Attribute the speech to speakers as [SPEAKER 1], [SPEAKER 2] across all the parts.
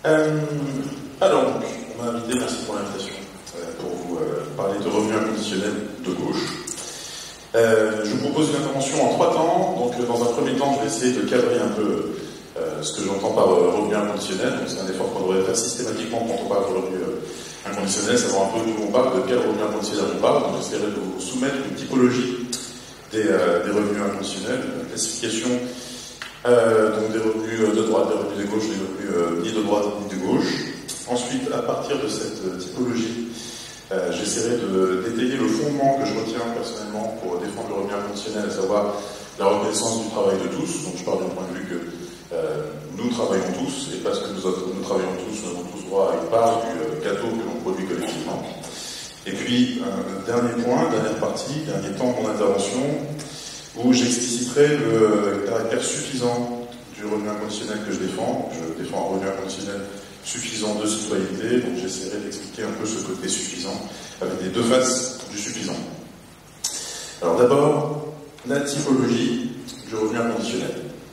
[SPEAKER 1] Alors, on m'a invité, merci pour l'invitation, pour vous parler de revenus inconditionnels de gauche. Je vous propose une intervention en 3 temps. Donc, dans un premier temps, je vais essayer de cadrer un peu ce que j'entends par revenu inconditionnel. Donc, c'est un effort qu'on devrait faire systématiquement quand on parle de revenu inconditionnel, savoir un peu d'où on parle, de quel revenu inconditionnel on parle. Donc, j'essaierai de vous soumettre une typologie des revenus inconditionnels, une classification donc des revenus de droite, des revenus de gauche, des revenus ni de droite ni de gauche. Ensuite, à partir de cette typologie, j'essaierai de détailler le fondement que je retiens personnellement pour défendre le revenu inconditionnel, à savoir la reconnaissance du travail de tous. Donc je pars du point de vue que nous travaillons tous, et parce que nous travaillons tous, nous avons tous droit à une part du gâteau que l'on produit collectivement. Et puis, dernier point, dernière partie, dernier temps de mon intervention, où j'expliciterai le caractère suffisant du revenu inconditionnel que je défends. Je défends un revenu inconditionnel suffisant de citoyenneté, donc j'essaierai d'expliquer un peu ce côté suffisant avec les 2 faces du suffisant. Alors d'abord, la typologie du revenu inconditionnel.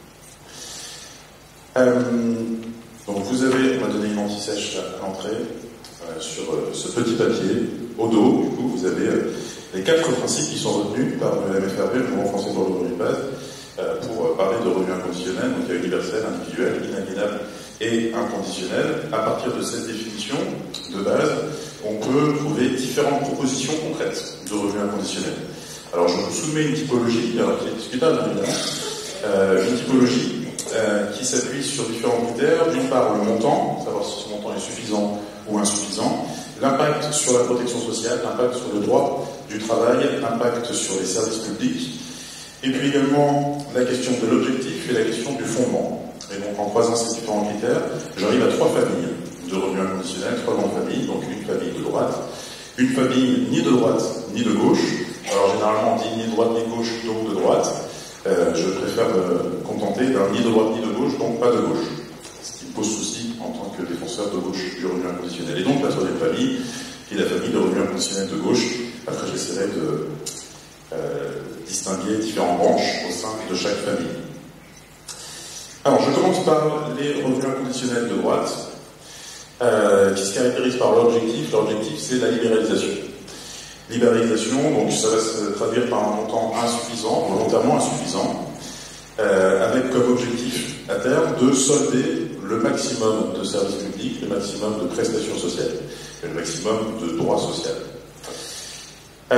[SPEAKER 1] Donc vous avez, on m'a donné une anti-sèche à l'entrée, sur ce petit papier. Au dos, du coup, vous avez les 4 principes qui sont retenus par le MFRB, le Mouvement français pour le revenu de base, pour parler de revenu inconditionnel. Donc il y a universel, individuel, inaliénable et inconditionnel. À partir de cette définition de base, on peut trouver différentes propositions concrètes de revenu inconditionnel. Alors je vous soumets une typologie, alors qui est discutable évidemment, une typologie qui s'appuie sur différents critères. D'une part, le montant, savoir si ce montant est suffisant ou insuffisant, l'impact sur la protection sociale, l'impact sur le droit du travail, l'impact sur les services publics, et puis également la question de l'objectif et la question du fondement. Et donc en croisant ces différents critères, j'arrive à 3 familles de revenus inconditionnels, 3 grandes familles, donc une famille de droite, une famille ni de droite ni de gauche. Alors généralement on dit ni de droite ni de gauche, donc de droite. Je préfère me contenter d'un ni de droite ni de gauche, donc pas de gauche. Ce qui me pose souci en tant que défenseur de gauche du revenu inconditionnel. Et donc la 3e famille, qui est la famille de revenu inconditionnel de gauche. Après j'essaierai de distinguer différentes branches au sein de chaque famille. Alors je commence par les revenus inconditionnels de droite, qui se caractérisent par l'objectif. L'objectif c'est la libéralisation. Libéralisation, donc ça va se traduire par un montant insuffisant, volontairement insuffisant, avec comme objectif à terme de solder le maximum de services publics, le maximum de prestations sociales, et le maximum de droits sociaux. Je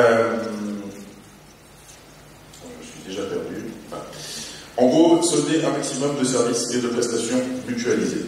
[SPEAKER 1] suis déjà perdu. En gros, solder un maximum de services et de prestations mutualisées.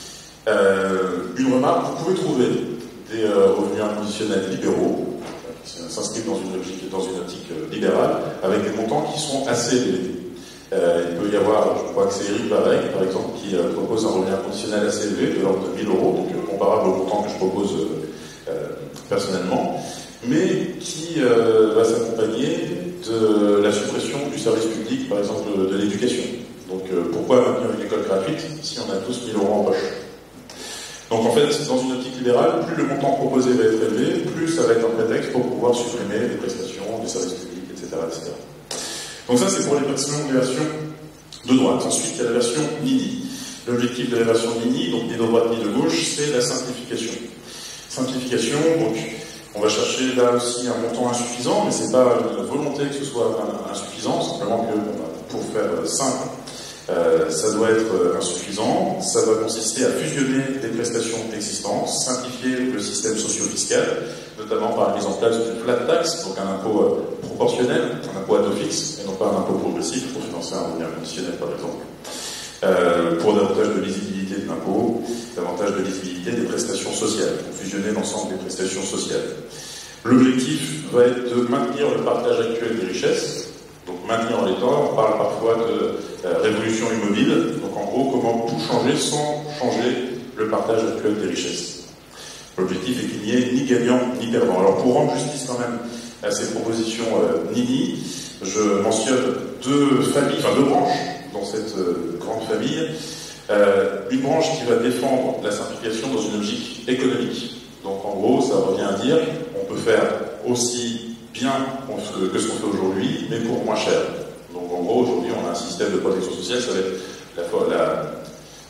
[SPEAKER 1] Une remarque, vous pouvez trouver des revenus inconditionnels libéraux, qui s'inscrivent dans une optique libérale, avec des montants qui sont assez élevés. Il peut y avoir, je crois que c'est Eric Barrec, par exemple, qui propose un revenu inconditionnel assez élevé, de l'ordre de 1 000 €, donc comparable au montant que je propose personnellement, mais qui va s'accompagner de la suppression du service public, par exemple de l'éducation. Donc pourquoi maintenir une école gratuite si on a tous 1 000 € en poche? Donc en fait, dans une optique libérale, plus le montant proposé va être élevé, plus ça va être un prétexte pour pouvoir supprimer des prestations, des services publics, etc. etc. Donc ça, c'est pour les versions de droite. Ensuite, il y a la version NINI. L'objectif de la version NINI, donc ni de droite ni de gauche, c'est la simplification. Simplification, donc on va chercher là aussi un montant insuffisant, mais c'est pas la volonté que ce soit insuffisant, simplement que pour faire simple, ça doit être insuffisant. Ça va consister à fusionner des prestations existantes, simplifier le système socio-fiscal, notamment par la mise en place d'une flat tax, donc un impôt proportionnel, un impôt à taux fixe, et non pas un impôt progressif pour financer un revenu inconditionnel par exemple. Pour davantage de lisibilité de l'impôt, davantage de lisibilité des prestations sociales, pour fusionner l'ensemble des prestations sociales. L'objectif va être de maintenir le partage actuel des richesses. Donc maintenir en l'état, on parle parfois de révolution immobile, donc en gros comment tout changer sans changer le partage actuel des richesses. L'objectif est qu'il n'y ait ni gagnant ni perdant. Alors pour rendre justice quand même à ces propositions NINI, je mentionne 2 familles, enfin 2 branches dans cette grande famille. Une branche qui va défendre la simplification dans une logique économique. Donc en gros, ça revient à dire on peut faire aussi bien que ce qu'on fait aujourd'hui, mais pour moins cher. Donc en gros, aujourd'hui, on a un système de protection sociale, ça va être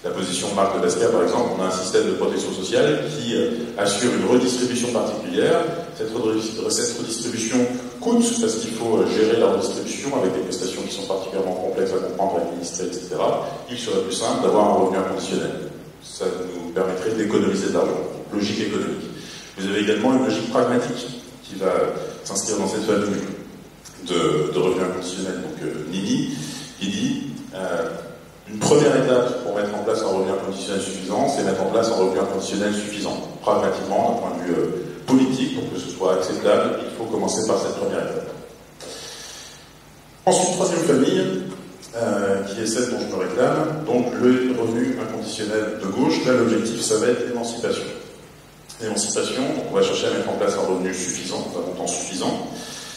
[SPEAKER 1] La position de Marc de Basquiat, par exemple, on a un système de protection sociale qui assure une redistribution particulière. Cette redistribution coûte parce qu'il faut gérer la redistribution avec des prestations qui sont particulièrement complexes à comprendre, à administrer, etc. Il serait plus simple d'avoir un revenu inconditionnel. Ça nous permettrait d'économiser de l'argent. Logique économique. Vous avez également une logique pragmatique qui va s'inscrire dans cette famille de revenus inconditionnels. Donc Nini, qui dit une première étape pour mettre en place un revenu inconditionnel suffisant, c'est mettre en place un revenu inconditionnel suffisant. Pragmatiquement, d'un point de vue politique, pour que ce soit acceptable, il faut commencer par cette première étape. Ensuite, troisième famille, qui est celle dont je me réclame, donc le revenu inconditionnel de gauche. Là, l'objectif, ça va être l'émancipation. L'émancipation, on va chercher à mettre en place un revenu suffisant, un montant suffisant,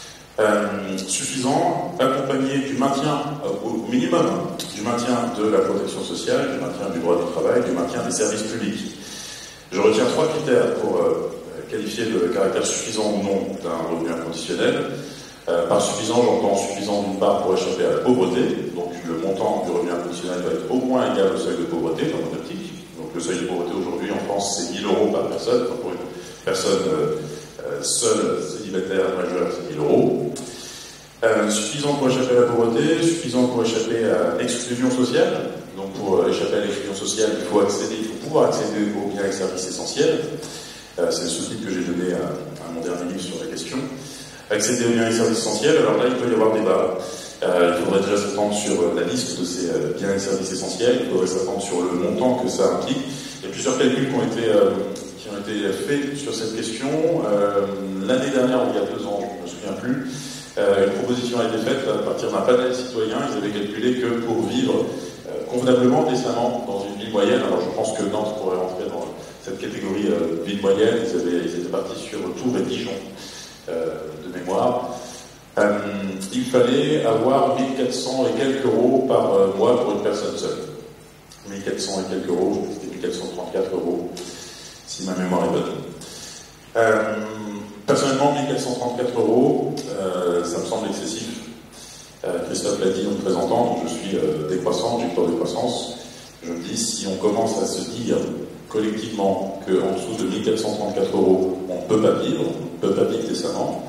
[SPEAKER 1] accompagné du maintien, au minimum, du maintien de la protection sociale, du maintien du droit du travail, du maintien des services publics. Je retiens 3 critères pour qualifier le caractère suffisant ou non d'un revenu inconditionnel. Par suffisant, j'entends suffisant d'une part pour échapper à la pauvreté, donc le montant du revenu inconditionnel doit être au moins égal au seuil de pauvreté dans mon optique. Donc le seuil de pauvreté aujourd'hui en France, c'est 1 000 € par personne. Donc pour une personne seule, célibataire, majeure, c'est 1 000 €. Suffisant pour échapper à la pauvreté, suffisant pour échapper à l'exclusion sociale. Donc pour échapper à l'exclusion sociale, il faut pouvoir accéder aux biens et services essentiels. C'est le sous-titre que j'ai donné à mon dernier livre sur la question. Accéder aux biens et services essentiels, alors là il peut y avoir débat. Il faudrait déjà s'attendre sur la liste de ces biens et services essentiels, il faudrait s'attendre sur le montant que ça implique. Il y a plusieurs calculs qui ont été faits sur cette question. L'année dernière, ou il y a 2 ans, je ne me souviens plus, une proposition a été faite à partir d'un panel citoyen. Ils avaient calculé que pour vivre convenablement, décemment, dans une ville moyenne, alors je pense que Nantes pourrait rentrer dans cette catégorie ville moyenne, ils étaient partis sur Tours et Dijon de mémoire. Il fallait avoir 1 400 et quelques € par mois pour une personne seule. 1 400 et quelques €, je pense que c'était 1 434 €, si ma mémoire est bonne. Personnellement, 1 434 €, ça me semble excessif. Christophe l'a dit en me présentant, donc je suis décroissant, j'ai peur de croissance. Je me dis, si on commence à se dire collectivement qu'en dessous de 1 434 €, on ne peut pas vivre, on ne peut pas vivre décemment,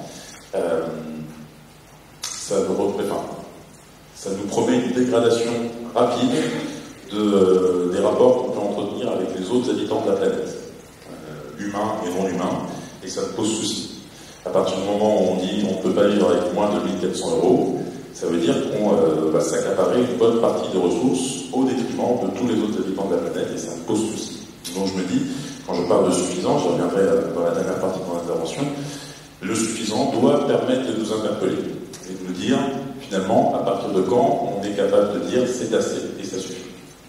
[SPEAKER 1] ça nous promet une dégradation rapide des rapports qu'on peut entretenir avec les autres habitants de la planète, humains et non humains, et ça me pose souci. À partir du moment où on dit on ne peut pas vivre avec moins de 1 400 €, ça veut dire qu'on va s'accaparer une bonne partie des ressources au détriment de tous les autres habitants de la planète, et ça me pose souci. Donc je me dis, quand je parle de suffisant, je reviendrai dans la dernière partie de mon intervention, le suffisant doit permettre de nous interpeller et de nous dire, finalement, à partir de quand on est capable de dire c'est assez et ça suffit.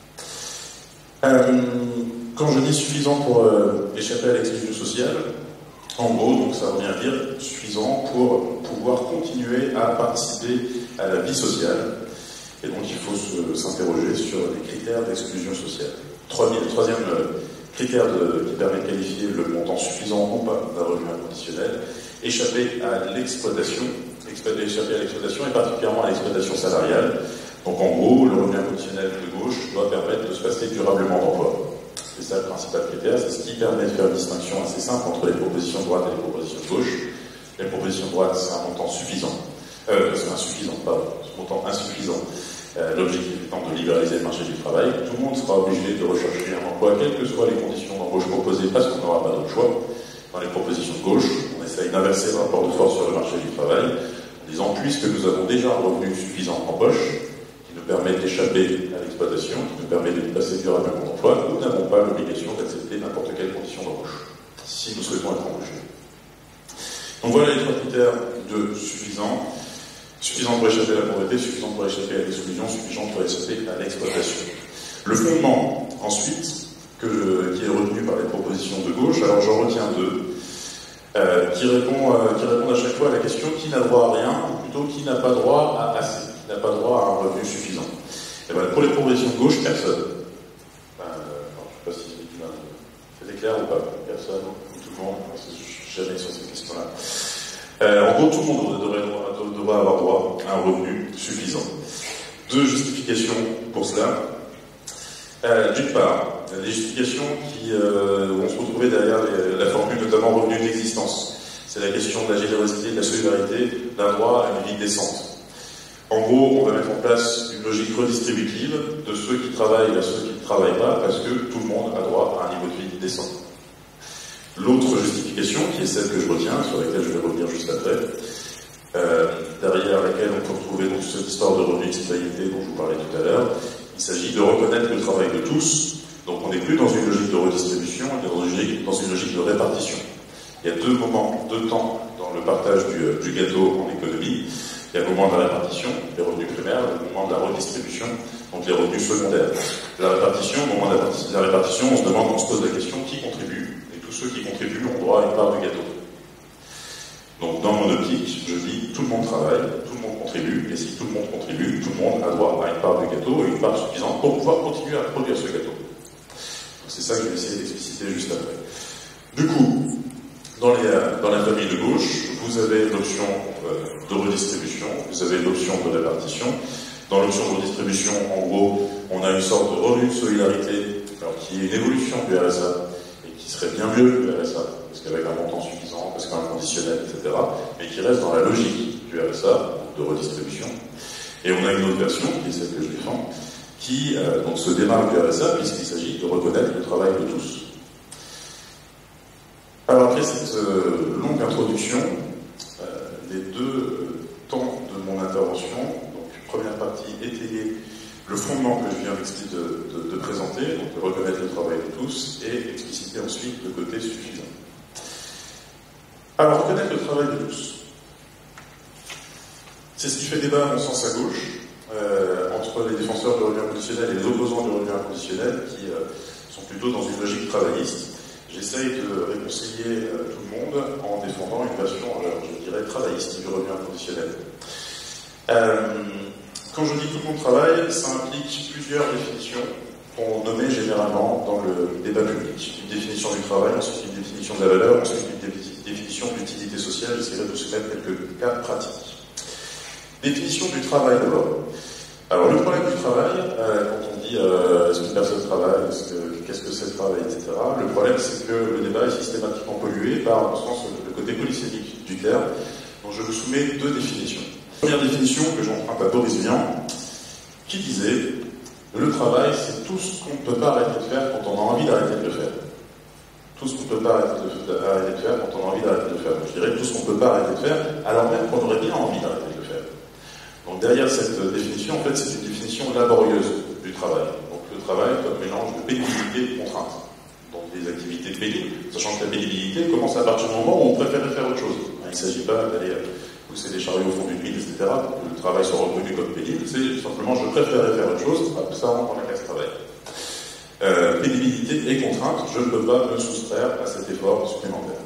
[SPEAKER 1] Quand je dis suffisant pour échapper à l'exclusion sociale, en gros, donc ça revient à dire suffisant pour pouvoir continuer à participer à la vie sociale. Et donc il faut s'interroger sur les critères d'exclusion sociale. Troisième critère qui permet de qualifier le montant suffisant ou pas d'un revenu inconditionnel, échapper à l'exploitation et particulièrement à l'exploitation salariale. Donc en gros, le revenu inconditionnel de gauche doit permettre de se passer durablement d'emploi. C'est ça le principal critère, c'est ce qui permet de faire une distinction assez simple entre les propositions de droite et les propositions de gauche. Les propositions de droite, c'est un montant suffisant. Montant insuffisant. L'objectif étant de libéraliser le marché du travail. Tout le monde sera obligé de rechercher un emploi, quelles que soient les conditions d'embauche proposées, parce qu'on n'aura pas d'autre choix. Dans les propositions de gauche, on essaye d'inverser le rapport de force sur le marché du travail, en disant, puisque nous avons déjà un revenu suffisant en poche, qui nous permet d'échapper à l'exploitation, qui nous permet de passer durablement d'emploi, nous n'avons pas l'obligation d'accepter n'importe quelle condition d'embauche, si nous souhaitons être embauchés. Donc voilà les 3 critères de suffisant. Suffisant pour échapper à la pauvreté, suffisant pour échapper à l'exclusion, suffisant pour échapper à l'exploitation. Le fondement, ensuite, qui est retenu par les propositions de gauche, alors j'en retiens 2, qui répondent à chaque fois à la question qui n'a droit à rien, ou plutôt qui n'a pas droit à assez, qui n'a pas droit à un revenu suffisant. Et bien, pour les propositions de gauche, personne. Je ne sais pas si c'était clair ou pas. Personne, tout le monde, jamais sur cette question-là. En gros, tout le monde devrait avoir droit à un revenu suffisant. 2 justifications pour cela. D'une part, les justifications qui vont se retrouver derrière la formule notamment revenu d'existence. C'est la question de la générosité, de la solidarité, d'un droit à une vie décente. En gros, on va mettre en place une logique redistributive de ceux qui travaillent à ceux qui ne travaillent pas, parce que tout le monde a droit à un niveau de vie décent. L'autre justification, qui est celle que je retiens, sur laquelle je vais revenir juste après, derrière laquelle on peut retrouver donc cette histoire de revenu de citoyenneté dont je vous parlais tout à l'heure, il s'agit de reconnaître le travail de tous. Donc on n'est plus dans une logique de redistribution, on est dans une logique de répartition. Il y a deux moments, deux temps dans le partage du gâteau en économie. Il y a le moment de la répartition, les revenus primaires, le moment de la redistribution, donc les revenus secondaires. La répartition, au moment de la répartition, on se demande, on se pose la question qui contribue, et tous ceux qui contribuent ont droit à une part du gâteau. Donc dans mon optique, je dis tout le monde travaille, tout le monde contribue, et si tout le monde contribue, tout le monde a droit à une part du gâteau, et une part suffisante pour pouvoir continuer à produire ce gâteau. C'est ça que je vais essayer d'expliciter juste après. Du coup, dans la famille de gauche, vous avez l'option de redistribution, vous avez l'option de répartition. Dans l'option de redistribution, en gros, on a une sorte de revenu de solidarité, alors qui est une évolution du RSA, et qui serait bien mieux que le RSA, parce qu'avec un montant suffisant, parce qu'un conditionnel, etc., mais qui reste dans la logique du RSA, de redistribution. Et on a une autre version, qui est celle que je défends, qui donc se démarque du RSA, puisqu'il s'agit de reconnaître le travail de tous. Alors après cette longue introduction, les deux temps de mon intervention, donc première partie étayer le fondement que je viens de présenter, donc de reconnaître le travail de tous, et expliciter ensuite le côté suffisant. Alors reconnaître le travail de tous, c'est ce qui fait débat à mon sens à gauche, entre les défenseurs du revenu inconditionnel et les opposants du revenu inconditionnel, qui sont plutôt dans une logique travailliste. J'essaye de réconcilier tout le monde en défendant une version, je dirais, travailliste du revenu inconditionnel. Quand je dis tout le monde travaille, ça implique plusieurs définitions qu'on nommait généralement dans le débat public. Une définition du travail, ensuite une définition de la valeur, ensuite une définition d'utilité sociale. J'essaierai de vous soumettre quelques cas pratiques. Définition du travail d'abord. Alors le problème du travail, quand on dit est-ce qu'une personne travaille, qu'est-ce que c'est le travail, etc., le problème c'est que le débat est systématiquement pollué par, en sens, le côté polysémique du terme. Donc je vous soumets deux définitions. Première définition que j'emprunte à Boris Vian, qui disait le travail c'est tout ce qu'on ne peut pas arrêter de faire quand on a envie d'arrêter de le faire. Tout ce qu'on ne peut pas arrêter de faire quand on a envie d'arrêter de le faire. Donc, je dirais tout ce qu'on ne peut pas arrêter de faire alors même qu'on aurait bien envie d'arrêter de le faire. Donc derrière cette définition, en fait, c'est une définition laborieuse du travail. Donc le travail comme mélange de pénibilité et de contrainte. Donc des activités pénibles, sachant que la pénibilité commence à partir du moment où on préférait faire autre chose. Il ne s'agit pas d'aller pousser des chariots au fond d'une mine, etc., pour que le travail soit reconnu comme pénible. C'est simplement je préférais faire autre chose, ça rentre dans la case travail. Pénibilité et contrainte, je ne peux pas me soustraire à cet effort supplémentaire.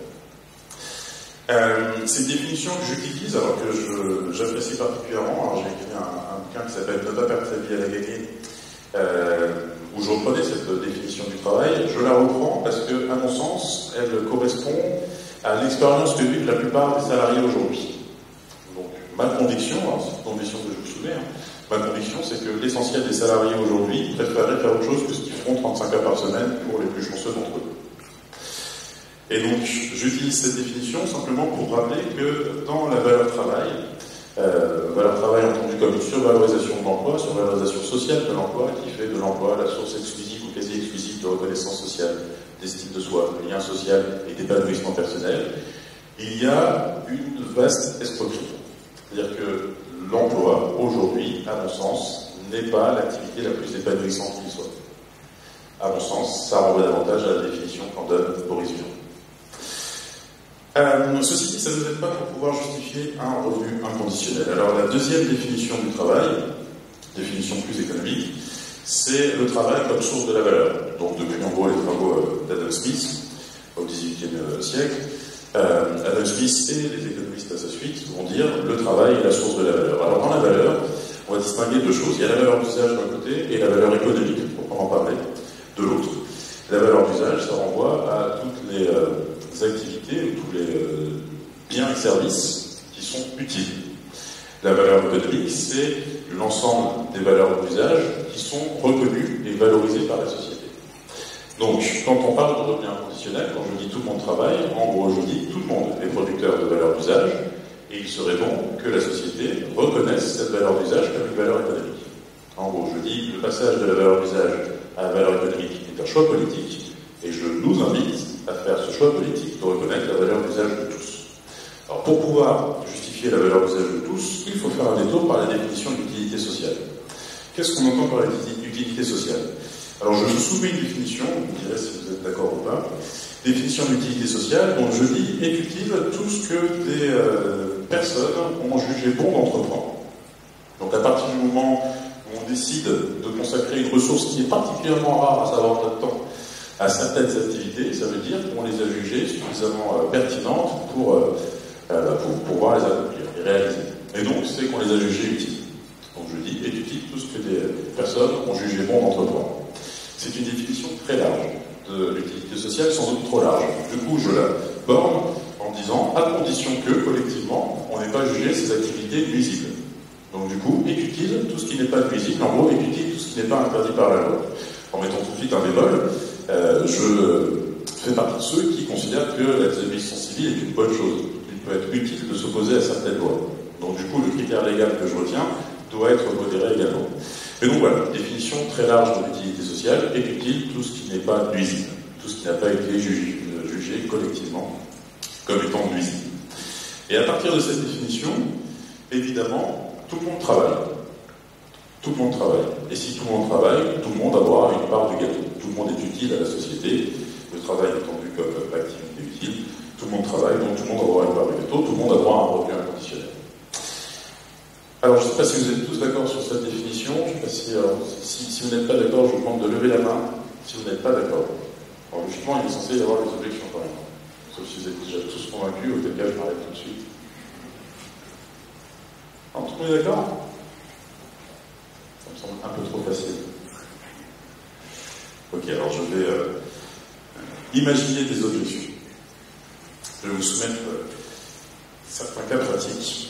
[SPEAKER 1] C'est une définition que j'utilise, alors que j'apprécie particulièrement. Alors, j'ai écrit un bouquin qui s'appelle Ne pas perdre sa vie à la gagner, où je reprenais cette définition du travail. Je la reprends parce que, à mon sens, elle correspond à l'expérience que vivent la plupart des salariés aujourd'hui. Donc, ma conviction, alors c'est une conviction que je vous soumets, ma conviction, c'est que l'essentiel des salariés aujourd'hui préféreraient faire autre chose que ce qu'ils feront 35 heures par semaine pour les plus chanceux d'entre eux. Et donc, j'utilise cette définition simplement pour rappeler que dans la valeur travail entendue comme une survalorisation de l'emploi, survalorisation sociale de l'emploi, qui fait de l'emploi la source exclusive ou quasi exclusive de reconnaissance sociale, d'estime de soi, de lien social et d'épanouissement personnel, il y a une vaste escroquerie. C'est-à-dire que l'emploi, aujourd'hui, à mon sens, n'est pas l'activité la plus épanouissante qu'il soit. À mon sens, ça renvoie davantage à la définition qu'en donne Boris Vian. Ceci dit, ça ne nous aide pas pour pouvoir justifier un revenu inconditionnel. Alors la deuxième définition du travail, définition plus économique, c'est le travail comme source de la valeur. Donc depuis en gros les travaux d'Adam Smith au XVIIIe siècle, Adam Smith et les économistes à sa suite vont dire le travail est la source de la valeur. Alors dans la valeur, on va distinguer deux choses. Il y a la valeur d'usage d'un côté et la valeur économique, pour en parler, de l'autre. La valeur d'usage, ça renvoie à toutes les activités ou tous les biens et services qui sont utiles. La valeur économique, c'est l'ensemble des valeurs d'usage qui sont reconnues et valorisées par la Donc, quand on parle de revenu inconditionnel, quand je dis tout le monde travaille, en gros, je dis tout le monde est producteur de valeur d'usage, et il serait bon que la société reconnaisse cette valeur d'usage comme une valeur économique. En gros, je dis le passage de la valeur d'usage à la valeur économique est un choix politique, et je nous invite à faire ce choix politique de reconnaître la valeur d'usage de tous. Alors, pour pouvoir justifier la valeur d'usage de tous, il faut faire un détour par la définition d'utilité sociale. Qu'est-ce qu'on entend par l'utilité sociale? Alors, je vous soumets une définition, vous me direz si vous êtes d'accord ou pas. Définition d'utilité sociale, donc je dis est utile tout ce que des personnes ont jugé bon d'entreprendre. Donc, à partir du moment où on décide de consacrer une ressource qui est particulièrement rare, à savoir notre temps, à certaines activités, ça veut dire qu'on les a jugées suffisamment pertinentes pour pouvoir les accomplir, les réaliser. Et donc, c'est qu'on les a jugées utiles. Donc, je dis est utile tout ce que des personnes ont jugé bon d'entreprendre. C'est une définition très large de l'utilité sociale, sans doute trop large. Du coup, je la borne en disant, à condition que, collectivement, on n'ait pas jugé ces activités nuisibles. Donc, du coup, est utile tout ce qui n'est pas nuisible, en gros, est utile tout ce qui n'est pas interdit par la loi. En mettant tout de suite un bémol, je fais partie de ceux qui considèrent que la désobéissance civile est une bonne chose. Il peut être utile de s'opposer à certaines lois. Donc, du coup, le critère légal que je retiens doit être modéré également. Mais donc voilà, définition très large de l'utilité sociale, est utile tout ce qui n'est pas nuisible, tout ce qui n'a pas été jugé collectivement comme étant nuisible. Et à partir de cette définition, évidemment, tout le monde travaille. Tout le monde travaille. Et si tout le monde travaille, tout le monde aura une part du gâteau. Tout le monde est utile à la société, le travail est entendu comme activité utile, tout le monde travaille, donc tout le monde aura une part du gâteau, tout le monde aura un revenu inconditionnel. Alors, je ne sais pas si vous êtes tous d'accord sur cette définition. Je ne sais pas si vous n'êtes pas d'accord, je vous demande de lever la main si vous n'êtes pas d'accord. Alors, logiquement, il est censé y avoir des objections quand même. Sauf si vous êtes déjà tous convaincus, auquel cas je m'arrête tout de suite. Alors, tout le monde est d'accord? Ça me semble un peu trop facile. Ok, alors je vais imaginer des objections. Je vais vous soumettre certains cas pratiques.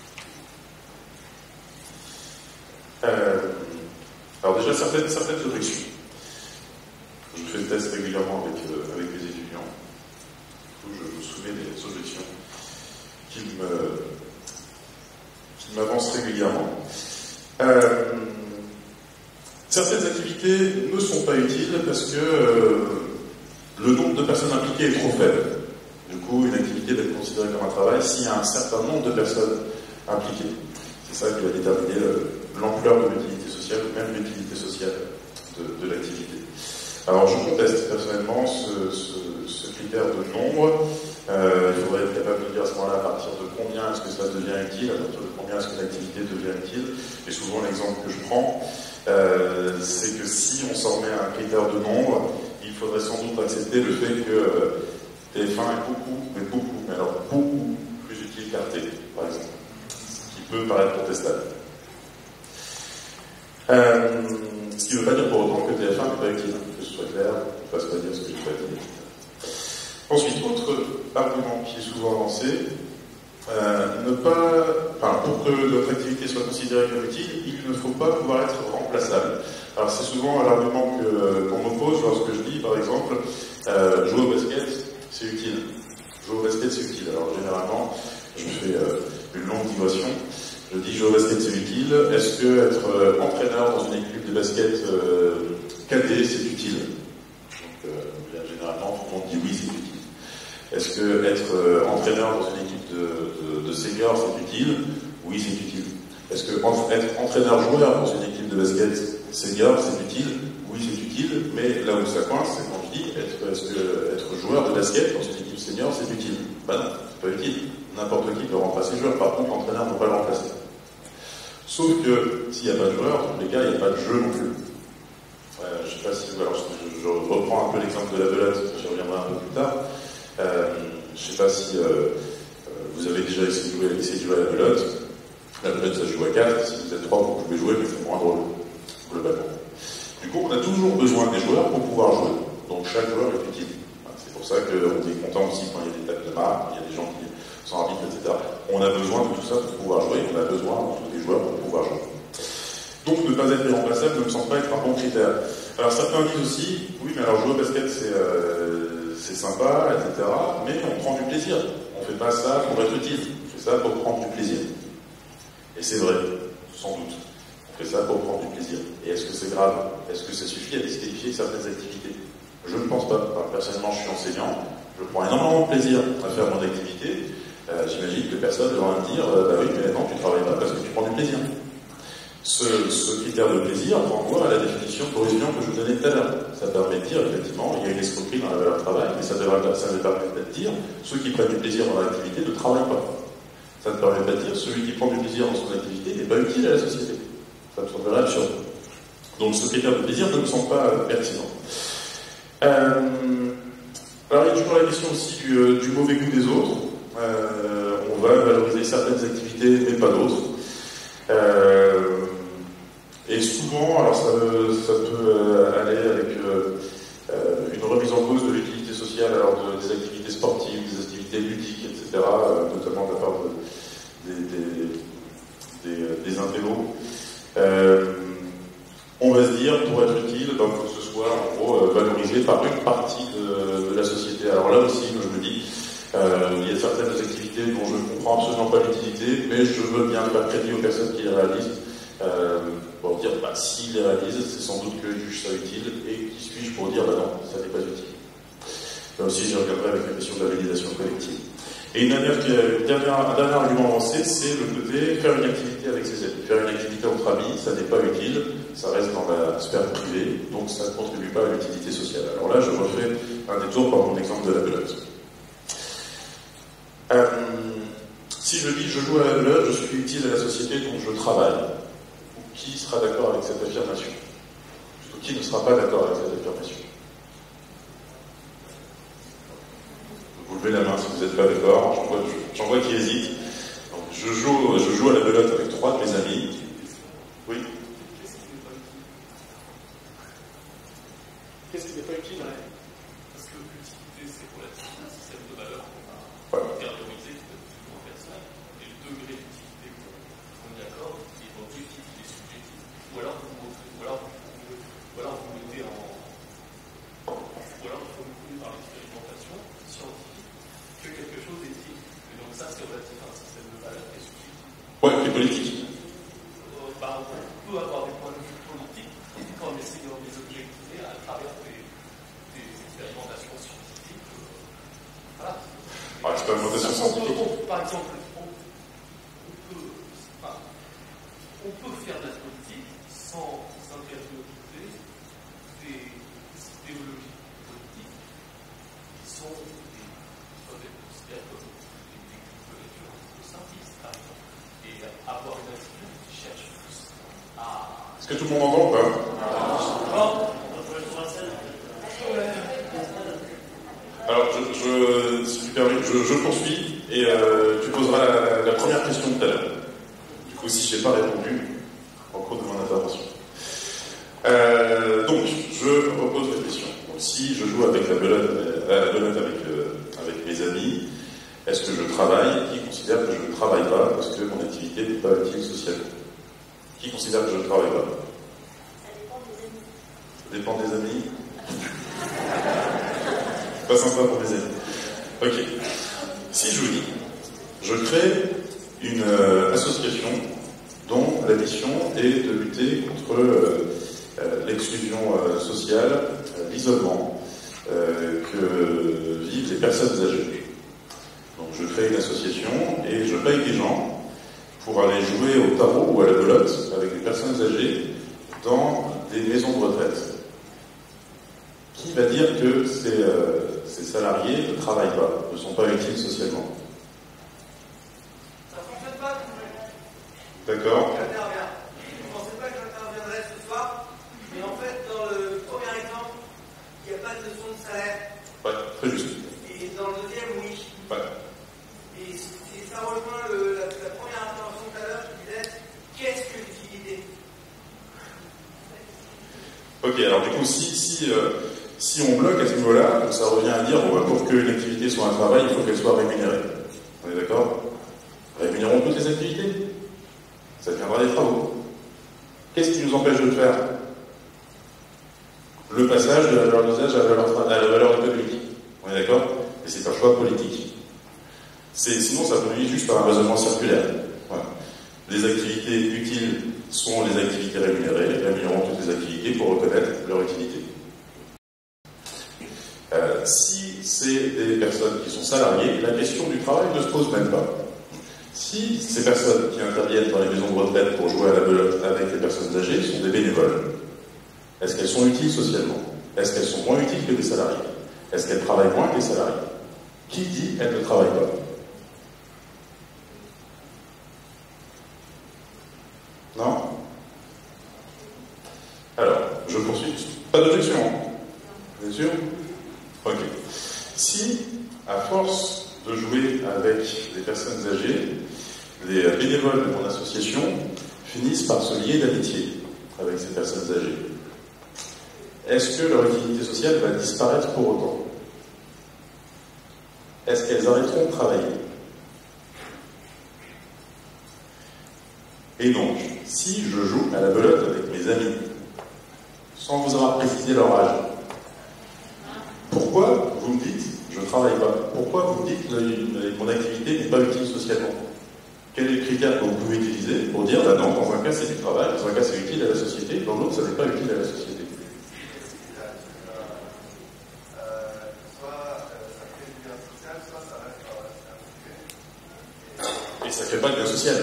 [SPEAKER 1] Alors déjà, certaines objections. Je fais le test régulièrement avec les étudiants. Du coup, je vous soumets des objections qui m'avancent régulièrement. Certaines activités ne sont pas utiles parce que le nombre de personnes impliquées est trop faible. Du coup, une activité va être considérée comme un travail s'il y a un certain nombre de personnes impliquées. C'est ça qui va déterminer l'ampleur de l'utilité sociale ou même l'utilité sociale de l'activité. Alors je conteste personnellement ce critère de nombre. Il faudrait être capable de dire à ce moment-là à partir de combien est-ce que ça devient utile, à partir de combien est-ce que l'activité devient utile. Et souvent l'exemple que je prends, c'est que si on s'en remet à un critère de nombre, il faudrait sans doute accepter le fait que TF1 est beaucoup, mais alors beaucoup plus utile qu'Arte, par exemple. Ce qui peut paraître contestable. Ce qui ne veut pas dire pour autant que TF1 n'est pas utile, que ce soit clair, qu'on ne fasse pas dire ce que je ne pas dire. Ensuite, autre argument qui est souvent avancé, pour que notre activité soit considérée comme utile, il ne faut pas pouvoir être remplaçable. Alors c'est souvent l'argument qu'on m'oppose lorsque je dis, par exemple, jouer au basket, c'est utile. Jouer au basket, c'est utile. Alors généralement, je fais une longue digression. Je dis jouer au basket, c'est utile. Est-ce que être entraîneur dans une équipe de basket cadet, c'est utile? Donc, généralement, tout le monde dit oui, c'est utile. Est-ce que être entraîneur dans une équipe de seniors, c'est utile? Oui, c'est utile. Est-ce que être entraîneur-joueur dans une équipe de basket senior, c'est utile? Oui, c'est utile. Mais là où ça coince, c'est quand je dis est-ce que être joueur de basket dans une équipe senior, c'est utile? Ben non, c'est pas utile. N'importe qui peut remplacer le joueur. Par contre, l'entraîneur ne peut pas le remplacer. Sauf que s'il n'y a pas de joueur, dans tous les cas, il n'y a pas de jeu non plus. Je ne sais pas si... Alors, je reprends un peu l'exemple de la belote, j'y reviendrai un peu plus tard. Je ne sais pas si vous avez déjà essayé de jouer à la belote. La belote, ça se joue à 4. Si vous êtes 3, vous pouvez jouer, mais c'est moins drôle, globalement. Du coup, on a toujours besoin des joueurs pour pouvoir jouer. Donc, chaque joueur est utile. C'est pour ça qu'on est content aussi quand il y a des tables de marque, il y a des gens qui sont arbitres, etc. On a besoin de tout ça pour pouvoir jouer. On a besoin de tous les joueurs pour pouvoir jouer. Donc, ne pas être irremplaçable ne me semble pas être un bon critère. Alors certains disent aussi, oui, mais alors jouer au basket c'est sympa, etc. Mais on prend du plaisir. On fait pas ça pour être utile. On fait ça pour prendre du plaisir. Et c'est vrai, sans doute. On fait ça pour prendre du plaisir. Et est-ce que c'est grave? Est-ce que ça suffit à disqualifier certaines activités? Je ne pense pas. Alors, personnellement, je suis enseignant. Je prends énormément de plaisir à faire mon activité. J'imagine que personne ne va me dire bah oui, mais non, tu ne travailles pas parce que tu prends du plaisir. Ce critère de plaisir renvoie à la définition de cohésion que je vous donnais tout à l'heure. Ça permet de dire, effectivement, il y a une escroquerie dans la valeur travail, mais ça ne permet pas de dire ceux qui prennent du plaisir dans l'activité ne travaillent pas. Ça ne permet pas de dire celui qui prend du plaisir dans son activité n'est pas utile à la société. Ça me semblerait absurde. Donc ce critère de plaisir ne me semble pas pertinent. Alors il y a toujours la question aussi du mauvais goût des autres. On va valoriser certaines activités mais pas d'autres. Et souvent, alors ça peut aller avec une remise en cause de l'utilité sociale, alors des activités sportives, des activités ludiques, etc., notamment de la part des intellos. On va se dire, pour être utile, il faut que ce soit en gros valorisé par une partie de la société. Alors là aussi, je me dis, il y a certaines activités dont je ne comprends absolument pas l'utilité, mais je veux bien faire crédit aux personnes qui les réalisent. Pour dire, bah, s'ils les réalisent, c'est sans doute qu'ils jugent ça utile, et qui suis-je pour dire, bah non, ça n'est pas utile. Là aussi, j'y reviendrai avec la question de la validation collective. Et un dernier argument avancé, c'est le côté faire une activité avec ses amis. Faire une activité entre amis, ça n'est pas utile, ça reste dans la sphère privée, donc ça ne contribue pas à l'utilité sociale. Alors là, je refais un détour par mon exemple de la belote. Si je dis je joue à la belote, je suis utile à la société, donc je travaille. Qui sera d'accord avec cette affirmation? Ou qui ne sera pas d'accord avec cette affirmation? Vous levez la main si vous n'êtes pas d'accord. J'en vois qui hésitent. Donc, je joue à la belote avec 3 de mes amis. Oui. Qu'est-ce qui n'est pas utile?
[SPEAKER 2] Parce que l'utilité, c'est relatif à un système de valeurs qu'on a intériorisé qui peut plus en personne. Et le degré d'utilité qu'on y accorde est objectif, il est subjectif. Ou alors vous mettez en. Ou alors il faut nous prouver par l'expérimentation scientifique que quelque chose est utile. Et donc ça, c'est relatif à un système de valeurs qui est subjectif.
[SPEAKER 1] Ouais, qui est politique.
[SPEAKER 2] On peut avoir des points de vue politiques quand on essaie de les objectiver à travers des expérimentations scientifiques. Voilà.
[SPEAKER 1] Expérimentation scientifique.
[SPEAKER 2] Par exemple, on peut faire de la politique sans s'intérioriser des idéologies politiques qui sont des considérées comme des lectures un peu simplistes, par exemple, et avoir une attitude qui cherche plus à.
[SPEAKER 1] Est-ce que tout le monde entend ou pas? Alors, si tu permets, je poursuis et tu poseras la première question tout à l'heure. Du coup, si je n'ai pas répondu en cours de mon intervention. Donc, je repose la question. Donc, si je joue avec la belote avec mes amis, est-ce que je travaille? Qui considère que je ne travaille pas parce que mon activité n'est pas utile socialement? Qui considère que je ne travaille pas? Ça dépend des amis. Pas sympa pour mes amis. Ok. Si je vous dis, je crée une association dont la mission est de lutter contre l'exclusion sociale, l'isolement que vivent les personnes âgées. Donc je crée une association et je paye des gens pour aller jouer au tarot ou à la belote avec des personnes âgées dans des maisons de retraite. Qui va dire que ces salariés ne travaillent pas, ne sont pas utiles socialement?
[SPEAKER 3] Ça ne fonctionne pas.
[SPEAKER 1] D'accord.
[SPEAKER 3] J'interviens. Je ne pensais pas que j'interviendrais ce soir, mais en fait, dans le premier exemple, il n'y a pas de leçon de salaire.
[SPEAKER 1] Ouais, très juste.
[SPEAKER 3] Et dans le deuxième, oui.
[SPEAKER 1] Ouais.
[SPEAKER 3] Et ça rejoint la première intervention tout à l'heure qui disait qu'est-ce que l'utilité?
[SPEAKER 1] Ok, alors du coup, si on bloque à ce niveau-là, ça revient à dire bon, pour qu'une activité soit un travail, il faut qu'elle soit rémunérée. On est d'accord? Rémunérons toutes les activités. Ça viendra des travaux. Qu'est-ce qui nous empêche de le faire? le passage de la valeur d'usage à la valeur économique. On est d'accord? Et c'est un choix politique. Sinon, ça conduit juste par un raisonnement circulaire. Voilà. Les activités utiles sont les activités rémunérées, rémunérons toutes les activités pour reconnaître leur utilité. Si c'est des personnes qui sont salariées, la question du travail ne se pose même pas. Si ces personnes qui interviennent dans les maisons de retraite pour jouer à la belote avec les personnes âgées sont des bénévoles, est-ce qu'elles sont utiles socialement? Est-ce qu'elles sont moins utiles que des salariés? Est-ce qu'elles travaillent moins que les salariés? Qui dit qu'elles ne travaillent pas? Non? Alors, je poursuis. Pas d'objection, hein? Bien sûr? Ok. Si, à force de jouer avec les personnes âgées, les bénévoles de mon association finissent par se lier d'amitié avec ces personnes âgées, est-ce que leur utilité sociale va disparaître pour autant? Est-ce qu'elles arrêteront de travailler? Et donc, si je joue à la belote avec mes amis, sans vous avoir précisé leur âge, pourquoi vous me dites je ne travaille pas? Pourquoi vous me dites que mon activité n'est pas utile socialement? Quel est le critère que vous pouvez utiliser pour dire bah non, dans un cas c'est du travail, dans un cas c'est utile à la société, dans l'autre ça n'est pas utile à la société? Et ça ne fait pas de lien social.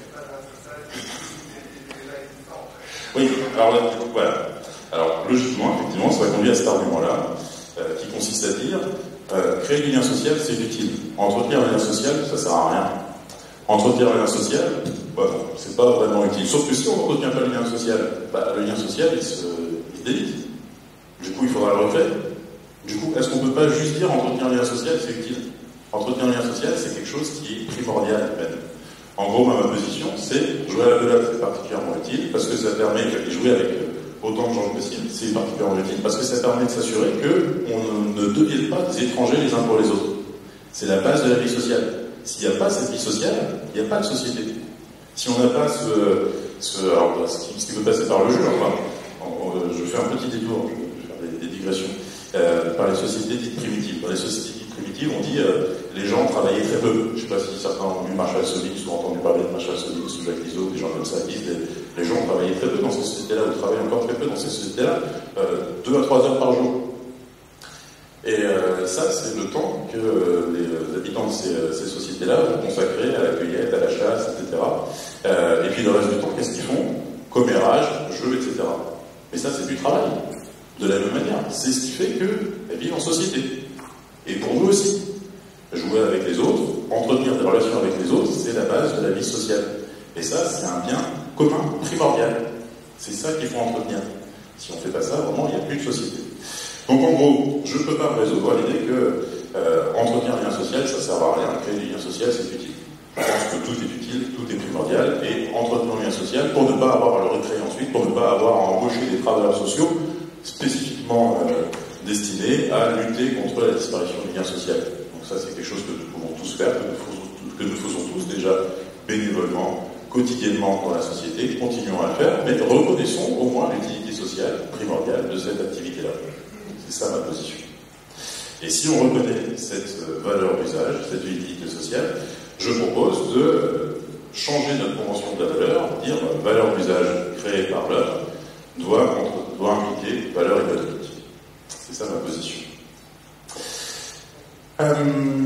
[SPEAKER 1] Oui, alors là, voilà. Alors, logiquement, effectivement, ça va conduire à cet argument-là, qui consiste à dire créer du lien social, c'est utile. Entretenir un lien social, ça sert à rien. Entretenir un lien social, bah non, c'est pas vraiment utile. Sauf que si on n'entretient pas le lien social, bah, le lien social, il se délite. Du coup, il faudra le recréer. Du coup, est-ce qu'on ne peut pas juste dire entretenir un lien social, c'est utile? Entretenir un lien social, c'est quelque chose qui est primordial même. En gros, ma position, c'est jouer à la belote, c'est particulièrement utile, parce que ça permet de jouer avec autant de gens que possible, c'est particulièrement utile, parce que ça permet de s'assurer qu'on ne devienne pas des étrangers les uns pour les autres. C'est la base de la vie sociale. S'il n'y a pas cette vie sociale, il n'y a pas de société. Si on n'a pas ce qui peut passer par le jeu, enfin, je fais un petit détour, je vais faire des digressions, par les sociétés dites primitives. Dans les sociétés dites primitives, on dit les gens travaillaient très peu. Je ne sais pas si certains ont lu Marshall Solix ou entendu parler de Marshall Solix ou Jacques Lizo, des gens comme ça disent les gens travaillaient très peu dans ces sociétés-là, ou travaillent encore très peu dans ces sociétés-là, 2 à 3 heures par jour. Et ça, c'est le temps que les habitants de ces sociétés-là vont consacrer à la cueillette, à la chasse, etc. Et puis le reste du temps, qu'est-ce qu'ils font? Commérage, jeux, etc. Et ça, c'est du travail. De la même manière, c'est ce qui fait qu'elles vivent en société. Et pour nous aussi, jouer avec les autres, entretenir des relations avec les autres, c'est la base de la vie sociale. Et ça, c'est un bien commun, primordial. C'est ça qu'il faut entretenir. Si on ne fait pas ça, vraiment, il n'y a plus de société. Donc en gros, je ne peux pas me résoudre à l'idée que entretenir un lien social, ça ne sert à rien. Créer du lien social, c'est utile. Je pense que tout est utile, tout est primordial, et entretenir un lien social pour ne pas avoir à le recréer ensuite, pour ne pas avoir à embaucher des travailleurs sociaux spécifiquement destinés à lutter contre la disparition du lien social. Donc ça, c'est quelque chose que nous pouvons tous faire, que nous faisons tous déjà bénévolement, quotidiennement dans la société, continuons à le faire, mais reconnaissons au moins l'utilité sociale primordiale de cette activité-là. C'est ça ma position. Et si on reconnaît cette valeur d'usage, cette utilité sociale, je propose de changer notre convention de la valeur, dire valeur d'usage créée par l'œuvre doit impliquer valeur économique. C'est ça ma position. Alors,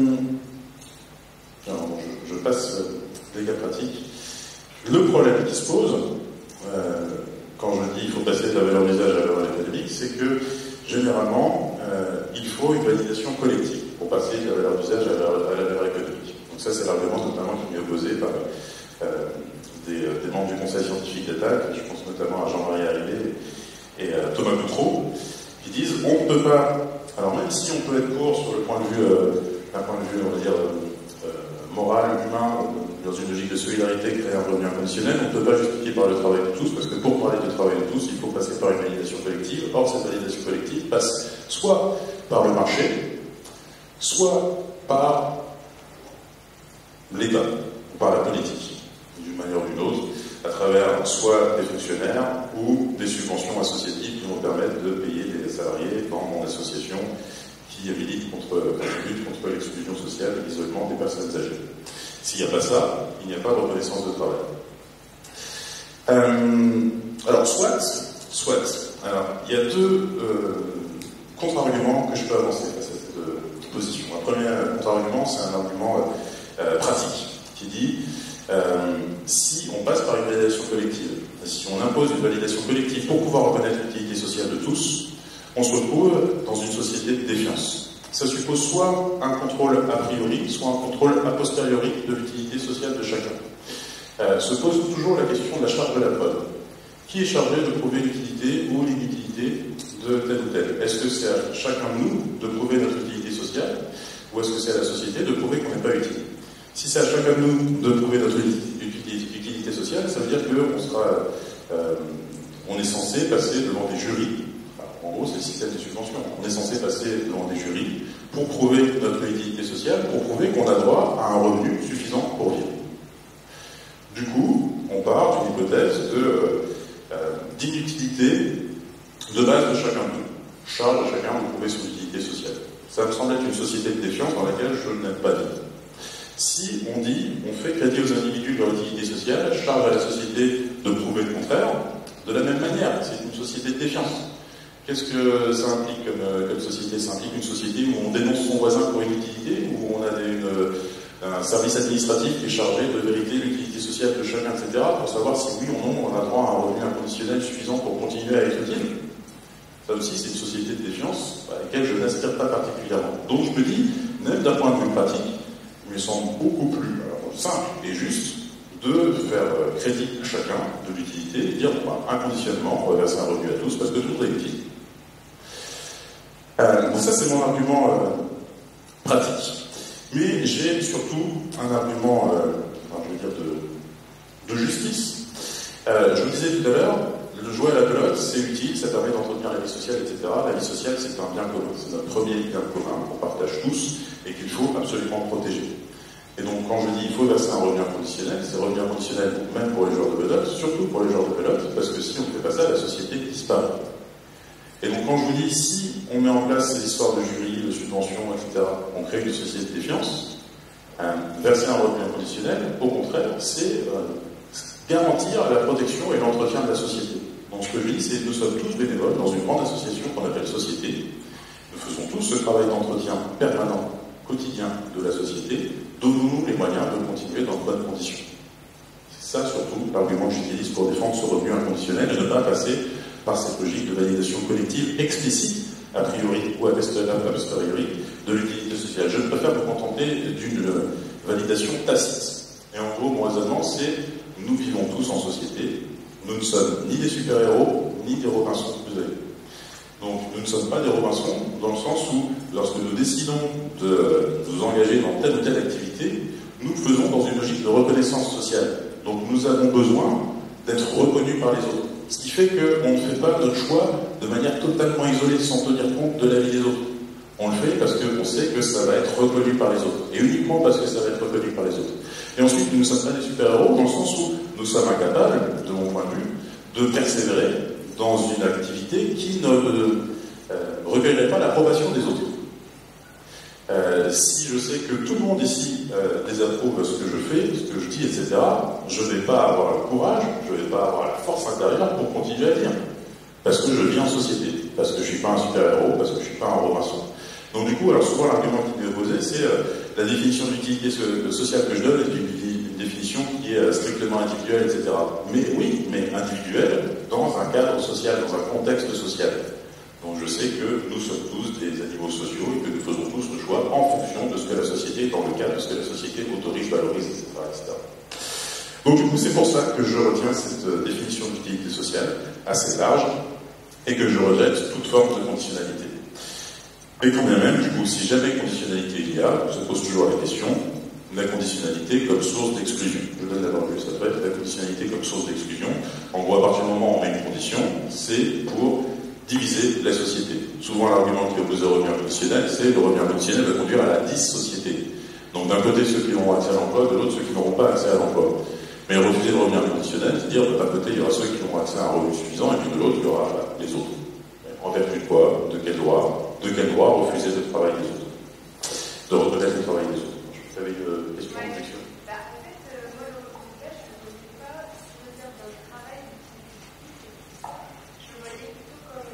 [SPEAKER 1] je passe des cas pratiques. Le problème qui se pose, quand je dis qu'il faut passer de la valeur d'usage à la valeur économique, c'est que généralement, il faut une validation collective pour passer de la valeur d'usage à la valeur économique. Donc ça, c'est l'argument notamment qui m'est opposé par des membres du conseil scientifique d'État, je pense notamment à Jean-Marie Arrivé et à Thomas Boutreau, qui disent on ne peut pas, alors même si on peut être pour sur le point de vue, d'un point de vue, on va dire, moral, humain, dans une logique de solidarité, créer un revenu inconditionnel, on ne peut pas justifier par le travail de tous, parce que pour parler de travail de tous, il faut passer par une validation collective. Or, cette validation collective passe soit par le marché, soit par l'État, ou par la politique, d'une manière ou d'une autre. à travers soit des fonctionnaires ou des subventions associatives qui vont permettre de payer des salariés dans mon association qui lutte contre l'exclusion sociale et l'isolement des personnes âgées. S'il n'y a pas ça, il n'y a pas de reconnaissance de travail. Alors, soit. Alors, il y a deux contre-arguments que je peux avancer face à cette position. Un premier contre-argument, c'est un argument pratique qui dit si on passe par une validation collective, si on impose une validation collective pour pouvoir reconnaître l'utilité sociale de tous, on se retrouve dans une société de défiance. Ça suppose soit un contrôle a priori, soit un contrôle a posteriori de l'utilité sociale de chacun. Se pose toujours la question de la charge de la preuve. Qui est chargé de prouver l'utilité ou l'inutilité de tel ou tel? Est-ce que c'est à chacun de nous de prouver notre utilité sociale, ou est-ce que c'est à la société de prouver qu'on n'est pas utile? Si c'est à chacun de nous de prouver notre utilité sociale, ça veut dire qu'on est censé passer devant des jurys. En gros, c'est le système des subventions. On est censé passer devant des jurys pour prouver notre utilité sociale, pour prouver qu'on a droit à un revenu suffisant pour vivre. Du coup, on part d'une hypothèse d'inutilité de base de chacun de nous. Charge à chacun de prouver son utilité sociale. Ça me semble être une société de défiance dans laquelle je n'aime pas vivre. Si on fait crédit aux individus de leur utilité sociale, charge à la société de prouver le contraire, de la même manière, c'est une société de défiance. Qu'est-ce que ça implique comme société? Ça implique une société où on dénonce son voisin pour une utilité, où on a un service administratif qui est chargé de vérifier l'utilité sociale de chacun, etc., pour savoir si oui ou non on a droit à un revenu inconditionnel suffisant pour continuer à être utile. Ça aussi, c'est une société de défiance à laquelle je n'aspire pas particulièrement. Donc je me dis, même d'un point de vue pratique, il me semble beaucoup plus simple et juste de faire crédit à chacun de l'utilité et dire inconditionnement, on va verser un revenu à tous parce que tout est utile. Donc ça, c'est mon argument pratique. Mais j'ai surtout un argument, de justice. Je vous disais tout à l'heure, le jouer à la pelote, c'est utile, ça permet d'entretenir la vie sociale, etc. La vie sociale, c'est un bien commun, c'est notre premier bien commun qu'on partage tous et qu'il faut absolument protéger. Et donc, quand je dis il faut verser un revenu inconditionnel, c'est revenu inconditionnel même pour les joueurs de pelote, surtout pour les joueurs de pelote, parce que si on ne fait pas ça, la société disparaît. Et donc, quand je vous dis si on met en place ces histoires de jury, de subventions, etc., on crée une société de défiance, verser un revenu inconditionnel, au contraire, c'est garantir la protection et l'entretien de la société. Donc, ce que je dis, c'est que nous sommes tous bénévoles dans une grande association qu'on appelle société. Nous faisons tous ce travail d'entretien permanent, quotidien de la société. Donnons-nous les moyens de continuer dans de bonnes conditions. C'est ça, surtout, l'argument que j'utilise pour défendre ce revenu inconditionnel et ne pas passer par cette logique de validation collective explicite, a priori ou a posteriori, de l'utilité sociale. Je préfère me contenter d'une validation tacite. Et en gros, mon raisonnement, c'est nous vivons tous en société, nous ne sommes ni des super-héros, ni des Robinson Crusoe. Donc, nous ne sommes pas des Robinson dans le sens où, lorsque nous décidons de nous engager dans telle ou telle activité, nous le faisons dans une logique de reconnaissance sociale. Donc, nous avons besoin d'être reconnus par les autres. Ce qui fait qu'on ne fait pas notre choix de manière totalement isolée, sans tenir compte de la vie des autres. On le fait parce qu'on sait que ça va être reconnu par les autres. Et uniquement parce que ça va être reconnu par les autres. Et ensuite, nous ne sommes pas des super-héros dans le sens où nous sommes incapables, de mon point de vue, de persévérer dans une activité qui ne recueillerait pas l'approbation des autres. Si je sais que tout le monde ici désapprouve ce que je fais, ce que je dis, etc., je ne vais pas avoir le courage, je ne vais pas avoir la force intérieure pour continuer à dire. Parce que je vis en société, parce que je ne suis pas un super-héros, parce que je ne suis pas un Robinson. Donc du coup, alors souvent l'argument qui m'est posé, c'est la définition d'utilité sociale que je donne est une définition qui est strictement individuelle, etc. Mais oui, mais individuelle dans un cadre social, dans un contexte social. Donc je sais que nous sommes tous des animaux sociaux et que nous faisons tous le choix en fonction de ce que la société est dans le cadre, de ce que la société autorise, valorise, etc. etc. Donc du coup, c'est pour ça que je retiens cette définition d'utilité sociale assez large et que je rejette toute forme de conditionnalité. Et quand bien même, du coup, si jamais conditionnalité il y a, se pose toujours la question, la conditionnalité comme source d'exclusion. Je donne d'abord juste après, la conditionnalité comme source d'exclusion. En gros, à partir du moment où on met une condition, c'est pour diviser la société. Souvent, l'argument qui est opposé au revenu inconditionnel, c'est le revenu inconditionnel va conduire à la dissociété. Donc, d'un côté, ceux qui auront accès à l'emploi, de l'autre, ceux qui n'auront pas accès à l'emploi. Mais refuser le revenu inconditionnel, c'est-à-dire d'un côté, il y aura ceux qui auront accès à un revenu suffisant, et puis de l'autre, il y aura les autres. En vertu de quoi? De quel droit refuser le travail des autres? De reconnaître le travail des autres. Vous avez une question, une objection?
[SPEAKER 4] En fait, moi, le vocabulaire, je ne connais pas ce que veut dire dans le travail. Je le voyais plutôt comme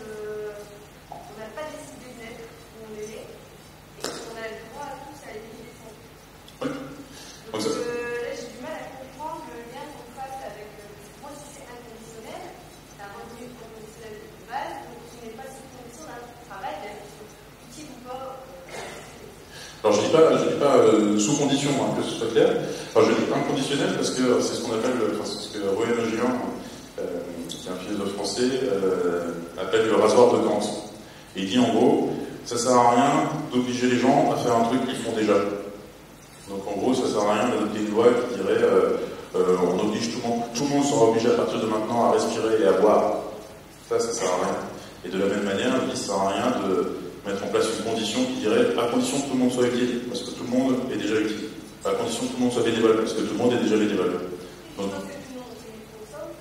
[SPEAKER 4] on n'a pas décidé d'être où on est né et qu'on a le droit à tous à éliminer des fonds.
[SPEAKER 1] Oui.
[SPEAKER 4] Donc là, j'ai du mal à comprendre le lien qu'on fasse avec. Moi, si c'est inconditionnel, c'est un revenu inconditionnel de base, donc tu n'es pas sous condition d'un travail, utile ou pas.
[SPEAKER 1] Alors je dis pas sous condition, hein, que ce soit clair. Enfin, je dis inconditionnel parce que c'est ce qu'on appelle, c'est ce que Royan Ogian, qui est un philosophe français, appelle le rasoir de Kant. Et il dit en gros, ça sert à rien d'obliger les gens à faire un truc qu'ils font déjà. Donc en gros, ça sert à rien d'adopter une loi qui dirait on oblige tout le monde sera obligé à partir de maintenant à respirer et à boire. Ça sert à rien. Et de la même manière, il dit ça sert à rien de mettre en place une condition qui dirait à condition que tout le monde soit utile, parce que tout le monde est déjà utile. À condition que tout le monde soit bénévole, parce que tout le monde est déjà bénévole. Donc,
[SPEAKER 4] parce que tout le monde consomme,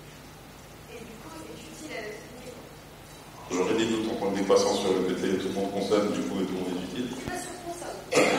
[SPEAKER 4] et du coup, c'est utile à la société.
[SPEAKER 1] J'aurais des doutes en point de décroissance sur le côté tout le monde consomme, du coup, et tout le monde est utile.
[SPEAKER 4] C'est pas sur consomme.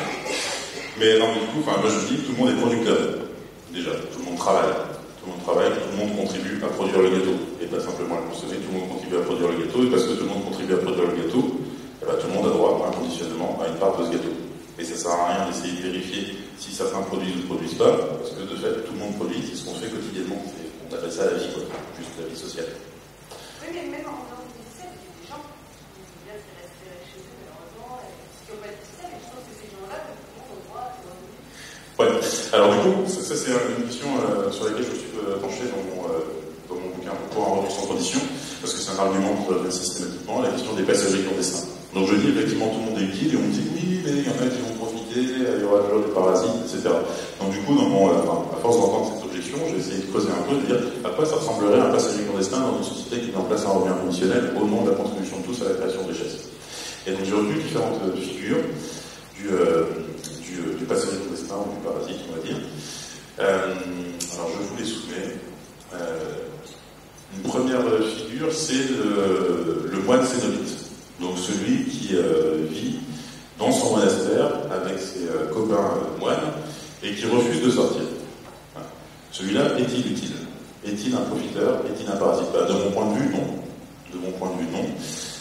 [SPEAKER 1] Mais non, mais du coup, moi je dis tout le monde est producteur. Déjà, tout le monde travaille. Tout le monde contribue à produire le gâteau. Et pas simplement à le consommer, tout le monde contribue à produire le gâteau, et parce que tout le monde contribue à produire le gâteau, tout le monde a droit inconditionnellement à une part de ce gâteau. Et ça sert à rien d'essayer de vérifier si certains produisent ou ne produisent pas, parce que de fait, tout le monde produit, c'est ce qu'on fait quotidiennement. On appelle ça la vie, quoi. Juste la vie sociale.
[SPEAKER 4] Oui, mais même en dehors du système, il y a des gens qui restent chez eux, malheureusement, qui n'ont pas de système, et je pense que ces gens-là, tout le monde a le droit à leur vie.
[SPEAKER 1] Ouais. Alors du coup, ça c'est une question sur laquelle je me suis penché dans mon bouquin pour un revenu sans condition, parce que c'est un argument qui revient systématiquement, la question des passagers clandestins. Donc je dis effectivement tout le monde est utile, et on me dit oui, mais il y en a qui vont profiter, il y aura toujours des parasites, etc. Donc du coup, à force d'entendre cette objection, j'ai essayé de creuser un peu, de dire à quoi ça ressemblerait un passager clandestin dans une société qui met en place un revenu inconditionnel au nom de la contribution de tous à la création de richesses. Et donc j'ai retenu différentes figures du passager clandestin ou du parasite, on va dire. Alors je vous les soumets. Une première figure, c'est le moine cénobite. Donc celui qui vit dans son monastère avec ses copains moines et qui refuse de sortir. Celui-là est-il utile? Est-il un profiteur? Est-il un parasite? De mon point de vue, non. De mon point de vue, non.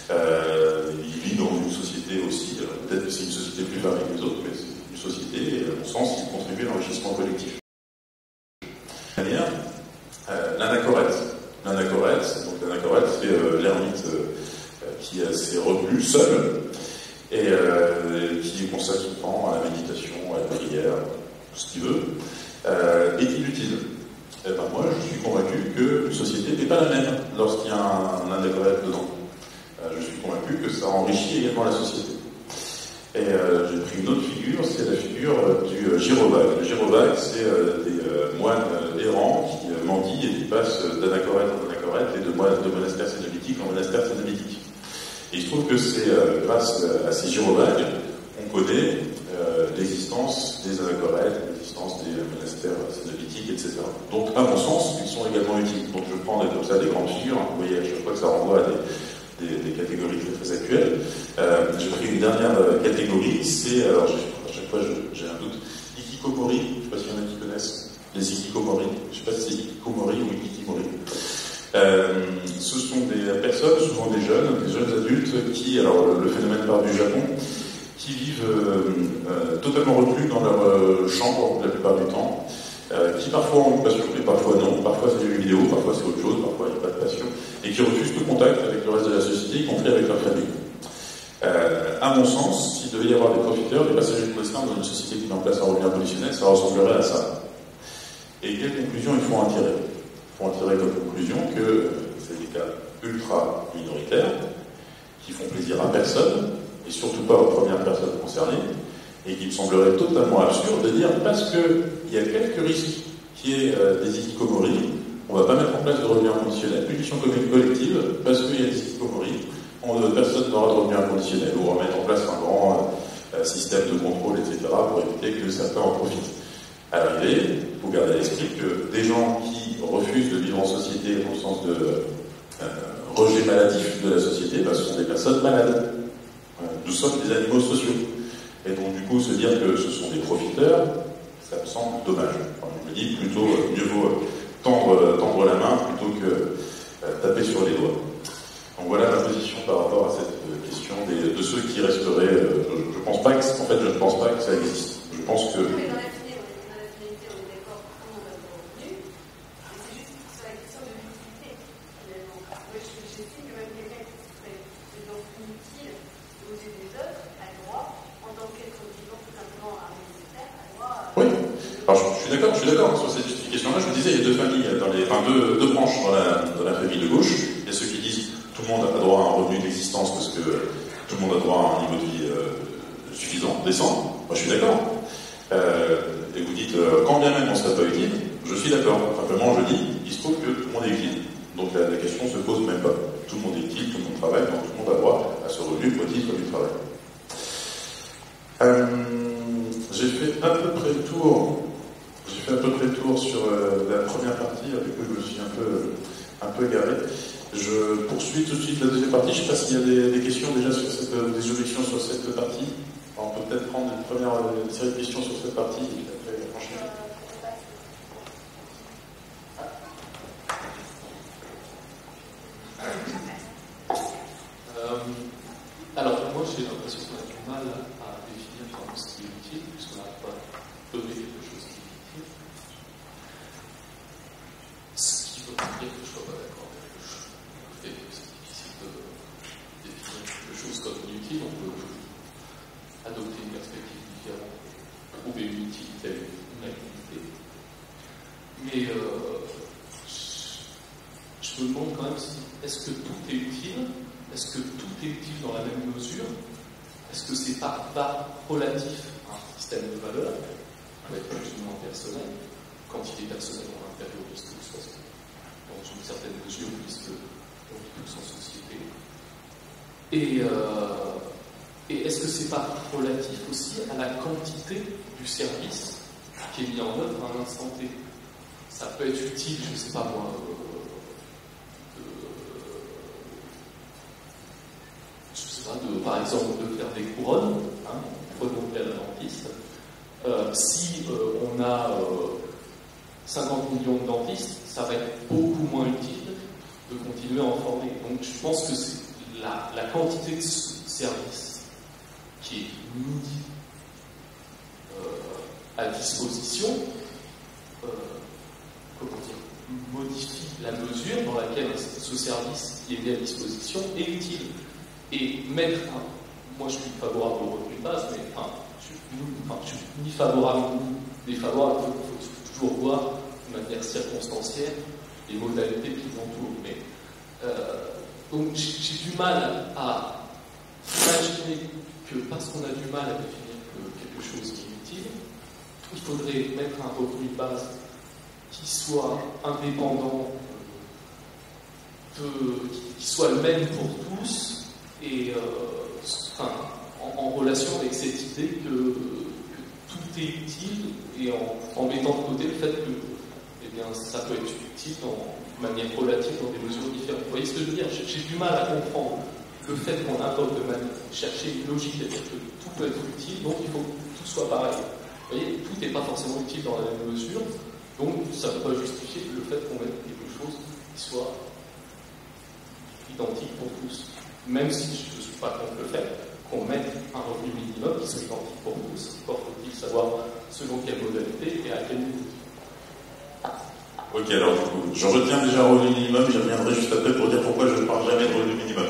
[SPEAKER 1] Il vit dans une société aussi, peut-être que c'est une société plus variée que les autres, mais c'est une société, et à mon sens, qui contribue à l'enrichissement collectif. Manière, l'anachorète. L'anachorète, c'est l'ermite qui s'est retenu seul et qui consacre son temps à la méditation, à la prière, tout ce qu'il veut. Est-il utile? Moi, je suis convaincu que une société n'est pas la même lorsqu'il y a un anachorète dedans. Je suis convaincu que ça enrichit également la société. Et j'ai pris une autre figure, c'est la figure du gyrovague. Le gyrovague, c'est des moines errants qui mendient et qui passent d'anachorète en anachorète et de monastère cénobitiques en monastère cénobitiques. Et il se trouve que c'est grâce à ces gyrovagues qu'on connaît l'existence des anachorètes, l'existence des monastères cénobitiques, etc. Donc, à mon sens, ils sont également utiles. Donc, je prends comme ça des grandes figures. Vous voyez, à chaque fois que ça renvoie à des catégories très, très actuelles. J'ai pris une dernière catégorie, c'est, alors à chaque fois j'ai un doute, Hikikomori, je ne sais pas s'il y en a qui connaissent les Hikikomori, je ne sais pas si c'est Hikikomori ou Hikikomori. Ce sont des personnes, souvent des jeunes adultes, qui, alors le phénomène part du Japon, qui vivent totalement reclus dans leur chambre la plupart du temps, qui parfois ont une passion, mais parfois non, parfois c'est des jeux vidéo, parfois c'est autre chose, parfois il n'y a pas de passion, et qui refusent tout contact avec le reste de la société, y compris avec leur famille. À mon sens, s'il devait y avoir des profiteurs, des passagers clandestins dans une société qui met en place un revenu inconditionnel, ça ressemblerait à ça. Et quelles conclusions ils font en tirer? Ils font en tirer comme conclusion que c'est des cas ultra minoritaires, qui font plaisir à personne, et surtout pas aux premières personnes concernées, et qu'il me semblerait totalement absurde de dire parce qu'il y a quelques risques qui est des hikikomori, on ne va pas mettre en place de revenu inconditionnel, punition collective, parce qu'il y a des hikikomori, personne n'aura de revenu inconditionnel, ou on va mettre en place un grand système de contrôle, etc., pour éviter que certains en profitent. À l'arrivée, faut garder à l'esprit que des gens qui refusent de vivre en société dans le sens de rejet maladif de la société, ce sont des personnes malades. Nous sommes des animaux sociaux. Et donc, du coup, se dire que ce sont des profiteurs, ça me semble dommage. Enfin, je me dis plutôt, mieux vaut tendre la main plutôt que taper sur les doigts. Donc voilà ma position par rapport à cette question de ceux qui resteraient. Je pense pas que, en fait, je ne pense pas que ça existe. Je pense que.
[SPEAKER 4] Mais dans la finalité, on est d'accord, tout le monde a droit au revenu. Mais c'est juste sur la question de l'utilité, finalement. Moi, j'estime que même quelqu'un qui serait donc inutile aux yeux des autres a le droit, en tant qu'être vivant, tout simplement à nécessaire, a le droit.
[SPEAKER 1] Oui. Alors, je suis d'accord sur cette justification-là. Je vous disais, il y a deux familles, deux branches dans la famille de gauche. Il y a ceux qui disent tout le monde a droit à un revenu d'existence parce que tout le monde a droit à un niveau de vie suffisant, décent. Moi, je suis d'accord. Et vous dites, quand bien même on ne serait pas utile, je suis d'accord. Simplement, je dis, il se trouve que tout le monde est utile. Donc la question ne se pose même pas. Tout le monde est utile, tout le monde travaille, donc tout le monde a droit à ce revenu au titre du travail. J'ai fait à peu près le tour. Sur la première partie. Du coup, je me suis un peu égaré. Je poursuis tout de suite la deuxième partie. Je ne sais pas s'il y a des questions déjà sur des objections sur cette partie. On peut peut-être prendre une première série de questions sur cette partie et puis après enchaîner.
[SPEAKER 2] Alors, moi, j'ai l'impression qu'on a du mal à définir vraiment ce qui est utile, puisqu'on n'a pas donné quelque chose qui est utile. Ce qui veut dire que je ne sois pas d'accord avec le fait que c'est difficile de définir quelque chose comme inutile. On peut adopter une perspective différente, trouver une utilité à une activité. Mais je me demande quand même si est-ce que tout est utile? Est-ce que tout est utile dans la même mesure? Est-ce que c'est pas relatif à un système de valeurs, avec plus ou moins personnel, quand il est personnel dans l'intérieur de ce que soit dans une certaine mesure, puisque on vit tous en société. Et est-ce que c'est pas relatif aussi à la quantité du service qui est mis en œuvre à un instant T? Ça peut être utile, je ne sais pas moi, par exemple, de faire des couronnes, prenons le cas d'un dentiste. Si on a 50 millions de dentistes, ça va être beaucoup moins utile de continuer à en former. Donc je pense que c'est la quantité de services qui est mise à disposition, modifie la mesure dans laquelle ce service qui est mis à disposition est utile. Et mettre moi je suis favorable au revenu de base, mais je suis ni favorable ni défavorable. Il faut toujours voir de manière circonstancielle les modalités qui l'entourent. Mais donc j'ai du mal à imaginer que parce qu'on a du mal à définir quelque chose qui est utile, il faudrait mettre un revenu de base qui soit indépendant, qui soit le même pour tous. Et en relation avec cette idée que tout est utile et en mettant de côté le fait que ça peut être utile de manière relative dans des mesures différentes. Vous voyez ce que je veux dire? J'ai du mal à comprendre le fait qu'on invoque de manière chercher une logique, c'est-à-dire que tout peut être utile, donc il faut que tout soit pareil. Vous voyez, tout n'est pas forcément utile dans la même mesure, donc ça ne peut pas justifier le fait qu'on mette quelque chose qui soit identique pour tous. Même si je ne suis pas contre le fait qu'on mette un revenu minimum qui soit identique pour tous, encore faut-il savoir selon quelle modalité et à quel niveau.
[SPEAKER 1] Ok, alors du coup, je retiens déjà le revenu minimum, j'y reviendrai juste après pour dire pourquoi je ne parle jamais de revenu minimum.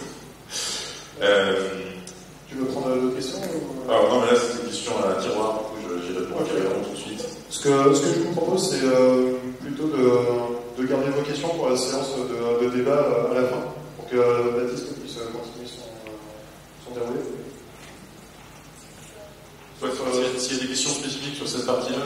[SPEAKER 5] Tu veux prendre d'autres questions
[SPEAKER 1] Alors non, mais là c'est une question à tiroir, du coup j'y réponds tout de suite.
[SPEAKER 5] Ce que je vous propose, c'est plutôt de garder vos questions pour la séance de débat à la fin, pour que Baptiste puisse continuer son déroulé.
[SPEAKER 1] S'il y a des questions spécifiques sur cette partie-là,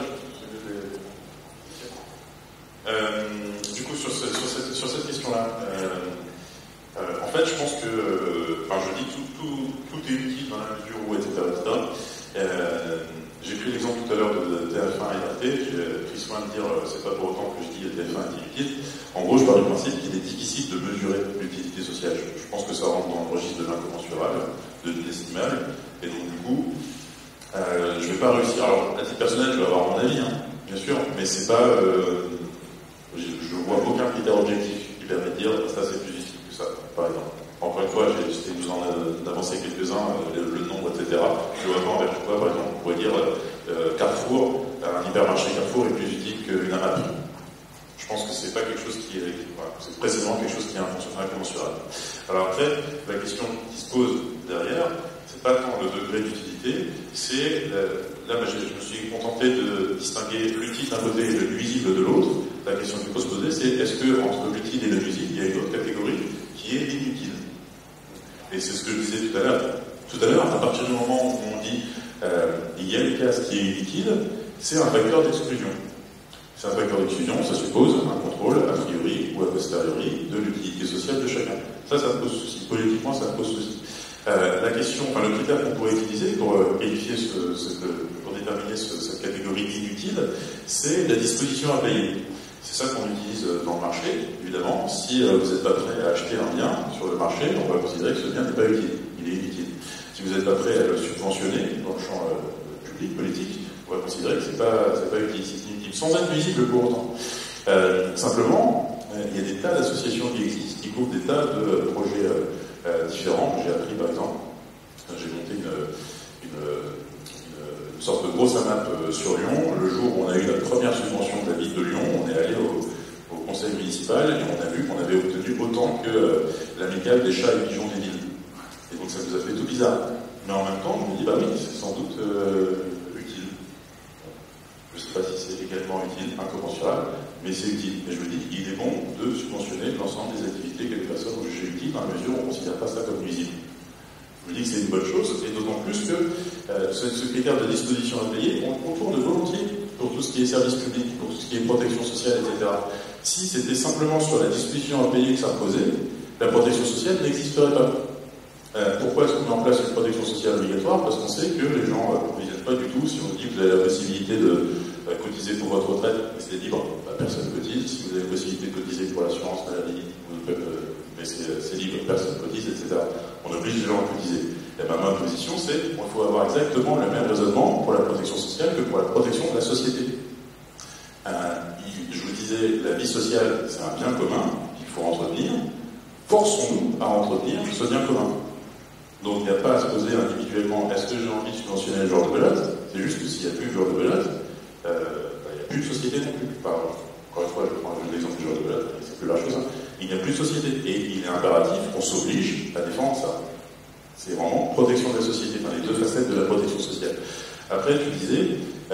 [SPEAKER 1] du coup, sur cette question-là, en fait, je pense que, je dis tout est utile dans la mesure où, etc. J'ai pris l'exemple tout à l'heure de TF1 et RT, j'ai pris soin de dire, c'est pas pour autant que je dis TF1 est inutile. En gros, je pars du principe qu'il est difficile de mesurer l'utilité sociale. Je pense que ça rentre dans le registre de l'incommensurable, de l'estimable, et donc du coup, je vais pas réussir. Alors, à titre personnel, je vais avoir mon avis, hein, bien sûr, mais c'est pas, je vois aucun critère objectif qui permet de dire, ça c'est plus utile que ça, par exemple. Encore une fois, j'ai essayé de vous en avancer quelques-uns, le nombre, etc. Je vois pas en vertu quoi, par exemple, on pourrait dire Carrefour, un hypermarché Carrefour est plus utile qu'une AMAP. Je pense que c'est pas quelque chose qui est, voilà, c'est précisément quelque chose qui est incommensurable. Alors après, la question qui se pose derrière, c'est pas tant le degré d'utilité, c'est, là, je me suis contenté de distinguer l'utile d'un côté et le nuisible de l'autre. La question qu'il faut se poser, c'est est-ce que entre l'utile et le nuisible, il y a une autre catégorie qui est l'inutile? Et c'est ce que je disais tout à l'heure. Tout à l'heure, à partir du moment où on dit il y a une classe qui est inutile, c'est un facteur d'exclusion. C'est un facteur d'exclusion, ça suppose un contrôle a priori ou a posteriori de l'utilité sociale de chacun. Ça pose souci. Politiquement, ça pose souci. La question, enfin le critère qu'on pourrait utiliser pour qualifier pour déterminer cette catégorie inutile, c'est la disposition à payer. C'est ça qu'on utilise dans le marché, évidemment. Si vous n'êtes pas prêt à acheter un bien sur le marché, on va considérer que ce bien n'est pas utile, il est inutile. Si vous n'êtes pas prêt à le subventionner dans le champ public, politique, on va considérer que c'est pas utile, c'est inutile, sans être visible pour autant. Simplement, il y a des tas d'associations qui existent, qui couvrent des tas de projets différents. J'ai appris, par exemple, j'ai monté une sorte de grosse AMAP sur Lyon. Le jour où on a eu la première subvention de la ville de Lyon, on est allé au conseil municipal et on a vu qu'on avait obtenu autant que l'amicale des chats et pigeons des villes. Et donc ça nous a fait tout bizarre. Mais en même temps, je me dis, bah oui, c'est sans doute utile. Je ne sais pas si c'est également utile, incommensurable, mais c'est utile. Et je me dis, il est bon de subventionner l'ensemble des activités que les personnes ont jugées utiles dans la mesure où on ne considère pas ça comme nuisible. Je me dis que c'est une bonne chose, et d'autant plus que ce critère de disposition à payer, on le contourne volontiers pour tout ce qui est service public, pour tout ce qui est protection sociale, etc. Si c'était simplement sur la disposition à payer que ça reposait, la protection sociale n'existerait pas. Pourquoi est-ce qu'on met en place une protection sociale obligatoire? Parce qu'on sait que les gens ne viennent pas du tout. Si on dit que vous avez la possibilité de cotiser pour votre retraite, mais c'est libre, personne ne cotise. Si vous avez la possibilité de cotiser pour l'assurance maladie, mais c'est libre, personne ne cotise, etc. On oblige les gens à cotiser. Et ma position, c'est qu'il faut avoir exactement le même raisonnement pour la protection sociale que pour la protection de la société. Je vous disais, la vie sociale, c'est un bien commun qu'il faut entretenir. Forçons-nous à entretenir ce bien commun. Donc il n'y a pas à se poser individuellement, est-ce que j'ai envie de subventionner le genre de belote? C'est juste que s'il n'y a plus le genre de belote, il n'y a plus de société non plus. Encore une fois, je prends l'exemple du genre de belote, c'est plus large que ça. Il n'y a plus de société. Et il est impératif qu'on s'oblige à défendre ça. C'est vraiment protection de la société, enfin les deux facettes de la protection sociale. Après, tu disais,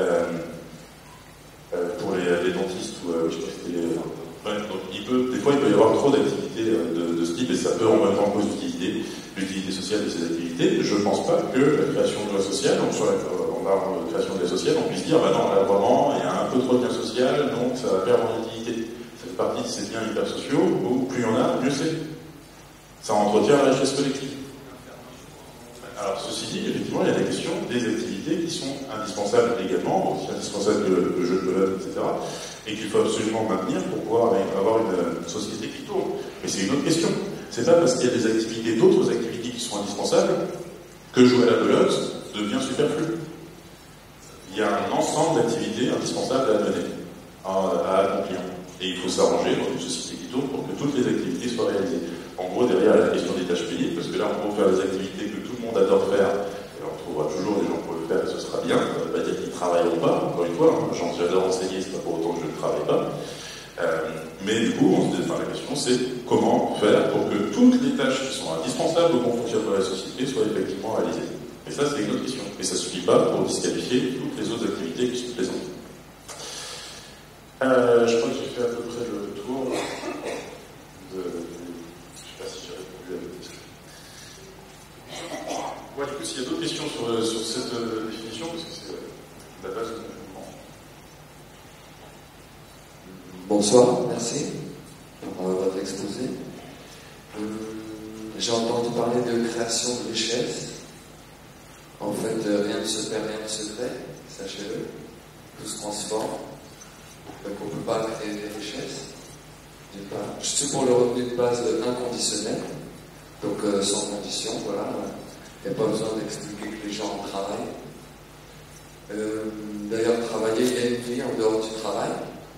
[SPEAKER 1] pour les dentistes, ou je crois que c'était donc des fois il peut y avoir trop d'activités de ce type et ça peut remettre en cause l'utilité sociale de ces activités. Je ne pense pas que la création de loi sociale, donc sur la création de loi sociale, on puisse dire bah non, là vraiment il y a un peu trop de lien social, donc ça va perdre en utilité. Ça fait partie de ces biens hyper sociaux où plus il y en a, mieux c'est. Ça entretient la richesse collective. Alors ceci dit, effectivement, il y a la question des activités qui sont indispensables également, aussi indispensables que le jeu de belote, etc. Et qu'il faut absolument maintenir pour pouvoir avoir une société qui tourne. Mais c'est une autre question. C'est pas parce qu'il y a des activités, d'autres activités qui sont indispensables, que jouer à la belote devient superflu. Il y a un ensemble d'activités indispensables à mener, à accomplir. Et il faut s'arranger dans une société qui tourne pour que toutes les activités soient réalisées. En gros, derrière la question des tâches payées, parce que là, on peut faire des activités que tout le monde adore faire, et on trouvera toujours des gens pour le faire, et ce sera bien. Ça ne veut pas dire qu'ils ne travailleront pas, encore une fois. J'adore enseigner, c'est pas pour autant que je ne travaille pas. Mais du coup, la question, c'est comment faire pour que toutes les tâches qui sont indispensables au bon fonctionnement de la société soient effectivement réalisées. Et ça, c'est une autre question. Et ça ne suffit pas pour disqualifier toutes les autres activités qui se présentent. Je crois que j'ai fait à peu près le tour de... Je ne sais pas si j'ai répondu à votre question. Ouais, du coup, s'il y a d'autres questions sur cette définition, parce que c'est la base de mon mouvement.
[SPEAKER 6] Bonsoir, merci pour votre exposé. J'ai entendu parler de création de richesse. En fait, rien ne se perd, rien ne se crée. sachez-le. Tout se transforme. Donc on ne peut pas créer des richesses. Je suis pour le revenu de base inconditionnel. Donc sans condition, voilà. Il n'y a pas besoin d'expliquer que les gens travaillent. D'ailleurs, travailler, il y a une vie en dehors du travail.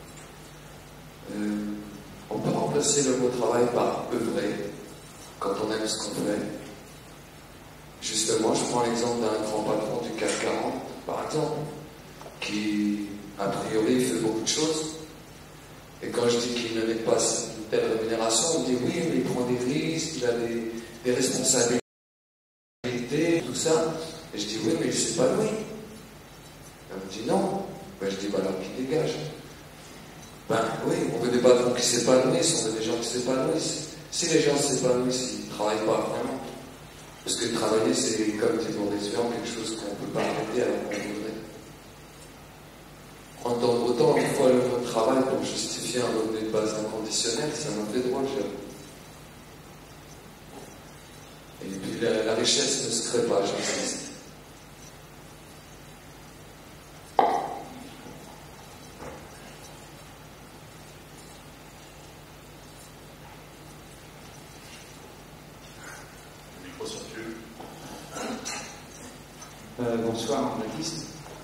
[SPEAKER 6] On peut remplacer le mot travail par œuvrer, quand on aime ce qu'on fait. Justement, je prends l'exemple d'un grand patron du CAC 40, par exemple, qui, a priori, fait beaucoup de choses. Et quand je dis qu'il ne met pas une telle rémunération, on dit oui, mais il prend des risques, il a des responsabilités, tout ça. Et je dis oui, mais il s'épanouit. Elle me dit non. Ben, je dis bah alors qu'il dégage. Ben oui, on veut des patrons qui s'épanouissent, on veut des gens qui s'épanouissent. Si les gens s'épanouissent, ils ne travaillent pas vraiment. Parce que travailler, c'est comme dit Bourdieu, quelque chose qu'on ne peut pas arrêter alors qu'on voudrait. Entendre autant une fois le mot travail pour justifier un revenu de base inconditionnel, ça m'a fait drôle. Et puis la richesse ne se crée pas, j'insiste.
[SPEAKER 7] Bonsoir, Baptiste.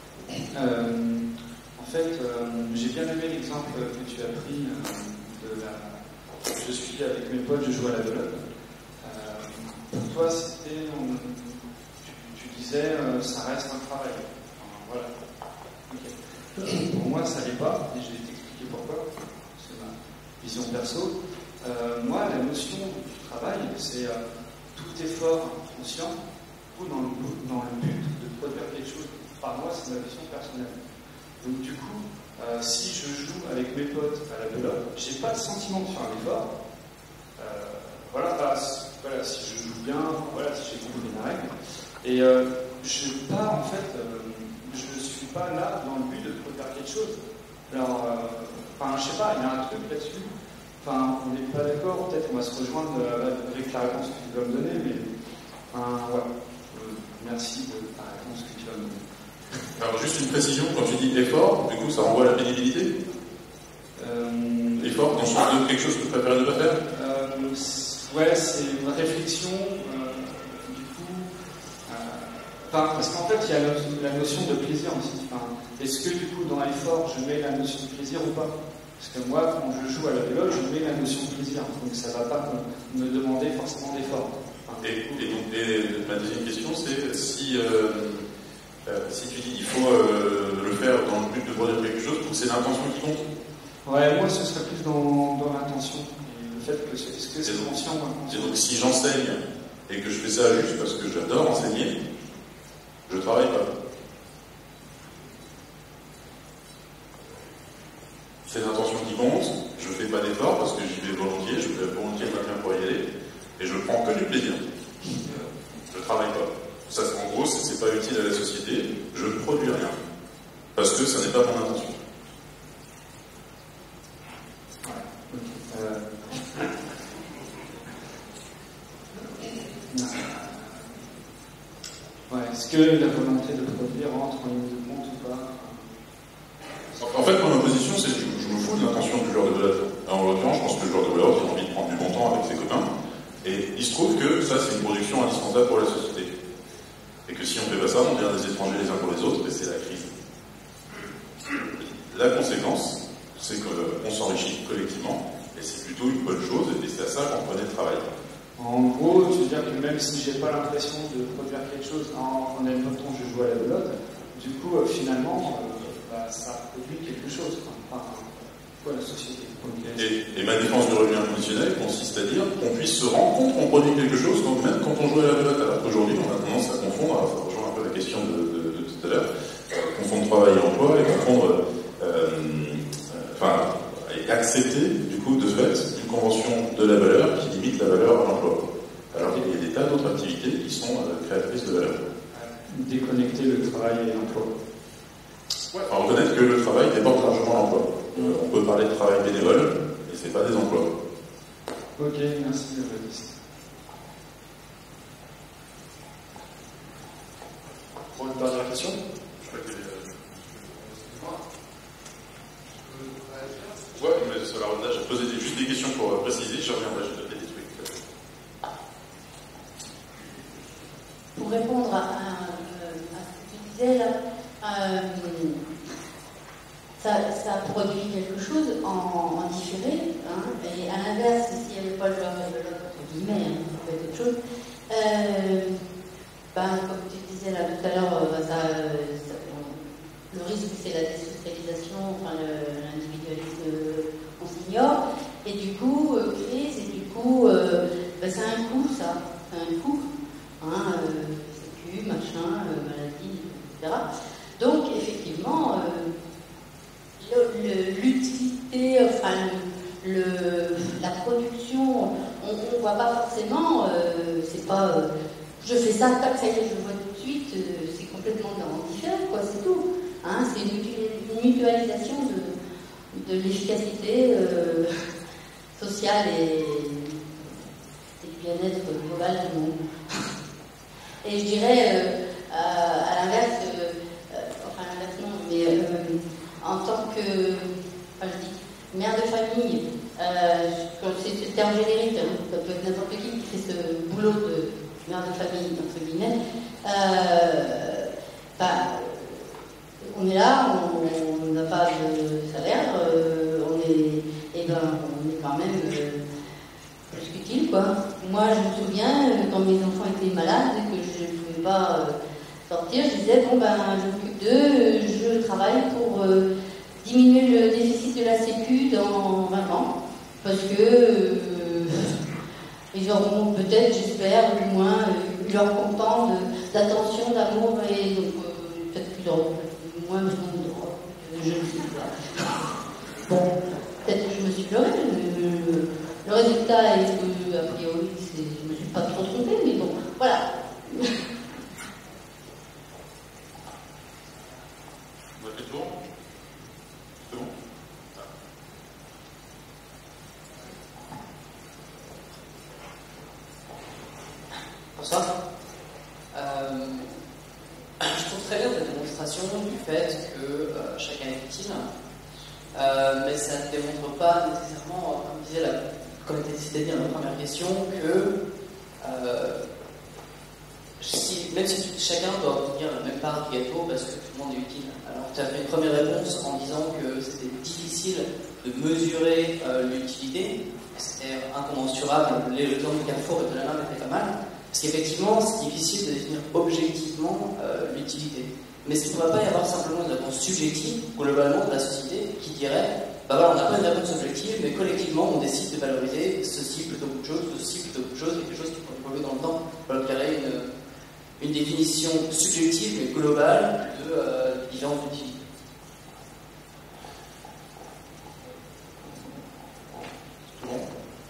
[SPEAKER 7] En fait, j'ai bien aimé l'exemple que tu as pris de la... Je suis avec mes potes, je joue à la belote. Pour toi, c'était... Tu disais, ça reste un travail. Voilà. Okay. Pour moi, ça l'est pas, et je vais t'expliquer pourquoi. C'est ma vision perso. Moi, la notion du travail, c'est tout effort conscient ou dans le but de produire quelque chose. Par moi, c'est ma vision personnelle. Donc du coup, si je joue avec mes potes à la belote, j'ai pas le sentiment de faire un effort. Voilà, si je joue bien, voilà, si j'ai compris les règles. Et je suis pas là dans le but de produire quelque chose. Alors, je sais pas, il y a un truc là-dessus. Enfin, on n'est pas d'accord, peut-être on va se rejoindre avec la réponse que tu dois me donner, mais voilà. Merci de ta réponse que tu vas me donner.
[SPEAKER 1] Alors, juste une précision, quand tu dis effort, du coup, ça renvoie à la pénibilité Effort, dans le sens de quelque chose que tu préfères ne pas faire
[SPEAKER 7] Ouais, c'est une réflexion, du coup, parce qu'en fait, il y a la notion de plaisir aussi. Est-ce que, du coup, dans l'effort, je mets la notion de plaisir ou pas? Parce que moi, quand je joue à la belote, je mets la notion de plaisir. Donc, ça ne va pas me demander forcément d'effort.
[SPEAKER 1] Et ma deuxième question, c'est si tu dis qu'il faut le faire dans le but de produire quelque chose, c'est l'intention qui compte?
[SPEAKER 7] Ouais, moi ce serait plus dans l'intention. Le fait que est-ce que c'est conscient ou inconscient.
[SPEAKER 1] Et donc si j'enseigne et que je fais ça juste parce que j'adore enseigner, je travaille pas. C'est l'intention qui compte, je fais pas d'effort parce que j'y vais volontiers, je fais volontiers le matin pour y aller, et je prends que du plaisir. Je travaille pas. Ça, en gros, c'est pas utile à la société, je ne produis rien. Parce que ça n'est pas mon intention.
[SPEAKER 7] Ouais, est-ce que la volonté de produire entre en ligne de compte ou pas?
[SPEAKER 1] En fait, ma position, c'est que je me fous de l'intention du joueur de belote. En l'occurrence, je pense que le joueur de belote a envie de prendre du bon temps avec ses copains. Et il se trouve que ça, c'est une production indispensable pour la société. Et que si on ne fait pas ça, on devient des étrangers les uns pour les autres, et c'est la crise. La conséquence, c'est qu'on s'enrichit collectivement, et c'est plutôt une bonne chose, et c'est à ça qu'on prenait le travail.
[SPEAKER 7] En gros, tu veux dire que même si j'ai pas l'impression de produire quelque chose, en admettant que je joue à la belote, du coup, finalement, ça produit quelque chose. Pour la société.
[SPEAKER 1] Et ma défense du revenu inconditionnel consiste à dire qu'on puisse se rendre compte qu'on produit quelque chose, donc même quand on joue à la belote, alors qu'aujourd'hui on a tendance à confondre, alors ça rejoint un peu la question de tout à l'heure, confondre travail et emploi, et confondre, et accepter du coup de fait une convention de la valeur qui limite la valeur à l'emploi. Alors qu'il y a des tas d'autres activités qui sont créatrices de valeur.
[SPEAKER 7] Déconnecter le travail et l'emploi.
[SPEAKER 1] Ouais, reconnaître que le travail déborde largement l'emploi. On peut parler de travail bénévole, et c'est pas des emplois.
[SPEAKER 7] Ok, merci Baptiste.
[SPEAKER 5] Pour une dernière question.
[SPEAKER 1] Je crois que sur la route là, j'ai posé juste des questions pour préciser, je reviendrai, je te fais des trucs.
[SPEAKER 8] Pour répondre à ce que tu disais là, ça produit quelque chose en différé, hein, et à l'inverse, s'il n'y avait pas le genre et entre guillemets, hein, ça peut être autre chose. Comme tu disais là tout à l'heure, le risque c'est la désocialisation, enfin l'individualisme, on s'ignore, et du coup, crise, et du coup, c'est un coût ça, c'est un coût, hein, sécu, machin, maladie, etc. Donc effectivement, l'utilité, enfin la production, on ne voit pas forcément, c'est pas je fais ça, tac, ça y est, je vois tout de suite, c'est complètement différent, quoi, c'est tout. Hein, c'est une mutualisation de l'efficacité sociale et du bien-être global du monde. Et je dirais, à l'inverse, enfin l'inverse non, mais en tant que, enfin je dis, mère de famille, c'est le terme générique, hein, ça peut être n'importe qui fait ce boulot de mère de famille, entre guillemets, on est là, on n'a pas de salaire, on est quand même plus qu'utile, quoi. Moi, je me souviens, quand mes enfants étaient malades et que je ne pouvais pas sortir, je disais, je m'occupe d'eux, je travaille pour diminuer le déficit de la Sécu dans 20 ans, parce que ils auront peut-être, j'espère, du moins, eu leur content d'attention, d'amour, et donc peut-être qu'ils auront moins besoin de drogue, je ne sais pas. Bon, peut-être que je me suis pleurée, le résultat est que, a priori, je ne me suis pas trop trompée, mais bon, voilà.
[SPEAKER 1] On a fait le tour ? C'est bon ?
[SPEAKER 9] Bonsoir. Je trouve très bien la démonstration du fait que chacun est victime, mais ça ne démontre pas nécessairement, comme était cité dans la première question, que même si chacun doit obtenir la même part du gâteau parce que tout le monde est utile. Alors tu as fait une première réponse en disant que c'était difficile de mesurer l'utilité, c'était incommensurable, l'exemple de Carrefour et de la main était pas mal. Parce qu'effectivement, c'est difficile de définir objectivement l'utilité. Mais est-ce qu'il ne pourrait pas y avoir simplement une réponse subjective, globalement, de la société, qui dirait, on n'a pas une réponse objective, mais collectivement, on décide de valoriser ceci plutôt qu'autre chose, ceci plutôt qu'autre chose, quelque chose qui pourrait évoluer dans le temps, pour créer une définition subjective, mais globale, de différentes utilités.
[SPEAKER 1] C'est bon ?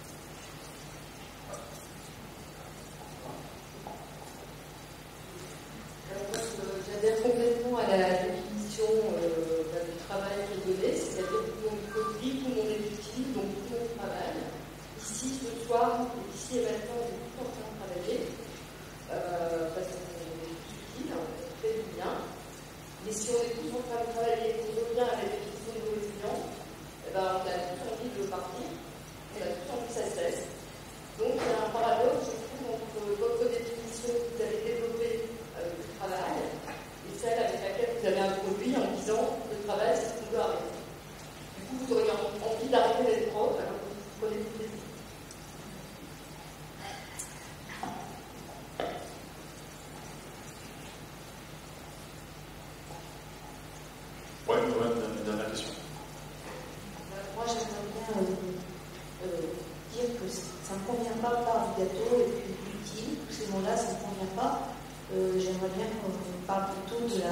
[SPEAKER 10] J'adhère complètement à la définition du travail qui est donnée, c'est-à-dire que tout le monde produit, tout le monde est utile, donc tout le monde travaille. Ici, ce soir, ici et maintenant, on est tous en train de travailler, parce qu'on est tous utiles, on fait du bien. Mais si on est tous en train de travailler et qu'on revient à la définition de nos étudiants, on a tous envie de partir, on a tous envie que ça cesse. Donc il y a un paradoxe, je trouve, entre votre définition que vous avez développée du travail et celle avec laquelle vous avez introduit en disant le travail, c'est ce qu'on veut arrêter. Du coup, vous auriez envie d'arrêter d'être prof alors que vous prenez toutes les études.
[SPEAKER 1] Ouais, une dernière question.
[SPEAKER 10] Moi, j'aimerais bien dire que ça ne me convient pas par du gâteau et puis utile. Tous ces mots-là, ça ne me convient pas. J'aimerais bien qu'on parle plutôt de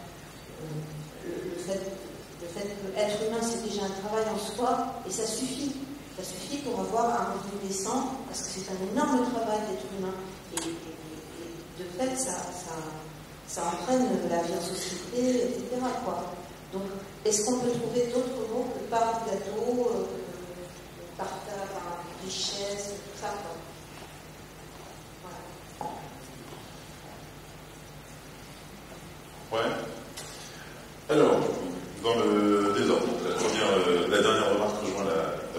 [SPEAKER 10] le fait que être humain, c'est déjà un travail en soi, et ça suffit. Ça suffit pour avoir un revenu décent, parce que c'est un énorme travail d'être humain. Et de fait, ça entraîne la vie en société, etc., quoi. Donc, est-ce qu'on peut trouver d'autres mots que part du gâteau, partage, richesse, tout ça, quoi.
[SPEAKER 1] Ouais. Alors, dans le désordre, la dernière remarque rejoint la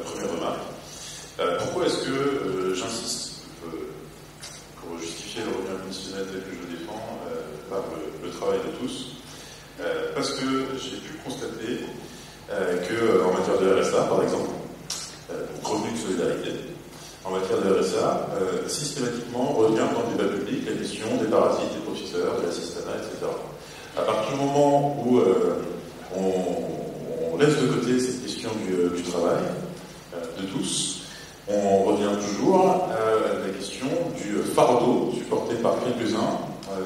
[SPEAKER 1] de tous, parce que j'ai pu constater qu'en matière de RSA, par exemple, revenu de solidarité, en matière de RSA, systématiquement revient dans le débat public la question des parasites, des professeurs, de l'assistanat, etc. À partir du moment où on laisse de côté cette question du travail de tous, on revient toujours à la question du fardeau supporté par quelques-uns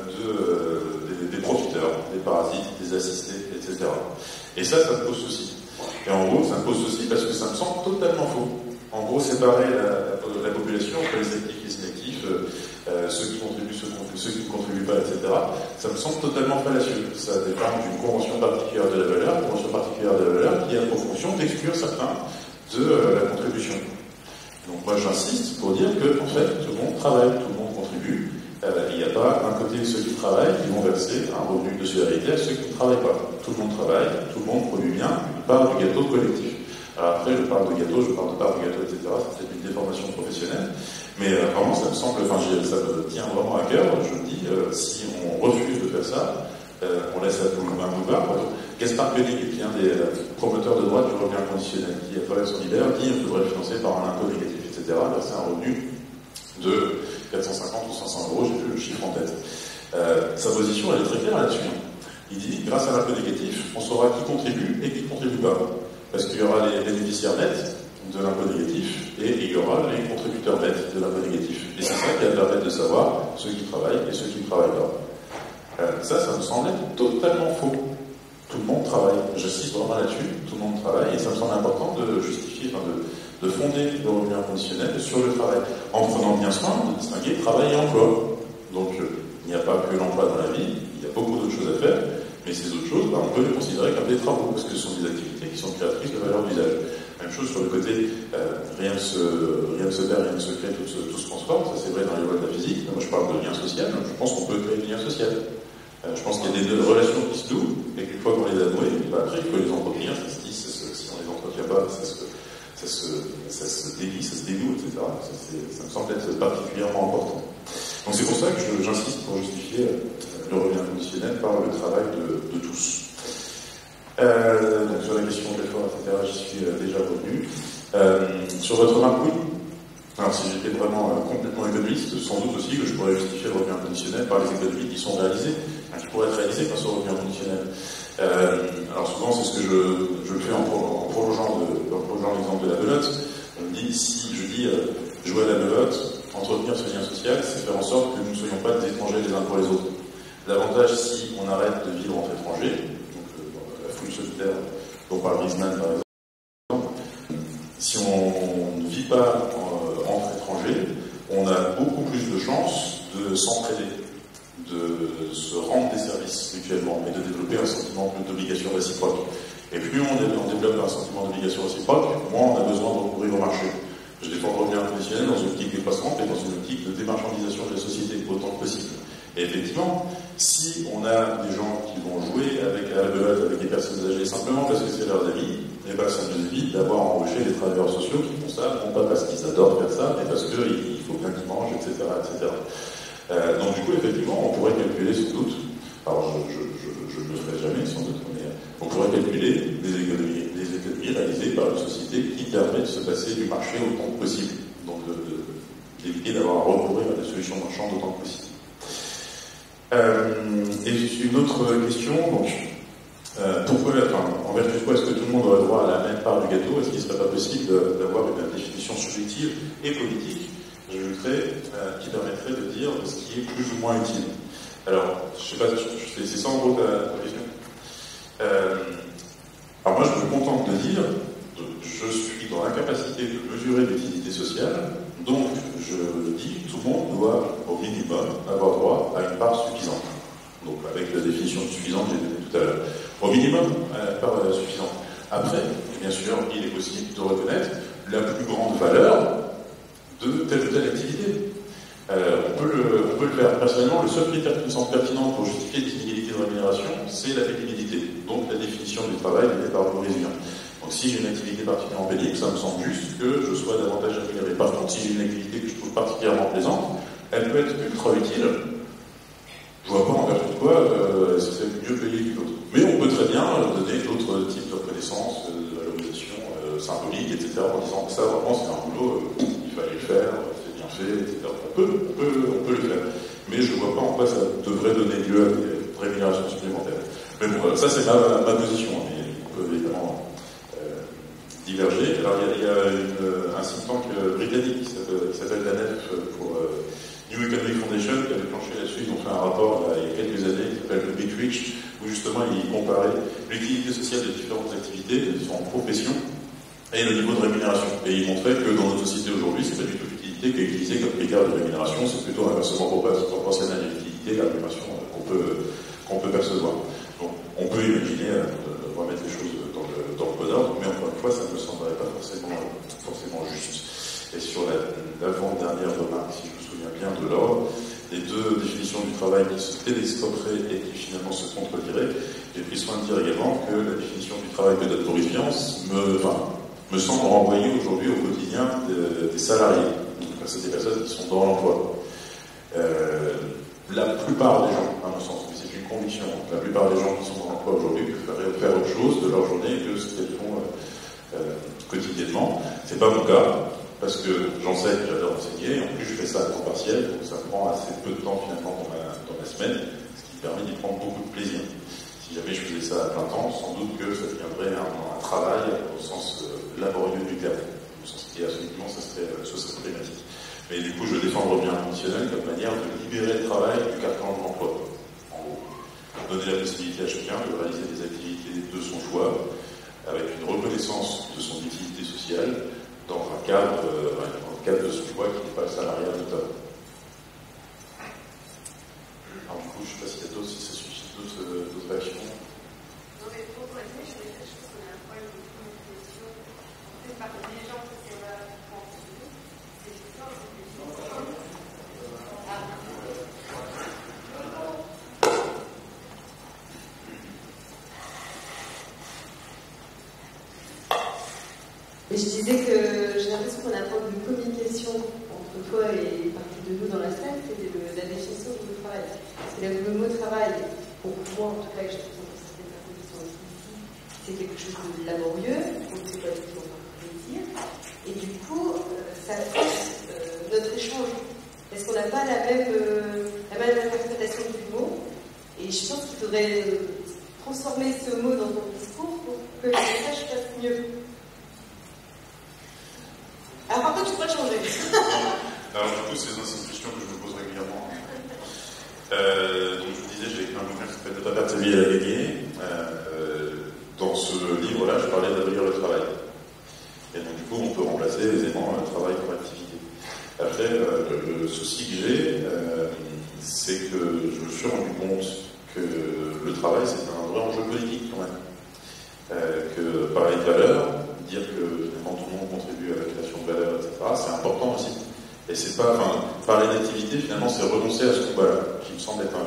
[SPEAKER 1] des profiteurs, des parasites, des assistés, etc. Et ça me pose souci. Et en gros, ça me pose souci parce que ça me semble totalement faux. En gros, séparer la population entre les actifs et les inactifs, ceux qui contribuent, ceux qui ne contribuent pas, etc., ça me semble totalement fallacieux. Ça dépend d'une convention particulière de la valeur, qui a pour fonction d'exclure certains de la contribution. Donc moi j'insiste pour dire que en fait tout le monde travaille, tout le monde contribue. Il n'y a pas d'un côté ceux qui travaillent qui vont verser un revenu de solidarité à ceux qui ne travaillent pas. Tout le monde travaille, tout le monde produit bien une part du gâteau collectif. Alors après je parle de gâteau, je parle de part du gâteau, etc. C'est peut-être une déformation professionnelle, mais vraiment ça me semble, ça me tient vraiment à cœur. Je me dis, si on refuse de faire ça, on laisse à tout le monde un boulevard. Gaspard Koenig, qui est un des promoteurs de droit du revenu inconditionnel, qui à travers son libère dit qu'on devrait le financer par un impôt négatif, etc. Là, c'est un revenu de 450 ou 500 euros, j'ai plus le chiffre en tête. Sa position, elle est très claire là-dessus. Il dit, grâce à l'impôt négatif, on saura qui contribue et qui ne contribue pas. Parce qu'il y aura les bénéficiaires nets de l'impôt négatif et il y aura les contributeurs nets de l'impôt négatif. Et c'est ça qui va permettre de savoir ceux qui travaillent et ceux qui ne travaillent pas. Ça me semble être totalement faux. Tout le monde travaille. J'insiste vraiment là-dessus. Tout le monde travaille et ça me semble important de justifier, de fonder le revenu inconditionnel sur le travail, en prenant bien soin de distinguer travail et emploi. Donc, il n'y a pas que l'emploi dans la vie, il y a beaucoup d'autres choses à faire, mais ces autres choses, on peut les considérer comme des travaux, parce que ce sont des activités qui sont créatrices de valeur d'usage. Même chose sur le côté, rien ne se perd, rien ne se crée, tout se transforme, ça c'est vrai dans les lois de la physique. Moi je parle de lien social, donc je pense qu'on peut créer du lien social. Je pense qu'il y a des relations qui se nouent, et qu'une fois qu'on les a nouées, après il faut les entretenir, si on les entretient pas, ça se délie, ça se dénoue, etc. Ça me semble être particulièrement important. Donc c'est pour ça que j'insiste pour justifier le revenu inconditionnel par le travail de tous. Donc sur la question de l'effort, etc., j'y suis déjà revenu. Sur votre remarque, oui. Alors si j'étais vraiment complètement économiste, sans doute aussi que je pourrais justifier le revenu inconditionnel par les économies qui sont réalisées, qui pourraient être réalisées grâce au revenu inconditionnel. Alors souvent c'est ce que je le fais en prolongeant l'exemple de la belote. On me dit, si je dis jouer à la belote, entretenir ce lien social, c'est faire en sorte que nous ne soyons pas des étrangers les uns pour les autres. L'avantage, si on arrête de vivre entre étrangers, donc la foule solitaire dont parle Griezmann par exemple, si on ne vit pas entre étrangers, on a beaucoup plus de chances de s'entraider, de se rendre des services mutuellement et de développer un sentiment d'obligation réciproque. Et plus on développe un sentiment d'obligation réciproque, moins on a besoin de recourir au marché. Je défends le revenu inconditionnel dans une optique décroissante et dans une optique de démarchandisation de la société autant que possible. Et effectivement, si on a des gens qui vont jouer à la belote avec des personnes âgées simplement parce que c'est leurs amis, et ben ça nous évite d'avoir embauché des travailleurs sociaux qui font ça, non pas parce qu'ils adorent faire ça, mais parce qu'il faut bien qu'ils mangent, etc. etc. Donc du coup, effectivement, on pourrait calculer sans doute, alors je ne le ferai jamais sans doute, mais on pourrait calculer des économies réalisées par une société qui permet de se passer du marché autant que possible, donc d'éviter d'avoir à recourir à des solutions marchandes autant que possible. Et une autre question, donc, en vertu de quoi est-ce que tout le monde aurait droit à la même part du gâteau? Est-ce qu'il ne serait pas possible d'avoir une définition subjective et politique, j'ajouterais, qui permettrait de dire ce qui est plus ou moins utile? Alors, je ne sais pas, c'est ça en gros ta question. Alors moi, je me contente de dire, je suis dans l'incapacité de mesurer l'utilité sociale, donc je dis que tout le monde doit, au minimum, avoir droit à une part suffisante. Donc avec la définition de suffisante que j'ai donnée tout à l'heure. Au minimum, à une part suffisante. Après, bien sûr, il est possible de reconnaître la plus grande valeur de telle ou telle activité. On peut le faire. Personnellement, le seul critère qui me semble pertinent pour justifier des inégalités de rémunération, c'est la pénibilité. Donc la définition du travail donnée par le brésilien. Donc si j'ai une activité particulièrement pénible, ça me semble juste que je sois davantage rémunéré. Par contre, si j'ai une activité que je trouve particulièrement plaisante, elle peut être ultra utile, vois pas en vertu de quoi ce serait mieux payé qu'une autre. Mais on peut très bien donner d'autres types de reconnaissance, de valorisation symbolique, etc., en disant que ça, vraiment, c'est un boulot, il fallait le faire, c'est bien fait, etc. On peut le faire. Mais je vois pas en quoi ça devrait donner lieu à des rémunérations supplémentaires. Mais bon, ça, c'est ma position, mais on peut évidemment diverger. Alors, il y a un think tank britannique qui s'appelle la NEF pour New Economic Foundation qui avait planché là-dessus. Ils ont fait un rapport il y a quelques années qui s'appelle le Big Rich, où justement ils comparaient l'utilité sociale des différentes activités, des différentes professions, et le niveau de rémunération. Et ils montraient que dans notre société aujourd'hui, c'est pas du tout l'utilité qui est utilisée comme critère de rémunération, c'est plutôt inversement proportionnel à l'utilité, la rémunération qu'on peut percevoir. Donc, on peut imaginer remettre les choses dans le bon ordre, mais encore une fois, ça ne me semblerait pas forcément juste. Et sur l'avant-dernière remarque, si je me souviens bien de l'ordre, les deux définitions du travail qui se télescoperaient et qui finalement se contrediraient, j'ai pris soin de dire également que la définition du travail que donne Boris Vian me semble renvoyer aujourd'hui au quotidien des salariés. Donc, c'est des personnes qui sont dans l'emploi. La plupart des gens, à mon sens, mais c'est une conviction, la plupart des gens qui sont dans l'emploi aujourd'hui préfèrent faire autre chose de leur journée que ce qu'elles font quotidiennement. C'est pas mon cas, parce que j'enseigne, j'adore enseigner, en plus je fais ça à temps partiel, donc ça prend assez peu de temps finalement dans ma semaine, ce qui permet d'y prendre beaucoup de plaisir. Si jamais je faisais ça à plein temps, sans doute que ça deviendrait un travail au sens laborieux du terme, au sens qui absolument ce serait problématique. Mais du coup, je défends le revenu inconditionnel comme manière de libérer le travail du carcan de l'emploi. En gros, donner la possibilité à chacun de réaliser des activités de son choix, avec une reconnaissance de son utilité sociale, dans un cadre de son choix qui n'est pas le salariat total. Alors du coup, je ne sais pas s'il y a d'autres, si ça suffit d'autres réactions.
[SPEAKER 4] Non, mais pour continuer, je voulais dire qu'on a un problème de communication. En fait, par les gens qui sont là pour enseigner, c'est justement
[SPEAKER 10] Et je disais que j'ai l'impression qu'on a un problème de communication entre toi et une partie de nous dans la salle, c'est la définition du mot travail. Parce que le mot travail, pour moi en tout cas, j'ai l'impression que certaines personnes qui sont ici, c'est quelque chose de laborieux, donc c'est pas du tout par plaisir. Et du coup, ça force notre échange. Parce qu'on n'a pas la même interprétation du mot. Et je pense qu'il faudrait transformer ce mot dans ton discours pour que le message fasse mieux. Alors par contre, tu pourrais le changer.
[SPEAKER 1] Alors du coup, c'est une question que je me pose régulièrement. Donc je vous disais, j'ai écrit un bouquin qui s'appelle Ne pas perdre sa vie à la gagner. Dans ce livre-là, je parlais d'abolir le travail. Et donc du coup, on peut remplacer aisément le travail par activité. Après, le souci que j'ai, c'est que je me suis rendu compte que le travail, c'est un vrai enjeu politique quand même. Que parler de valeur, dire que finalement tout le monde contribue à la création de valeur, etc., c'est important aussi. Et c'est pas, parler d'activité, finalement, c'est renoncer à ce combat-là, qui me semble être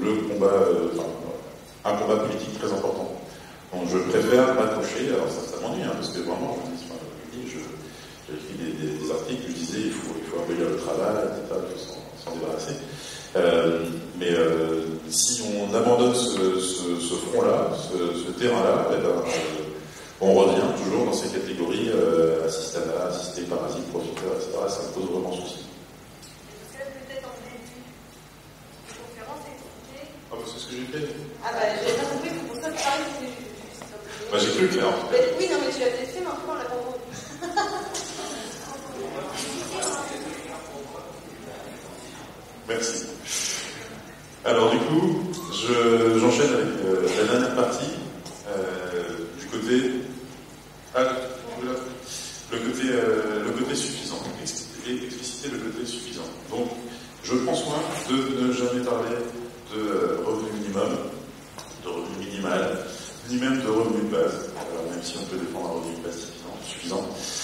[SPEAKER 1] un combat politique très important. Donc je préfère m'accrocher, alors ça m'ennuie, parce que vraiment, j'ai écrit des articles qui disaient il faut abolir le travail, etc., il faut s'en débarrasser. Mais si on abandonne ce front-là, ce terrain-là, on revient toujours dans ces catégories assistanat, assisté, parasite, profiteur, etc. Ça me pose vraiment souci.
[SPEAKER 4] Est-ce que peut-être en début de conférence expliquer
[SPEAKER 1] C'est ce que j'ai fait.
[SPEAKER 4] J'ai pas compris, c'est pour ça que pareil, c'est juste.
[SPEAKER 1] J'ai cru le faire.
[SPEAKER 4] Oui, non, mais tu l'as peut-être fait, mais encore on l'a pas entendu.
[SPEAKER 1] Merci. Alors du coup, j'enchaîne avec la dernière partie du côté le côté suffisant, expliciter le côté suffisant. Donc, je prends soin de ne jamais parler de revenu minimum, de revenu minimal, ni même de revenu de base, même si on peut défendre un revenu de base suffisant.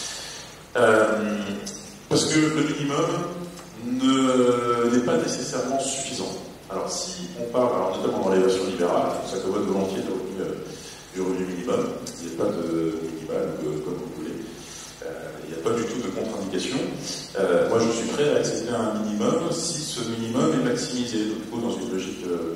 [SPEAKER 1] Parce que le minimum n'est pas nécessairement suffisant. Alors si on parle, notamment dans les versions libérales, on s'accommode volontiers du revenu minimum, il n'y a pas de minimal, comme vous voulez, il n'y a pas du tout de contre-indication. Moi je suis prêt à accepter un minimum si ce minimum est maximisé, du coup dans une logique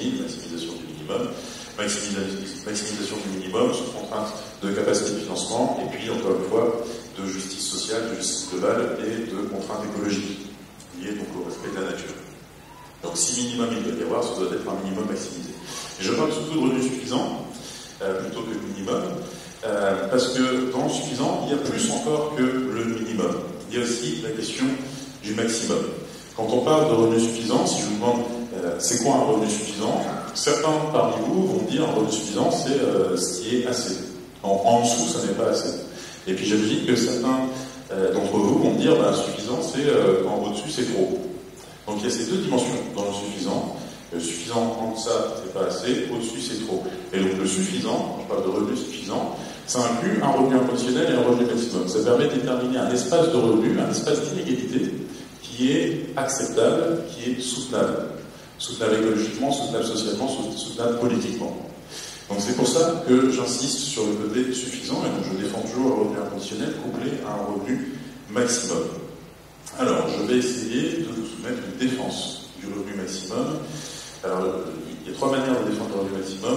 [SPEAKER 1] maximisation du minimum, maximisation du minimum sous contrainte de capacité de financement, et puis encore une fois de justice sociale, de justice globale et de contraintes écologiques liées donc au respect de la nature. Donc si minimum il doit y avoir, ça doit être un minimum maximisé. Et je parle surtout de revenus suffisants plutôt que de minimum, parce que dans le suffisant, il y a plus encore que le minimum. Il y a aussi la question du maximum. Quand on parle de revenus suffisants, si je vous demande c'est quoi un revenu suffisant, certains parmi vous vont dire un revenu suffisant c'est ce qui est assez. En dessous, ça n'est pas assez. Et puis j'imagine que certains d'entre vous vont dire suffisant c'est quand au-dessus c'est trop. Donc il y a ces deux dimensions dans le suffisant. Le suffisant en deçà c'est pas assez, au-dessus c'est trop. Et donc le suffisant, quand je parle de revenu suffisant, ça inclut un revenu inconditionnel et un revenu maximum. Ça permet de déterminer un espace de revenu, un espace d'inégalité qui est acceptable, qui est soutenable. Soutenable écologiquement, soutenable socialement, soutenable politiquement. Donc c'est pour ça que j'insiste sur le côté suffisant, et donc je défends toujours un revenu inconditionnel couplé à un revenu maximum. Alors, je vais essayer de vous soumettre une défense du revenu maximum. Alors, il y a trois manières de défendre le revenu maximum.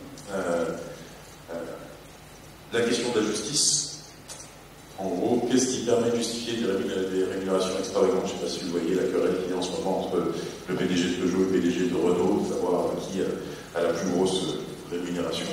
[SPEAKER 1] La question de la justice. En gros, qu'est-ce qui permet de justifier des rémunérations extravagantes? Je ne sais pas si vous voyez la querelle qu'il y a en ce moment entre le PDG de Peugeot et le PDG de Renault, de savoir qui a la plus grosse rémunération.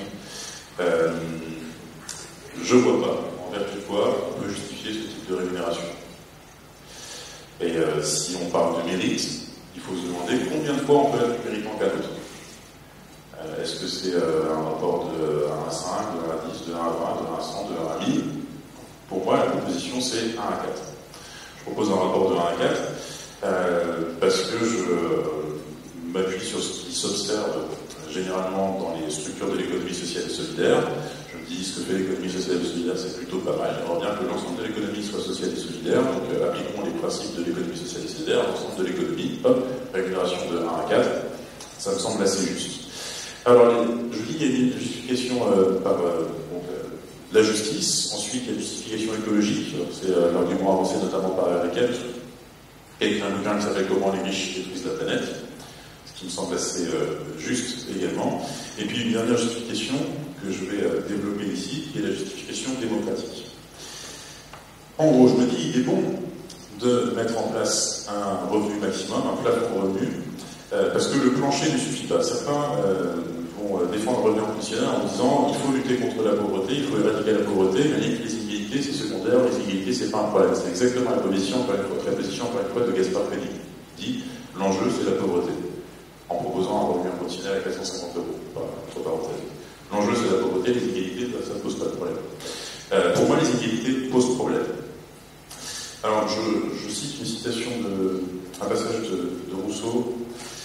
[SPEAKER 1] Je ne vois pas en vertu de quoi on peut justifier ce type de rémunération. Et si on parle de mérite, il faut se demander combien de fois on peut être plus méritant qu'un autre. Est-ce que c'est un rapport de 1 à 5, de 1 à 10, de 1 à 20, de 1 à 100, de 1 à 1000? Pour moi, la proposition, c'est 1 à 4. Je propose un rapport de 1 à 4 parce que je m'appuie sur ce qui s'observe généralement dans les structures de l'économie sociale et solidaire. Je me dis, ce que fait l'économie sociale et solidaire, c'est plutôt pas mal. J'aimerais bien que l'ensemble de l'économie soit sociale et solidaire, donc appliquons les principes de l'économie sociale et solidaire à l'ensemble de l'économie. Hop, rémunération de 1 à 4, ça me semble assez juste. Alors, je dis qu'il y a une justification par la justice, ensuite il y a une justification écologique, c'est l'argument avancé notamment par Eric Kent, et un bouquin qui s'appelle Comment les riches détruisent la planète, ce qui me semble assez juste également. Et puis une dernière justification que je vais développer ici, qui est la justification démocratique. En gros, je me dis, il est bon de mettre en place un revenu maximum, un plafond de revenu, parce que le plancher ne suffit pas. Certains vont défendre le revenu inconditionnel en disant il faut lutter contre la pauvreté, il faut éradiquer la pauvreté, mais les inégalités c'est secondaire, les inégalités c'est pas un problème. C'est exactement la position, encore une fois, de Gaspard Koenig. Il dit l'enjeu c'est la pauvreté, en proposant un revenu inconditionnel à 450 €. Entre parenthèses. L'enjeu c'est la pauvreté, les inégalités, ça ne pose pas de problème. Pour moi, les inégalités posent problème. Alors, je cite une citation un passage de Rousseau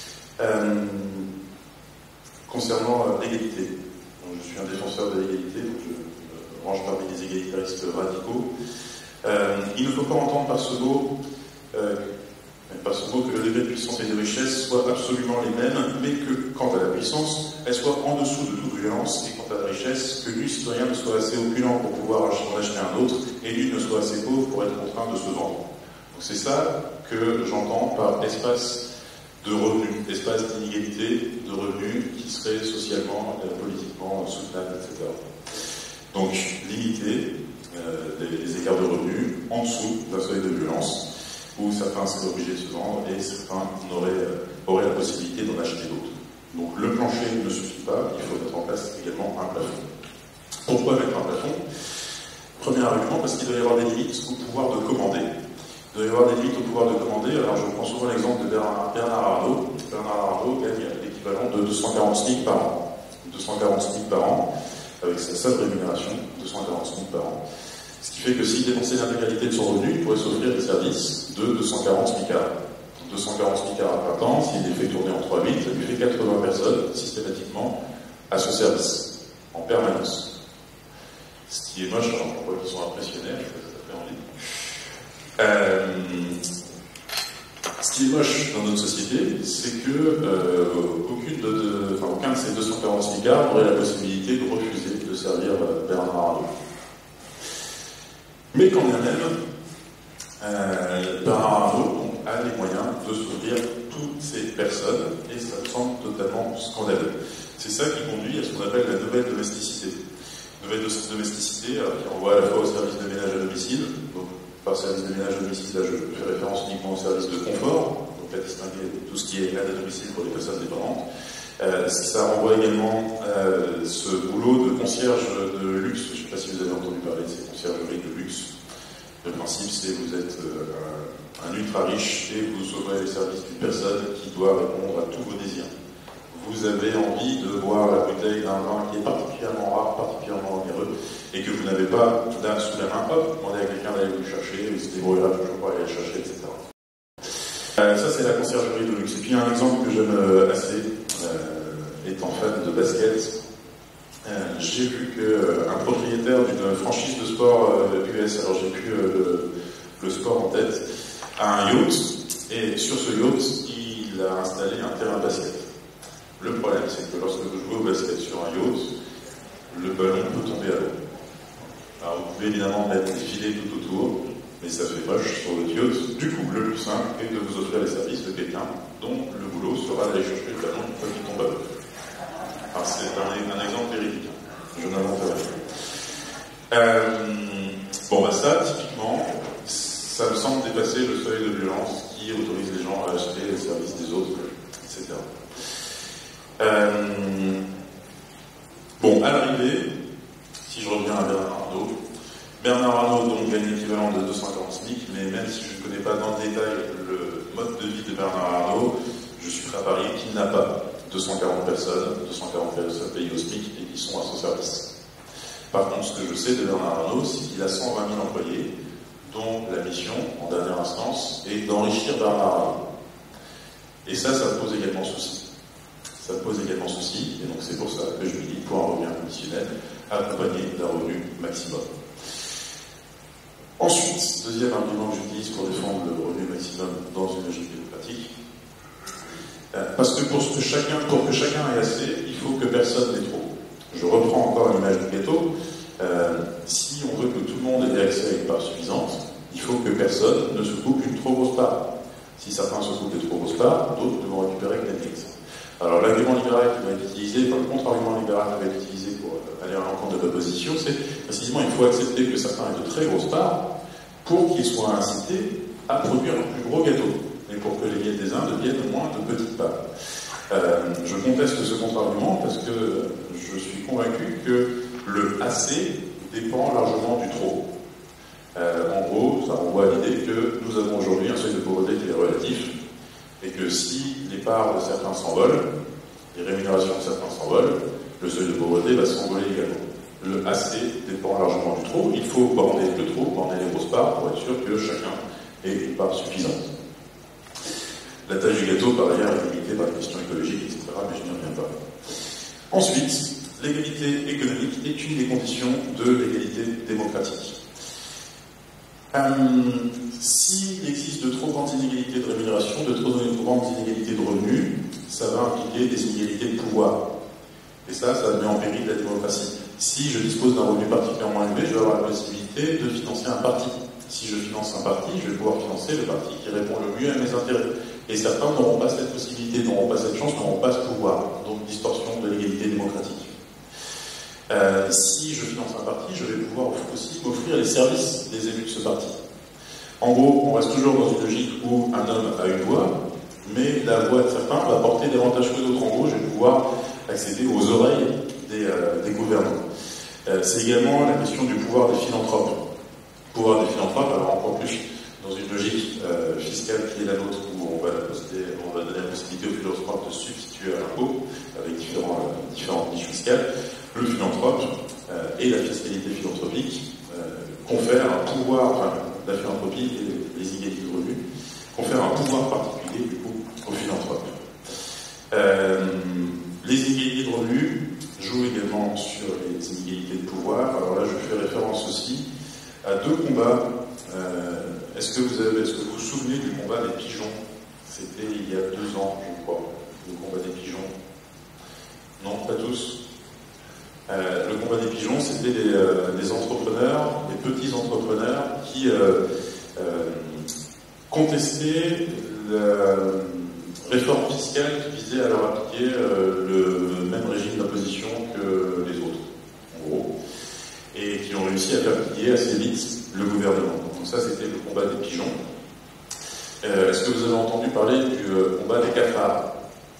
[SPEAKER 1] concernant l'égalité. Donc, je suis un défenseur de l'égalité, donc je me range parmi les égalitaristes radicaux. Il ne faut pas entendre par ce mot que le degré de puissance et de richesse soient absolument les mêmes, mais que, quant à la puissance, elle soit en dessous de toute violence, et quant à la richesse, que nul citoyen ne soit assez opulent pour pouvoir en acheter un autre, et nul ne soit assez pauvre pour être contraint de se vendre. Donc c'est ça que j'entends par espace de revenus, espace d'inégalité de revenus qui serait socialement, politiquement soutenable, etc. Donc limiter les écarts de revenus en dessous d'un seuil de violence, où certains seraient obligés de se vendre et certains auraient la possibilité d'en acheter d'autres. Donc le plancher ne suffit pas, il faut mettre en place également un plafond. Pourquoi mettre un plafond? Premier argument, parce qu'il doit y avoir des limites au pouvoir de commander. Il doit y avoir des limites au pouvoir de commander. Alors je prends souvent l'exemple de Bernard Arnault. Bernard Arnault gagne l'équivalent de 240 SMIC par an. 240 SMIC par an, avec sa seule rémunération, 240 SMIC par an. Ce qui fait que s'il dépensait l'intégralité de son revenu, il pourrait s'offrir des services de 240 SMICards. 240 SMICards à plein temps, s'il les fait tourner en 3-8, ça lui fait 80 personnes systématiquement à son service, en permanence. Ce qui est moche, alors je crois qu'ils sont impressionnés, je sais pas si ça fait envie. Ce qui est moche dans notre société, c'est que aucun de ces 240 SMICards aurait la possibilité de refuser de servir Bernard Arnault. Mais quand bien même, Bernard Arnault a les moyens de s'ouvrir toutes ces personnes, et ça me semble totalement scandaleux. besoin d'aide. C'est ça qui conduit à ce qu'on appelle la nouvelle domesticité. Nouvelle domesticité qui renvoie à la fois au service de ménage à domicile. Donc, par service de ménage à domicile, là je fais référence uniquement au service de confort, donc à distinguer tout ce qui est aide à domicile pour les personnes dépendantes. Ça renvoie également ce boulot de concierge de luxe. Je ne sais pas si vous avez entendu parler de ces conciergeries de luxe. Le principe, c'est que vous êtes un ultra riche et vous ouvrez les services d'une personne qui doit répondre à tous vos désirs. Vous avez envie de boire la bouteille d'un vin qui est particulièrement rare, particulièrement onéreux, et que vous n'avez pas tout d'un sous la main, hop, demandez à quelqu'un d'aller vous le chercher, il se débrouillera toujours pour aller le chercher, etc. Ça, c'est la conciergerie de luxe. Et puis, un exemple que j'aime assez, étant fan de basket, j'ai vu qu'un propriétaire d'une franchise de sport US, alors j'ai plus le sport en tête, a un yacht, et sur ce yacht, il a installé un terrain de basket. Le problème, c'est que lorsque vous jouez au basket sur un yacht, le ballon peut tomber à l'eau. Alors, vous pouvez évidemment mettre des filets tout autour, mais ça fait moche sur le yacht. Du coup, le plus simple est de vous offrir les services de quelqu'un dont le boulot sera d'aller chercher le ballon une fois qu'il tombe à l'eau. Alors, c'est un exemple véridique. Je n'invente rien. Bon, bah ça, typiquement, ça me semble dépasser le seuil de violence qui autorise les gens à acheter les services des autres, etc. Bon, à l'arrivée, si je reviens à Bernard Arnault donc gagne l'équivalent de 240 SMIC, mais même si je ne connais pas dans le détail le mode de vie de Bernard Arnault, je suis prêt à parier qu'il n'a pas 240 personnes payées au SMIC et qui sont à son service. Par contre, ce que je sais de Bernard Arnault, c'est qu'il a 120 000 employés, dont la mission, en dernière instance, est d'enrichir Bernard Arnault. Et ça me pose également souci. Ça me pose également souci, et donc c'est pour ça que je dis, pour un revenu inconditionnel, accompagné d'un revenu maximum. Ensuite, deuxième argument que j'utilise pour défendre le revenu maximum dans une logique démocratique, parce que pour que chacun ait assez, il faut que personne n'ait trop. Je reprends encore l'image du gâteau. Si on veut que tout le monde ait accès à une part suffisante, il faut que personne ne se coupe une trop grosse part. Si certains se coupent des trop grosses parts, d'autres ne vont récupérer que les miettes. Alors l'argument libéral qui va être utilisé, enfin le contre-argument libéral qui va être utilisé pour aller à l'encontre de ma position, c'est précisément il faut accepter que certains aient de très grosses parts pour qu'ils soient incités à produire un plus gros gâteau, et pour que les miettes des uns deviennent moins de petites parts. Je conteste ce contre-argument parce que je suis convaincu que le assez dépend largement du trop. En gros, ça renvoie à l'idée que nous avons aujourd'hui un seuil de pauvreté qui est relatif, et que si les parts de certains s'envolent, les rémunérations de certains s'envolent, le seuil de pauvreté va s'envoler également. Le assez dépend largement du trop. Il faut borner le trop, borner les grosses parts pour être sûr que chacun ait une part suffisante. La taille du gâteau, par ailleurs, est limitée par les questions écologiques, etc., mais je n'y reviens pas. Ensuite, l'égalité économique est une des conditions de l'égalité démocratique. S'il existe de trop grandes inégalités de rémunération, de trop grandes inégalités de revenus, ça va impliquer des inégalités de pouvoir. Et ça met en péril la démocratie. Si je dispose d'un revenu particulièrement élevé, je vais avoir la possibilité de financer un parti. Si je finance un parti, je vais pouvoir financer le parti qui répond le mieux à mes intérêts. Et certains n'auront pas cette possibilité, n'auront pas cette chance, n'auront pas ce pouvoir. Donc distorsion de l'égalité démocratique. Si je finance un parti, je vais pouvoir aussi offrir les services des élus de ce parti. En gros, on reste toujours dans une logique où un homme a une voix, mais la voix de certains va porter davantage que d'autres. En gros, je vais pouvoir accéder aux oreilles des gouvernants. C'est également la question du pouvoir des philanthropes. Le pouvoir des philanthropes, alors encore plus dans une logique fiscale qui est la nôtre, où on va donner la possibilité aux philanthropes de substituer à l'impôt avec différentes niches fiscales. Le philanthrope et la fiscalité philanthropique confèrent un pouvoir, la philanthropie et les inégalités de revenus, confèrent un pouvoir particulier du coup aux philanthropes. Les inégalités de revenus jouent également sur les inégalités de pouvoir. Alors là, je fais référence aussi à deux combats. Est-ce que vous vous souvenez du combat des pigeons? C'était il y a 2 ans, je crois, le combat des pigeons. Non, pas tous. Le combat des pigeons, c'était des entrepreneurs, des petits entrepreneurs qui contestaient la réforme fiscale qui décidé à leur appliquer le même régime d'imposition que les autres, en gros, et qui ont réussi à faire plier assez vite le gouvernement. Donc ça, c'était le combat des pigeons. Est-ce que vous avez entendu parler du combat des cafards?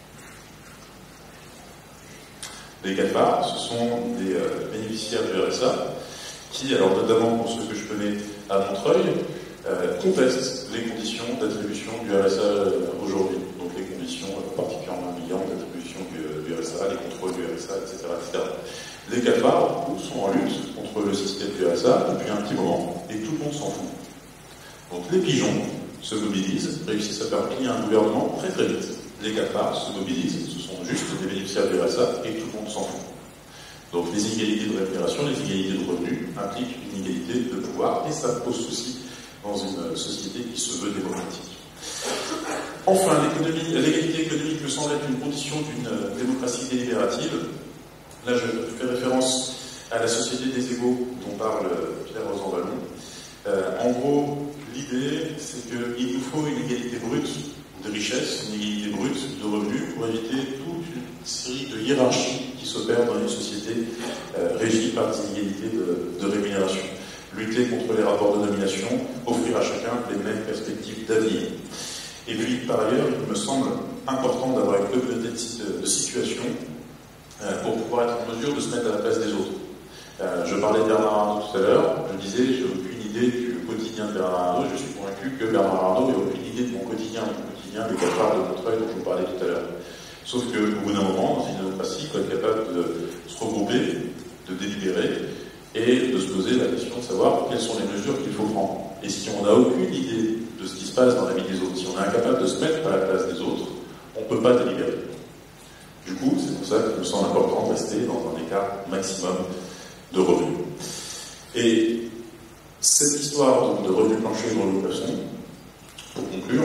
[SPEAKER 1] Les cafards, ce sont des bénéficiaires du RSA qui, alors notamment pour ceux que je connais à Montreuil, contestent les conditions d'attribution du RSA aujourd'hui. Donc les conditions particulièrement humiliantes d'attribution du RSA, les contrôles du RSA, etc. etc. Les cafards, du coup, sont en lutte contre le système du RSA depuis un petit moment, et tout le monde s'en fout. Donc les pigeons se mobilisent, réussissent à faire plier un gouvernement très très vite. Les cafards se mobilisent, ce sont juste des bénéficiaires du RSA, et tout le monde s'en fout. Donc les inégalités de rémunération, les inégalités de revenus impliquent une inégalité de pouvoir, et ça pose souci dans une société qui se veut démocratique. Enfin, l'égalité économique me semble être une condition d'une démocratie délibérative. Là, je fais référence à la société des égaux dont parle Pierre Rosanvallon. En gros, l'idée, c'est qu'il nous faut une égalité brute de richesse, une égalité brute de revenus pour éviter toute une série de hiérarchies qui s'opèrent dans une société régie par des inégalités de rémunération. Lutter contre les rapports de domination, offrir à chacun les mêmes perspectives d'avenir. Et puis, par ailleurs, il me semble important d'avoir une communauté de situation pour pouvoir être en mesure de se mettre à la place des autres. Je parlais de Bernard Arnault tout à l'heure, je disais, j'ai aucune idée du quotidien de Bernard Arnault, je suis convaincu que Bernard Arnault n'a aucune idée de mon quotidien, des cafards de Montreuil dont je vous parlais tout à l'heure. Sauf qu'au bout d'un moment, dans une démocratie, il faut être capable de se regrouper, de délibérer, et de se poser la question de savoir quelles sont les mesures qu'il faut prendre. Et si on n'a aucune idée de ce qui se passe dans la vie des autres, si on est incapable de se mettre à la place des autres, on ne peut pas délibérer. Du coup, c'est pour ça qu'il me semble important de rester dans un écart maximum de revenus. Et cette histoire donc, de revenus planchers et de revenus plafonds, pour conclure,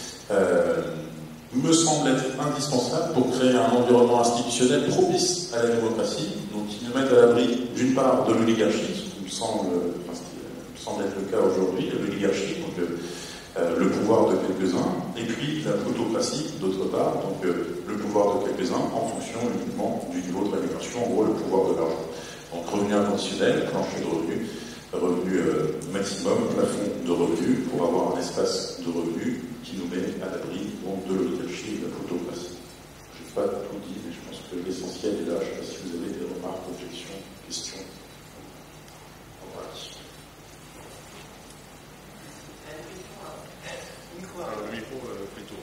[SPEAKER 1] me semble être indispensable pour créer un environnement institutionnel propice à la démocratie, donc qui nous mette à l'abri d'une part de l'oligarchie, ce qui me semble être le cas aujourd'hui, l'oligarchie, donc le pouvoir de quelques-uns, et puis la plutocratie d'autre part, donc le pouvoir de quelques-uns en fonction uniquement du niveau de rémunération, en gros le pouvoir de l'argent. Donc revenu inconditionnel, plancher de revenus, revenu maximum, plafond de revenus, pour avoir un espace de revenus qui nous met à l'abri de l'oligarchie et de la plutocratie. Je n'ai pas tout dit, mais je pense que l'essentiel est là. Je ne sais pas si vous avez des remarques, objections, questions. Le micro plutôt.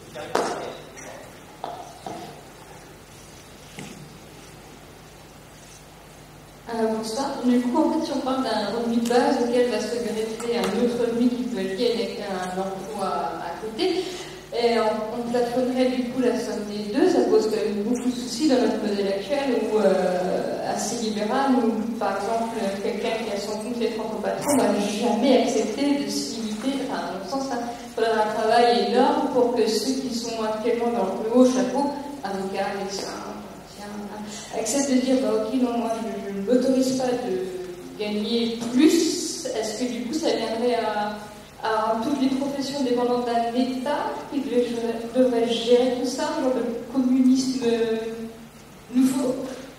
[SPEAKER 10] Bonsoir. Du coup, en fait, si on parle d'un revenu de base auquel va se greffer un autre revenu qui peut être lié avec un emploi à côté, et on plafonnerait du coup la somme des deux, ça pose quand même beaucoup de soucis dans notre modèle actuel où assez libéral, où par exemple quelqu'un qui a son compte être entre patron ne va jamais accepter de s'y limiter, enfin dans le sens, il faudra un travail énorme pour que ceux qui sont actuellement dans le haut chapeau, avocats, médecins, acceptent de dire ok, non, moi je ne m'autorise pas de gagner plus. Est-ce que du coup ça viendrait à toutes les professions dépendantes d'un État qui devrait gérer tout ça, genre de communisme nouveau?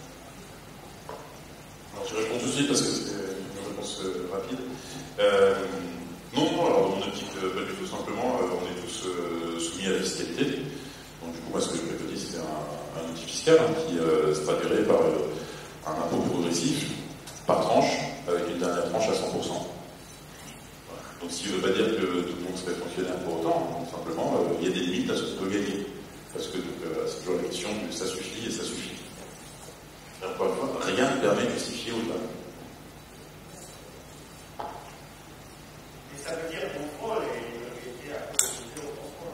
[SPEAKER 1] Alors je réponds tout de suite parce que c'est une réponse rapide. Non, alors dans mon optique, pas du tout, simplement, on est tous soumis à la fiscalité. Donc du coup, moi ce que je préconise, c'est un outil fiscal qui se traduirait par un impôt progressif par tranche, avec une dernière tranche à 100%. Donc, ce qui ne veut pas dire que tout le monde serait fonctionnaire pour autant, simplement, il y a des limites à ce qu'on peut gagner. Parce que c'est toujours la question de ça suffit et ça suffit. Et encore une fois, rien ne permet de justifier au-delà.
[SPEAKER 3] Et ça veut dire contrôle et l'objectif à contribuer au contrôle.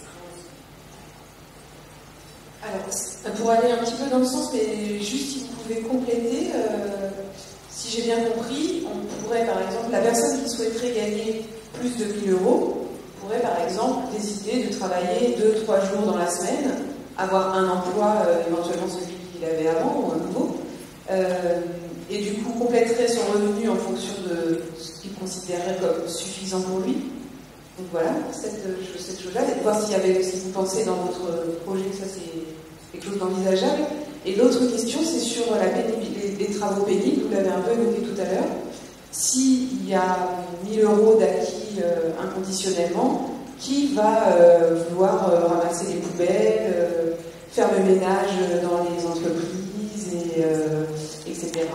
[SPEAKER 10] Alors, pour aller un petit peu dans le sens, mais juste si vous pouvez compléter, si j'ai bien compris, on pourrait par exemple, la personne qui souhaiterait gagner plus de 1 000 euros pourrait par exemple décider de travailler 2-3 jours dans la semaine, avoir un emploi, éventuellement celui qu'il avait avant ou un nouveau, et du coup compléterait son revenu en fonction de ce qu'il considérerait comme suffisant pour lui. Donc voilà, cette chose-là, et de voir s'il y avait, si vous pensez dans votre projet que ça
[SPEAKER 11] quelque chose d'envisageable. Et l'autre question, c'est sur les travaux pénibles, vous l'avez un peu évoqué tout à l'heure. S'il y a 1 000 € d'acquis inconditionnellement, qui va vouloir ramasser les poubelles, faire le ménage dans les entreprises, etc.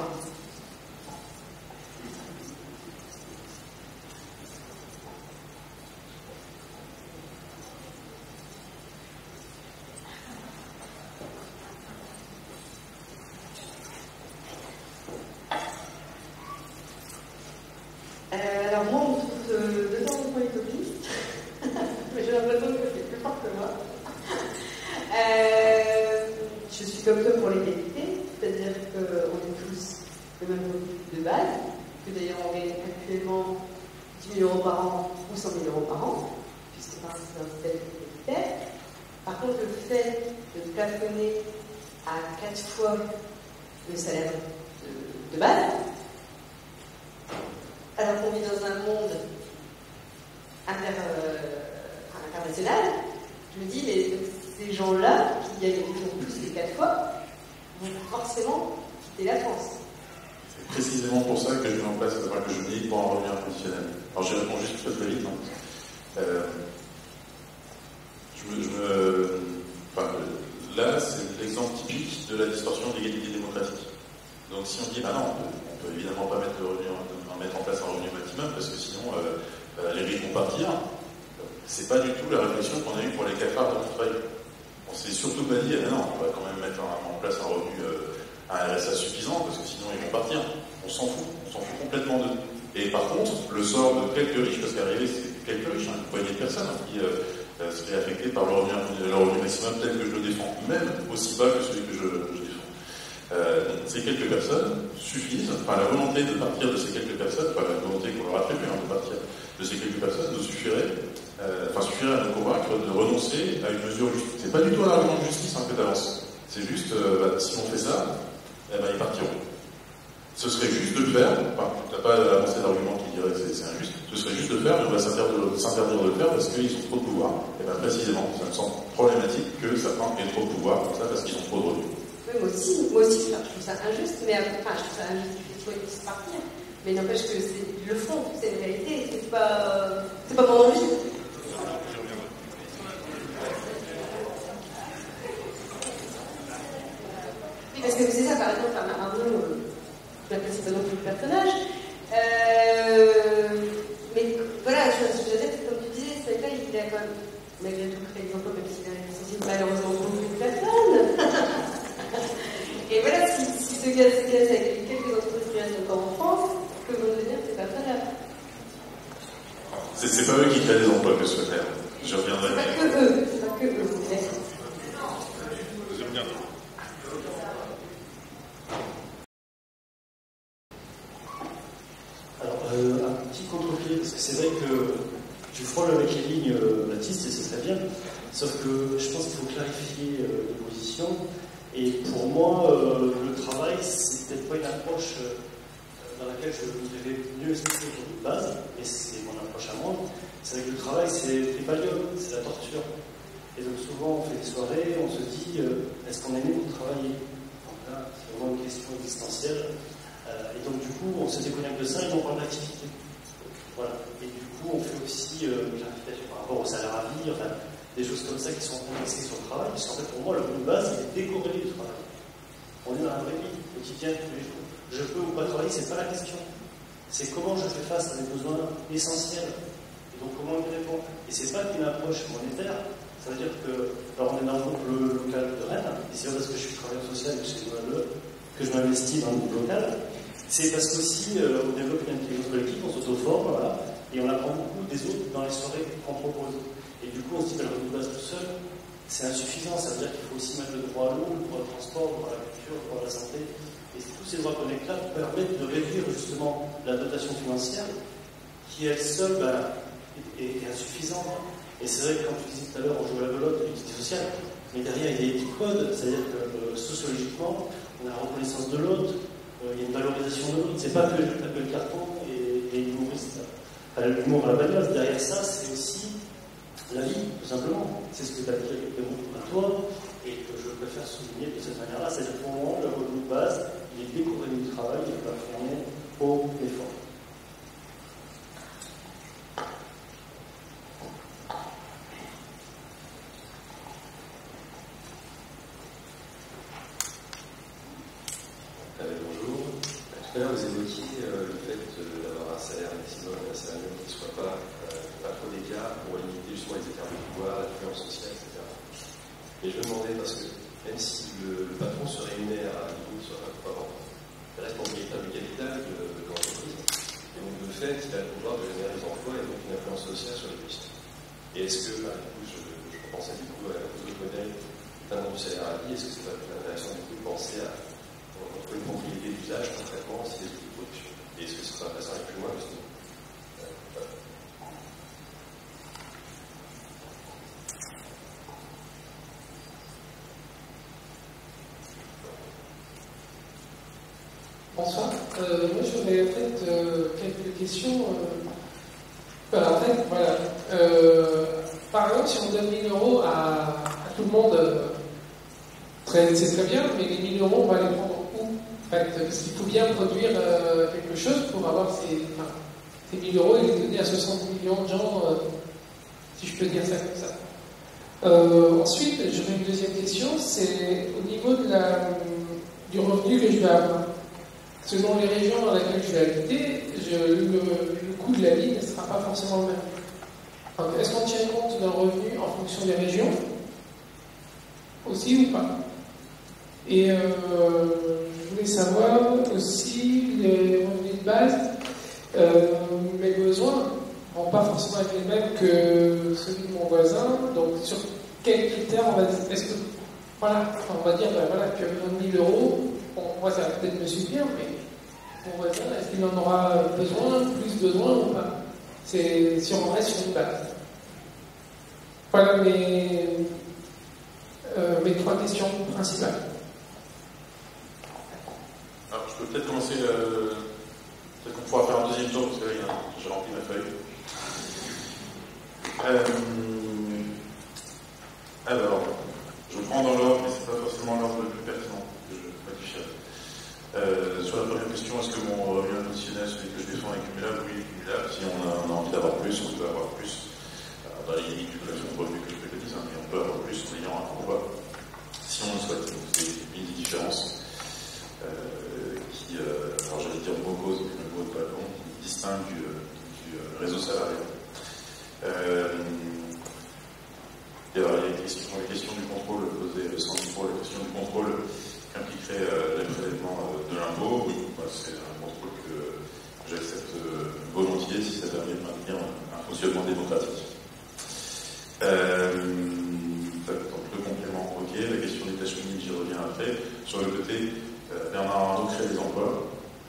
[SPEAKER 10] Alors moi, on me trouve dedans au point utopiste, mais j'ai l'impression que c'est plus fort que moi. Je suis comme toi pour l'égalité, c'est-à-dire qu'on est tous le même revenu de base, que d'ailleurs on gagne actuellement 10 000 € par an ou 100 000 € par an, puisque c'est un système égalitaire. Par contre, le fait de plafonner à 4 fois le salaire de base, alors qu'on vit dans un monde international, je me dis, ces gens-là, qui gagnent toujours plus que 4 fois, vont forcément quitter la France.
[SPEAKER 1] C'est précisément pour ça que je mets en place, que je milite pour un revenu inconditionnel. Alors j'y réponds juste très vite. Là, c'est l'exemple typique de la distorsion de l'égalité démocratique. Donc si on dit, non, on peut évidemment pas mettre en place un revenu maximum, parce que sinon les riches vont partir. C'est pas du tout la réflexion qu'on a eue pour les cafards de Montreuil. On s'est surtout pas dit, non, on va quand même mettre en place un revenu, un RSA suffisant, parce que sinon ils vont partir. On s'en fout complètement d'eux. Et par contre, le sort de quelques riches, parce qu'arrivé c'est quelques riches, une poignée de personnes qui seraient affectées par le revenu maximum tel que je le défends, même aussi bas que celui que je défends. Ces quelques personnes suffisent, la volonté de partir de ces quelques personnes, la volonté qu'on leur attribue de partir de ces quelques personnes nous suffirait à nous convaincre de renoncer à une mesure juste. C'est pas du tout un argument de justice que t'avances. C'est juste, si on fait ça, ils partiront. Ce serait juste de le faire, t'as pas avancé d'argument qui dirait que c'est injuste, ce serait juste de le faire, mais on va s'interdire de le faire parce qu'ils ont trop de pouvoir. Et précisément, ça me semble problématique que certains aient trop de pouvoir comme ça parce qu'ils ont trop de revenus.
[SPEAKER 10] Moi aussi, je trouve ça injuste, mais je trouve ça injuste qu'il faut se partir. Mais n'empêche que ils le font, c'est une réalité, c'est pas mon envie. Oui, parce que c'est ça, par exemple, Arnaud, je n'apprécie pas non plus le personnage. Mais voilà, je veux dire, comme tu disais, ce mec-là, il a quand même, malgré tout, créé des emplois, même s'il a licencié malheureusement beaucoup de personnes. Et voilà, si ce gars se casse avec quelques entreprises qui restent encore en France, que vont devenir ces personnes-là?
[SPEAKER 1] C'est pas eux qui créent des emplois que je souhaite faire. Je reviendrai.
[SPEAKER 10] C'est pas que eux.
[SPEAKER 1] Deuxième bien.
[SPEAKER 12] Alors, un petit contre-pied, parce que c'est vrai que tu frôles avec les lignes, Baptiste, et c'est très bien. Sauf que je pense qu'il faut clarifier les positions. Et pour moi, le travail, c'est peut-être pas une approche dans laquelle je devrais mieux expliquer de base, et c'est mon approche à moi. C'est vrai que le travail, c'est tripalium, c'est la torture. Et donc souvent, on fait des soirées, on se dit, est-ce qu'on est né pour travailler? Donc là, c'est vraiment une question existentielle. Et donc du coup, on se déconnecte de ça et on parle d'activité. Voilà. Et du coup, on fait aussi clarification par rapport au salaire à vie, des choses comme ça qui sont indexées sur le travail, parce qu'en fait, pour moi, le point de base, il est décorrélé du travail. On est dans la vraie vie, quotidienne, tous les jours. Je peux ou pas travailler, c'est pas la question. C'est comment je fais face à des besoins essentiels. Et donc, comment on y répond. Et c'est pas qu'une approche monétaire. Ça veut dire que, alors on est dans le groupe local de Rennes, et c'est parce que je suis travailleur social chez Noël que je m'investis dans le groupe local. C'est parce qu'aussi, on développe une intelligence collective, on s'auto-forme, voilà, et on apprend beaucoup des autres dans les soirées qu'on propose. Et du coup, on se dit que le revenu de base tout seul, c'est insuffisant. Ça veut dire qu'il faut aussi mettre le droit à l'eau, le droit au transport, le droit à la culture, le droit à la santé. Et tous ces droits connectés permettent de réduire justement la dotation financière qui, elle seule, est insuffisante. Et c'est vrai que, comme tu disais tout à l'heure, on joue à la belote, l'utilité sociale, mais derrière, il y a des codes. C'est-à-dire que sociologiquement, on a la reconnaissance de l'autre, il y a une valorisation de l'autre. C'est pas que le carton et l'humoriste. L'humour à la bagnole, derrière ça, c'est aussi la vie, tout simplement. C'est ce que tu as dit à toi. et que je préfère souligner de cette manière-là, c'est que pour moi, le revenu de base, il est décorrélé du travail, il est plafonné au effort.
[SPEAKER 13] Bonjour. Tout à l'heure, vous évoquiez le fait d'avoir un salaire maximum, un salaire minimum qui ne soit pas trop d'écart pour limiter justement les écarts de pouvoir, l'influence sociale, etc. Et je me demandais, parce que même si le patron se rémunère à un niveau qui soit pas avant, il reste propriétaire du capital de l'entreprise. Et donc, de fait, il a le pouvoir de générer des emplois et donc une influence sociale sur les postes. Et est-ce que, du coup, je pensais du coup à d'autres modèles, notamment du salaire à vie, est-ce que c'est pas plus intéressant du coup de penser à une propriété d'usage concrètement, c'est des outils de production. Et est-ce que ça va passer plus loin justement
[SPEAKER 14] Bonsoir. Moi, j'aurais en fait quelques questions. En fait, voilà. Par exemple, si on donne 1000 euros à tout le monde, c'est très bien, mais les 1000 euros, on va les prendre où en fait, parce qu'il faut bien produire quelque chose pour avoir ces 1000 euros et les donner à 60 millions de gens, si je peux dire ça comme ça. Ensuite, j'aurais une deuxième question, c'est au niveau du revenu que je vais avoir. Selon les régions dans lesquelles je vais habiter, le coût de la vie ne sera pas forcément le même. Donc, est-ce qu'on tient compte d'un revenu en fonction des régions aussi ou pas? Et je voulais savoir aussi les revenus de base, mes besoins ne vont pas forcément être les mêmes que celui de mon voisin. Donc, sur quels critères on va dire, est-ce que, voilà, on va dire, voilà, tu as besoin de 1000 euros, moi ça va peut-être me suffire, mais mon voisin, est-ce qu'il en aura besoin, plus besoin ou pas? C'est si on reste sur une base. Voilà mes 3 questions principales.
[SPEAKER 1] Alors, je peux peut-être commencer, peut-être qu'on pourra faire un deuxième tour, parce que là, j'ai rempli ma feuille. Alors, je prends dans l'ordre, mais c'est pas forcément l'ordre le plus pertinent que je modifie. Sur la première question, est-ce que mon revenu additionnel, celui que je défends, est cumulable? Oui, il est cumulable. Si on a envie d'avoir plus, on peut avoir plus. Dans les limites du plafond de revenu que je préconise, mais on peut avoir plus en ayant un convoi, si on le souhaite. Donc, c'est une différence qui, alors j'allais dire mot cause, mais le mot de plafond, qui distingue du réseau salarial. Et alors, il y a les questions du contrôle posées sans contrôle, la question du contrôle qu'impliquerait le prélèvement de l'impôt. Oui, c'est un contrôle que j'accepte volontiers si ça permet de maintenir un fonctionnement démocratique. Donc le complément, ok. La question des tâches minimes, j'y reviens après. Sur le côté, Bernard Arnault crée des emplois.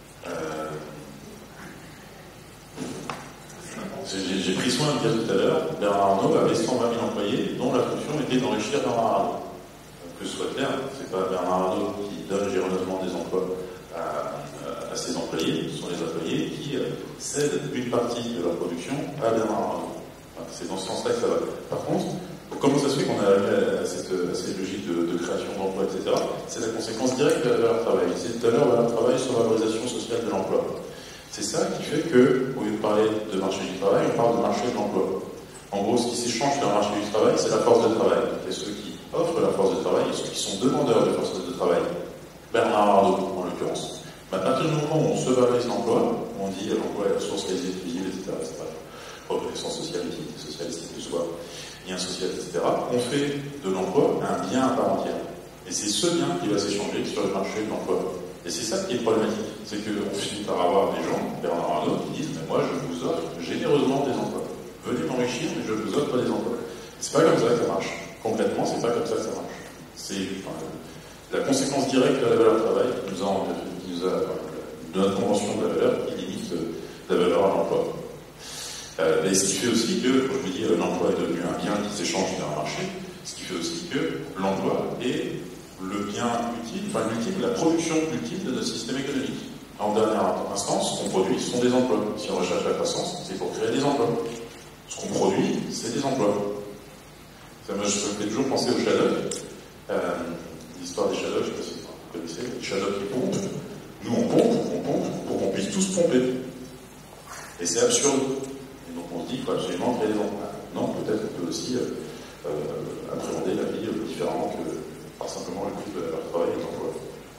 [SPEAKER 1] J'ai pris soin de dire tout à l'heure, Bernard Arnault avait 120 000 employés dont la fonction était d'enrichir Bernard Arnault. Que ce soit clair, c'est pas Bernard Arnault qui donne généreusement des emplois à ses employés, ce sont les employés qui cèdent une partie de leur production à Bernard Arnault. Enfin, c'est dans ce sens-là que ça va. Par contre, comment ça se fait qu'on a arrivé à cette logique de création d'emplois, etc. C'est la conséquence directe de la valeur travail. C'est tout à l'heure valeur travail sur valorisation sociale de l'emploi. C'est ça qui fait que, au lieu de parler de marché du travail, on parle de marché de l'emploi. En gros, ce qui s'échange sur le marché du travail, c'est la force de travail. Et ceux qui offrent la force de travail et ceux qui sont demandeurs de force de travail. Bernard Arnault, en l'occurrence. Mais à partir du moment où on se valorise l'emploi, on dit l'emploi est la source quasi visible, etc. Reconnaissance sociale, utilité sociale, estime de soi, lien social, etc. On fait de l'emploi un bien à part entière. Et c'est ce bien qui va s'échanger sur le marché de l'emploi. Et c'est ça qui est problématique. C'est qu'on finit par avoir des gens, Bernard Arnault, qui disent mais moi je vous offre généreusement des emplois. Venez m'enrichir, mais je vous offre des emplois. C'est pas comme ça que ça marche. Concrètement, c'est pas comme ça que ça marche. C'est la conséquence directe de la valeur travail qui nous a de notre convention de la valeur qui limite la valeur à l'emploi. Et ce qui fait aussi que, comme je vous dis, l'emploi est devenu un bien qui s'échange sur un marché, ce qui fait aussi que l'emploi est le bien utile, enfin l'ultime, la production ultime de notre système économique. En dernière instance, ce qu'on produit, ce sont des emplois. Si on recherche la croissance, c'est pour créer des emplois. Ce qu'on produit, c'est des emplois. Ça me fait toujours penser au Shadow. L'histoire des shadows, je ne sais pas si vous connaissez, les shadows qui pompent. Nous, on pompe pour qu'on puisse tous pomper. Et c'est absurde. Et donc on se dit qu'il faut absolument créer des emplois. Non, peut-être qu'on peut aussi appréhender la vie différemment que par simplement le prix de leur travail et de l'emploi.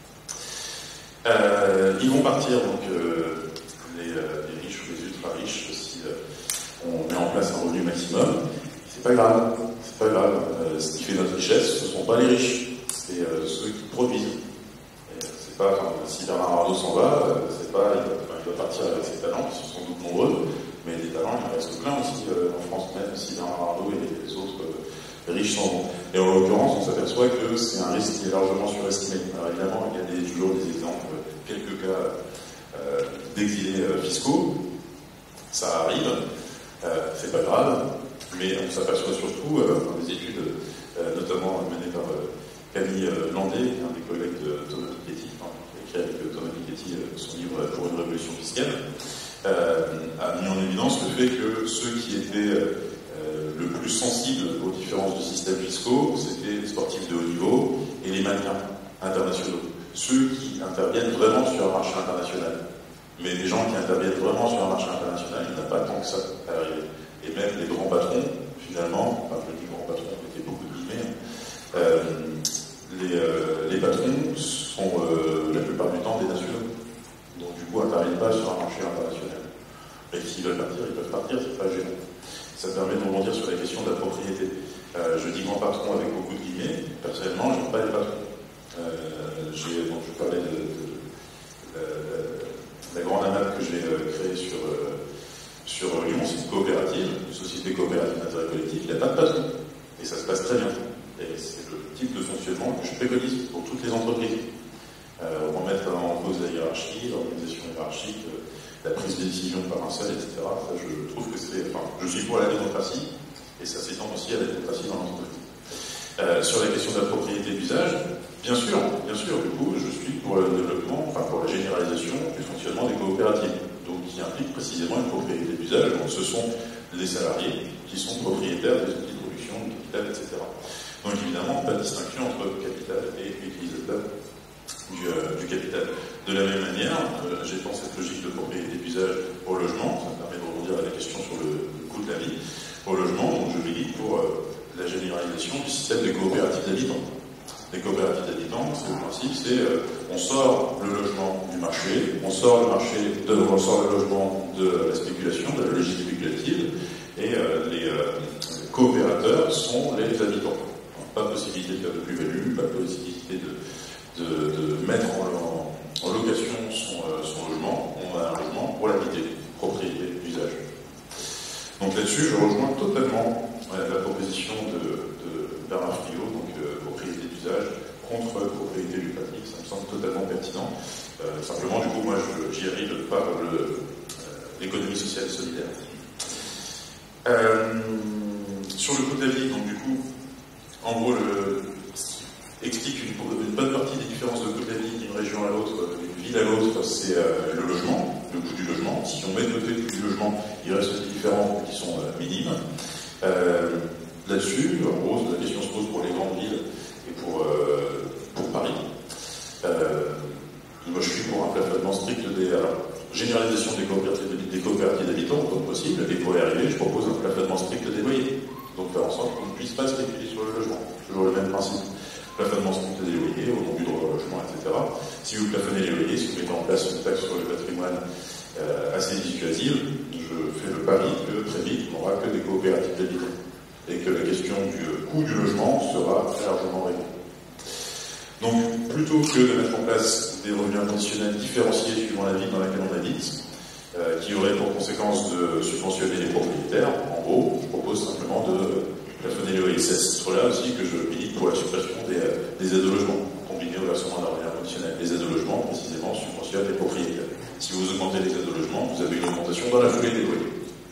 [SPEAKER 1] Ils vont partir, donc, les riches ou les ultra-riches, si on met en place un revenu maximum. C'est pas grave. C'est pas grave. Ce qui fait notre richesse, ce ne sont pas les riches, c'est ceux qui produisent. C'est pas, si Bernard Arnault s'en va, c'est pas, il va partir avec ses talents, qui sont sans doute nombreux, mais des talents, il en reste plein aussi en France, même si Bernard Arnault et les autres riches s'en vont. Et en l'occurrence, on s'aperçoit que c'est un risque qui est largement surestimé. Alors évidemment, il y a toujours des exemples, quelques cas d'exilés fiscaux, ça arrive, c'est pas grave, mais on s'aperçoit surtout dans des études, notamment menées par Camille Landé, un des collègues de Thomas Piketty, qui a écrit avec Thomas Piketty son livre Pour une révolution fiscale, a mis en évidence le fait que ceux qui étaient le plus sensibles aux différences de systèmes fiscaux, c'était les sportifs de haut niveau et les mannequins internationaux. Ceux qui interviennent vraiment sur un marché international. Mais les gens qui interviennent vraiment sur un marché international, il n'y en a pas tant que ça à l'arrivée. Et même les grands patrons, finalement, enfin je dis grands patrons, c'était beaucoup de guillemets, les patrons sont la plupart du temps des nationaux. Donc du coup, n'interviennent pas sur un marché international. Et s'ils veulent partir, ils peuvent partir, c'est pas gênant. Ça permet de rebondir sur la question de la propriété. Je dis grand patron avec beaucoup de guillemets. Personnellement, je n'aime pas les patrons. Donc je parlais de la grande AMAP que j'ai créée sur Lyon, c'est une coopérative, une société coopérative d'intérêt collectif, il n'y a pas de patron. Et ça se passe très bien. Et c'est le type de fonctionnement que je préconise pour toutes les entreprises. Remettre en cause la hiérarchie, l'organisation hiérarchique, la prise de décision par un seul, etc. Ça, je trouve que c'est... Enfin, je suis pour la démocratie, et ça s'étend aussi à la démocratie dans l'entreprise. Sur la question de la propriété d'usage, bien sûr, du coup, je suis pour le développement, enfin pour la généralisation du fonctionnement des coopératives, donc qui implique précisément une propriété d'usage. Donc ce sont les salariés qui sont propriétaires des outils de production, du capital, etc. Donc évidemment, pas de distinction entre capital et utilisateur du capital. De la même manière, j'étends cette logique de propriété d'usage au logement, ça me permet de rebondir à la question sur le coût de la vie. Au logement, donc je milite pour la généralisation du système des coopératives d'habitants. Les coopératives d'habitants, c'est le principe, c'est on sort le logement du marché, on sort le logement de la spéculation, de la logique spéculative, et les coopérateurs sont les habitants. Donc, pas de possibilité de faire de plus-value, pas de possibilité de mettre en location son logement. On a un logement pour l'habiter, propriété d'usage. Donc là-dessus, je rejoins totalement la proposition de Bernard Friot, donc propriété d'usage contre propriété lucrative, ça me semble totalement pertinent. Simplement, du coup, moi, j'y arrive par l'économie sociale et solidaire. Sur le coût de la vie, donc du coup, en gros, explique une bonne partie des différences de coût de la vie d'une région à l'autre, d'une ville à l'autre, c'est le logement, le coût du logement. Si on met de côté le coût du logement, il reste des différences qui sont minimes. Là-dessus, en gros, la question se pose pour les grandes villes et pour Paris. Moi, je suis pour un plafonnement strict généralisation des coopératives d'habitants, comme possible, et pour y arriver, je propose un plafonnement strict des loyers. Donc faire en sorte qu'on ne puisse pas spéculer sur le logement. Toujours le même principe. Plafonnement strict des loyers, au nom du droit au logement, etc. Si vous plafonnez les loyers, si vous mettez en place une taxe sur le patrimoine assez dissuasive, je fais le pari que très vite, on n'aura que des coopératives d'habitants. Et que la question du coût du logement sera très largement réglée. Donc, plutôt que de mettre en place des revenus inconditionnels différenciés suivant la ville dans laquelle on habite, qui auraient pour conséquence de subventionner les propriétaires, en gros, je propose simplement de plafonner les loyers. C'est à ce titre-là aussi que je milite pour la suppression des aides au logement, combinées au versement d'un revenu inconditionnel. Les aides au logement, précisément, subventionnent les propriétaires. Si vous augmentez les aides au logement, vous avez une augmentation dans la foulée des loyers.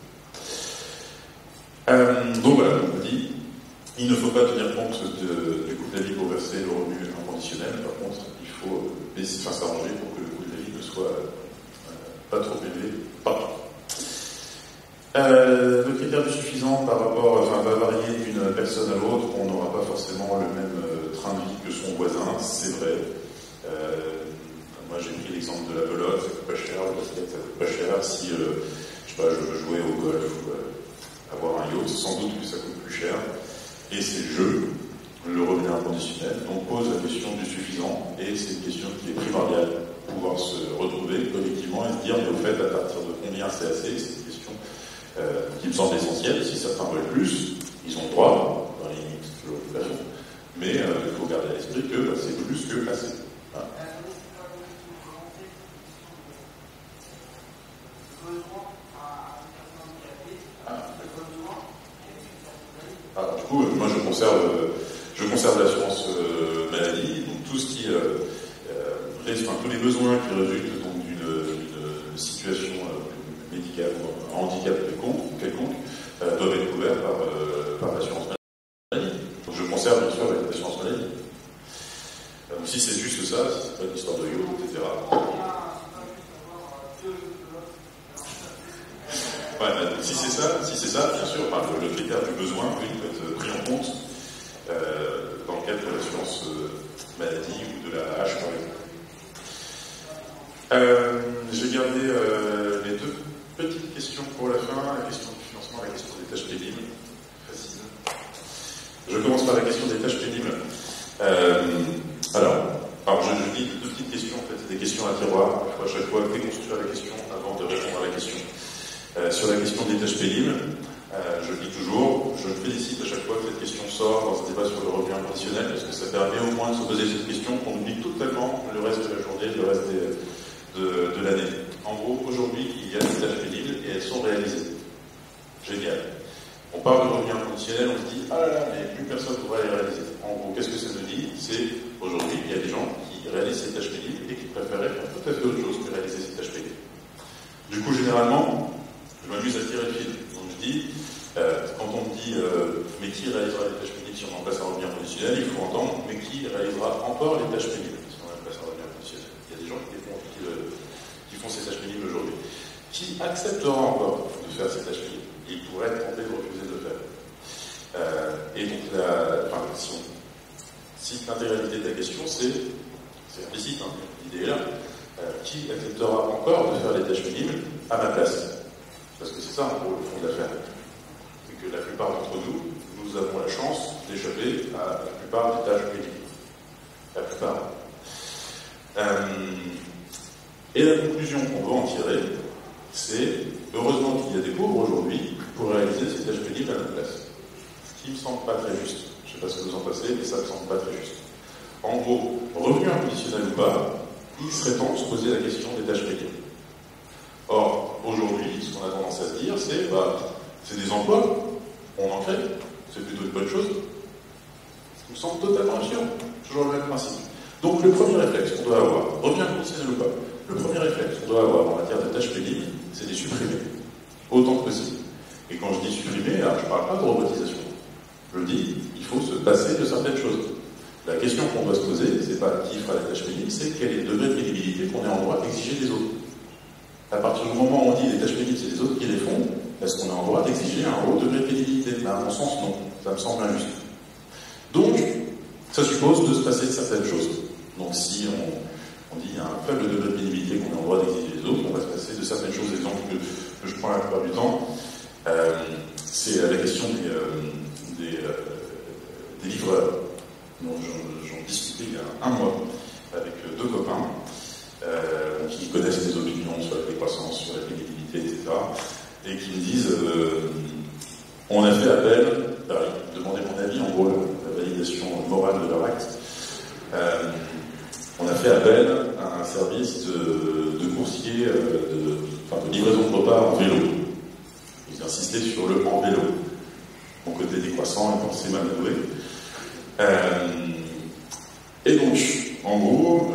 [SPEAKER 1] Donc voilà, comme on dit, il ne faut pas tenir compte du coût de la vie pour verser le revenu inconditionnel. Par contre, il faut s'arranger pour que le coût de la vie ne soit pas trop élevé partout. Le critère du suffisant par rapport, va varier d'une personne à l'autre. On n'aura pas forcément le même train de vie que son voisin, c'est vrai. Moi j'ai pris l'exemple de la pelote, ça coûte pas cher, le basket ça coûte pas cher, si je sais pas, je veux jouer au golf ou avoir un yacht, sans doute que ça coûte plus cher. Et c'est le jeu, le revenu inconditionnel. Donc pose la question du suffisant, et c'est une question qui est primordiale pour pouvoir se retrouver collectivement et se dire, mais au fait, à partir de combien c'est assez, c'est une question qui me semble essentielle. Si certains veulent plus, ils ont le droit, dans les limites de l'occupation, mais il faut garder à l'esprit que c'est plus que assez. Voilà. Alors, du coup, moi je conserve l'assurance maladie, donc tout ce qui tous les besoins qui résultent donc d'une situation médicale ou un handicap quelconque doivent être couverts par l'assurance maladie. Donc je conserve bien sûr l'assurance maladie. Donc si c'est juste ça, si c'est pas une histoire de yacht, etc. Ouais, si c'est ça, bien sûr, le critère du besoin, oui, peut être pris en compte dans le cadre de l'assurance maladie ou de la H, par exemple. J'ai gardé les deux petites questions pour la fin, la question du financement, la question des tâches pénibles. Facile. Je commence par la question des tâches pénibles. Alors je dis deux petites questions, en fait, c'est des questions à tiroir. Il faut à chaque fois déconstruire la question avant de répondre à la question. Sur la question des tâches pénibles, je le dis toujours, je me félicite à chaque fois que cette question sort dans un débat sur le revenu inconditionnel, parce que ça permet au moins de se poser cette question qu'on oublie totalement le reste de la journée, le reste de l'année. En gros, aujourd'hui, il y a des tâches pénibles et elles sont réalisées. Génial. On parle de revenu inconditionnel, on se dit, ah là là, mais plus personne ne pourra les réaliser. En gros, qu'est-ce que ça nous dit? C'est, aujourd'hui, il y a des gens qui réalisent ces tâches pénibles et qui préféraient faire tout à fait autre chose que réaliser ces tâches pénibles. Du coup, généralement, je m'amuse à tirer le fil. Donc je dis, quand on me dit mais qui réalisera les tâches pénibles si on remplace un revenu inconditionnel, il faut entendre mais qui réalisera encore les tâches pénibles si on remplace un revenu inconditionnel. Il y a des gens qui font ces tâches pénibles aujourd'hui. Qui acceptera encore de faire ces tâches pénibles? Ils pourraient être tentés de refuser de le faire. Et donc si l'intégralité de la question c'est implicite, hein, l'idée est là. Qui acceptera encore de faire les tâches pénibles à ma place? Parce que c'est ça, en gros, le fond de l'affaire. C'est que la plupart d'entre nous avons la chance d'échapper à la plupart des tâches pénibles. La plupart. Et la conclusion qu'on veut en tirer, c'est, heureusement qu'il y a des pauvres aujourd'hui pour réaliser ces tâches pénibles à notre place. Ce qui me semble pas très juste. Je ne sais pas ce que vous en pensez, mais ça me semble pas très juste. En gros, revenu inconditionnel ou pas, il serait temps de se poser la question des tâches pénibles. Or, aujourd'hui, ce qu'on a tendance à se dire, c'est des emplois, on en crée, c'est plutôt une bonne chose. Ça me semble totalement absurde, toujours le même principe. Donc le premier réflexe qu'on doit avoir, revenu inconditionnel ou pas, le premier réflexe qu'on doit avoir en matière de tâches pénibles, c'est de les supprimer, autant que possible. Et quand je dis supprimer, alors je ne parle pas de robotisation. Je dis, il faut se passer de certaines choses. La question qu'on doit se poser, c'est pas qui fera la tâche pénible, c'est quel est le degré de pénibilité qu'on est en droit d'exiger des autres. À partir du moment où on dit les tâches pénibles, c'est les autres qui les font, est-ce qu'on est en droit d'exiger un haut degré de pénibilité? À mon sens, non. Ça me semble injuste. Donc, ça suppose de se passer de certaines choses. Donc, si on dit qu'il y a un faible degré de pénibilité qu'on est en droit d'exiger des autres, on va se passer de certaines choses. L'exemple que je prends la plupart du temps, c'est la question des livreurs. J'en discutais il y a un mois avec deux copains qui connaissent mes opinions sur la décroissance, sur la pénibilité, etc. Et qui me disent on a fait appel, ils me demandaient mon avis, en gros la validation morale de leur acte. On a fait appel à un service de coursier, de livraison de repas en vélo. Ils insistaient sur le en vélo. Mon côté décroissant est forcément avoué. Et donc, en gros,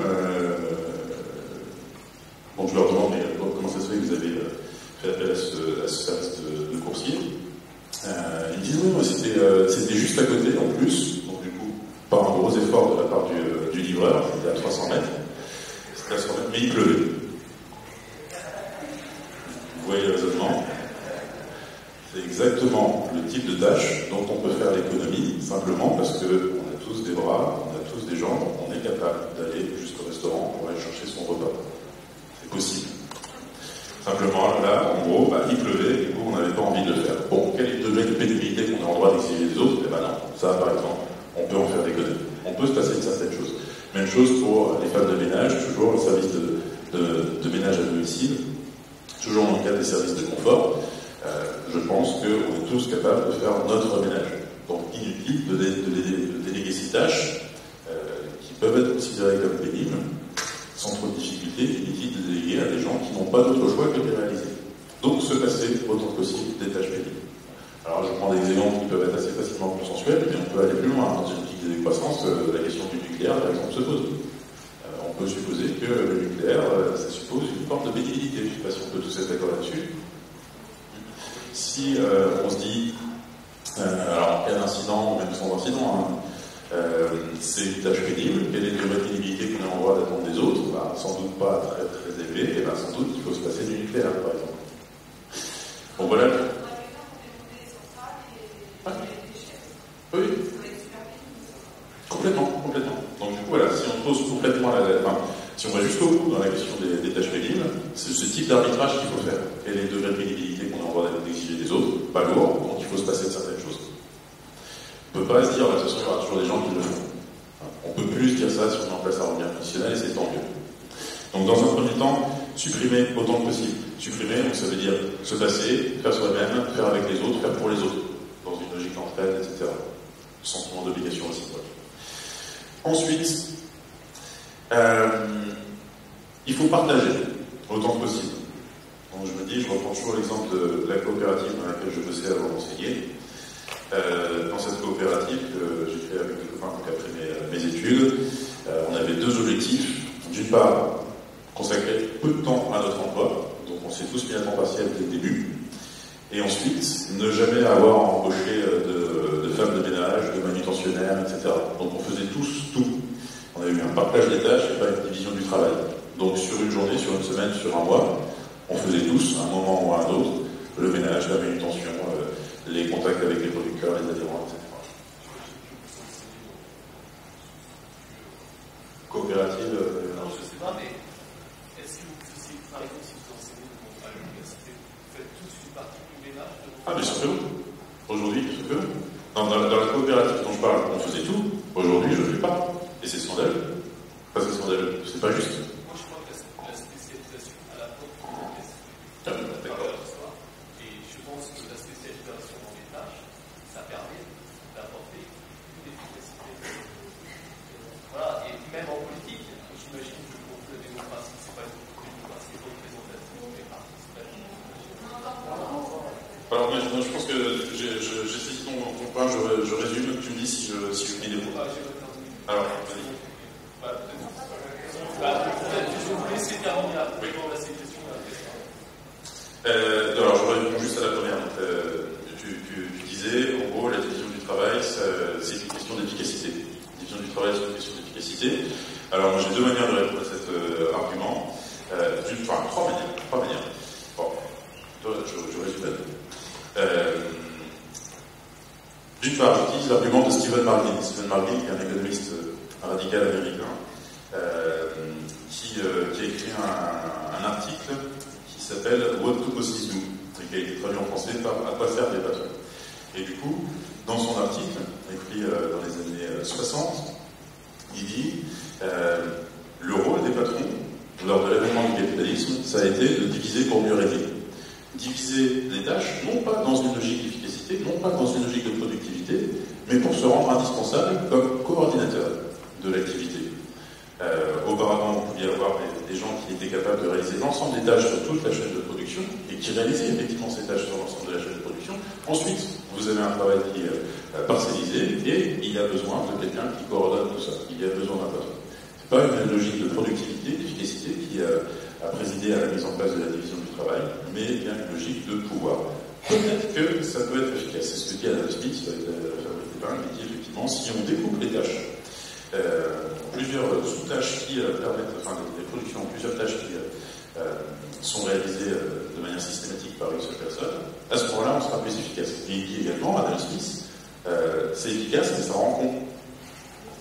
[SPEAKER 1] je leur demande comment ça se fait que vous avez fait appel à ce service de coursier. Ils me disent oui, c'était juste à côté en plus, donc du coup, pas un gros effort de la part du livreur, c'était à 300 mètres. C'était à 100 mètres, mais il pleuvait. Vous voyez le raisonnement? C'est exactement le type de tâche dont on peut faire l'économie, simplement parce qu'on a tous des bras, on a tous des gens, on est capable d'aller jusqu'au restaurant pour aller chercher son repas. C'est possible. Simplement, là, en gros, il pleuvait, du coup, on n'avait pas envie de le faire. Bon, quel est le degré de pénibilité qu'on a en droit d'exiger des autres? Eh ben non. Ça, par exemple, on peut en faire des économies. On peut se passer de certaines choses. Même chose pour les femmes de ménage, toujours le service de ménage à domicile, toujours dans le cadre des services de confort. Je pense qu'on est tous capables de faire notre ménage. Donc, inutile de déléguer ces tâches qui peuvent être considérées comme pénibles, sans trop de difficultés, inutile de déléguer à des gens qui n'ont pas d'autre choix que de les réaliser. Donc, se passer autant que possible des tâches pénibles. Alors, je prends des exemples qui peuvent être assez facilement consensuels, mais on peut aller plus loin. Dans une éthique de décroissance, la question du nucléaire, par exemple, se pose. On peut supposer que le nucléaire, ça suppose une forme de pénibilité. Je ne sais pas si on peut tous être d'accord là-dessus. Si on se dit, alors, en cas d'incident, ou même sans incident, c'est une tâche pénible, quelle est la pénibilité qu'on a en droit d'attendre des autres? Sans doute pas très, très élevée, et sans doute qu'il faut se passer du nucléaire, par exemple. Bon, voilà. Oui. Complètement. Donc, du coup, voilà, si on pose complètement si on va jusqu'au bout dans la question des tâches pénibles, c'est ce type d'arbitrage qu'il faut faire. Quel est le degré de pénibilité qu'on a en droit d'exiger des autres? Pas lourd, donc il faut se passer de certaines choses. On ne peut pas se dire, de toute façon, il y aura toujours des gens qui le font. On ne peut plus se dire ça si on met en place un revenu conditionnel, et c'est tant mieux. Donc, dans un premier temps, supprimer autant que possible. Supprimer, donc ça veut dire se passer, faire soi-même, faire avec les autres, faire pour les autres, dans une logique d'entraide, etc. Sentiment d'obligation réciproque. Ensuite, il faut partager autant que possible. Donc, je reprends toujours l'exemple de la coopérative dans laquelle je bossais avant d'enseigner. Dans cette coopérative que j'ai fait avec des copains après mes études, on avait deux objectifs. D'une part, consacrer peu de temps à notre emploi, donc on s'est tous mis à temps partiel dès le début, et ensuite, ne jamais avoir embauché de femmes de ménage, de manutentionnaires, etc. Donc on faisait tous tout. On avait eu un partage des tâches et pas une division du travail. Donc sur une journée, sur une semaine, sur un mois, on faisait tous, à un moment ou à un autre, le ménage, la manutention, les contacts avec les producteurs, les adhérents, etc. Coopérative.
[SPEAKER 2] Non, je ne sais pas, mais est-ce que vous faisiez, par exemple, si vous enseignez à l'université, vous faites tous une partie du ménage de
[SPEAKER 1] Ah, bien sûr que non. Aujourd'hui, bien sûr que non. Dans la coopérative dont je parle, on faisait tout. Aujourd'hui, je ne le fais pas. Et c'est scandaleux. Parce que c'est scandaleux. C'est pas juste.
[SPEAKER 2] Moi, je crois que la spécialisation à la porte
[SPEAKER 1] d'accord.
[SPEAKER 2] Et je pense que la spécialisation dans les tâches, ça permet d'apporter une efficacité. Voilà, et même en politique, j'imagine que pour la démocratie, c'est pas une démocratie représentative, mais participative.
[SPEAKER 1] Alors, moi, je pense que j'ai saisi ton point, je résume, tu me dis si je finis les mots. Alors, vas-y.
[SPEAKER 2] Je vais vous laisser terminer la question.
[SPEAKER 1] Alors, je réponds juste à la première. Tu disais, en gros, la division du travail, c'est une question d'efficacité. La division du travail, c'est une question d'efficacité. Alors, moi, j'ai deux manières de répondre à cet argument. Trois manières. Bon, je résume la deux. D'une part, j'utilise l'argument de Stephen Margin. Stephen Margin, qui est un économiste radical américain, qui a écrit un article qui s'appelle What do bosses do, et qui a été traduit en français par À quoi servent les patrons. Et du coup, dans son article, écrit dans les années 60, il dit le rôle des patrons, lors de l'avènement du capitalisme, ça a été de diviser pour mieux régner. Diviser les tâches, non pas dans une logique d'efficacité, non pas dans une logique de productivité, mais pour se rendre indispensable comme coordinateur de l'activité. Auparavant, on pouvait avoir des gens qui étaient capables de réaliser l'ensemble des tâches sur toute la chaîne de production et qui réalisaient effectivement ces tâches sur l'ensemble de la chaîne de production. Ensuite, vous avez un travail qui est parcellisé et il y a besoin de quelqu'un qui coordonne tout ça. Il y a besoin d'un patron. Ce n'est pas une logique de productivité, d'efficacité qui a présidé à la mise en place de la division du travail, mais bien une logique de pouvoir. Peut-être que ça peut être efficace. C'est ce que dit Adam Smith avec la fabrique des pains. Il dit effectivement, si on découpe les tâches, plusieurs sous-tâches qui permettent, des productions en plusieurs tâches qui sont réalisées de manière systématique par une seule personne, à ce moment-là, on sera plus efficace. Et il dit également, Adam Smith, c'est efficace, mais ça rend con.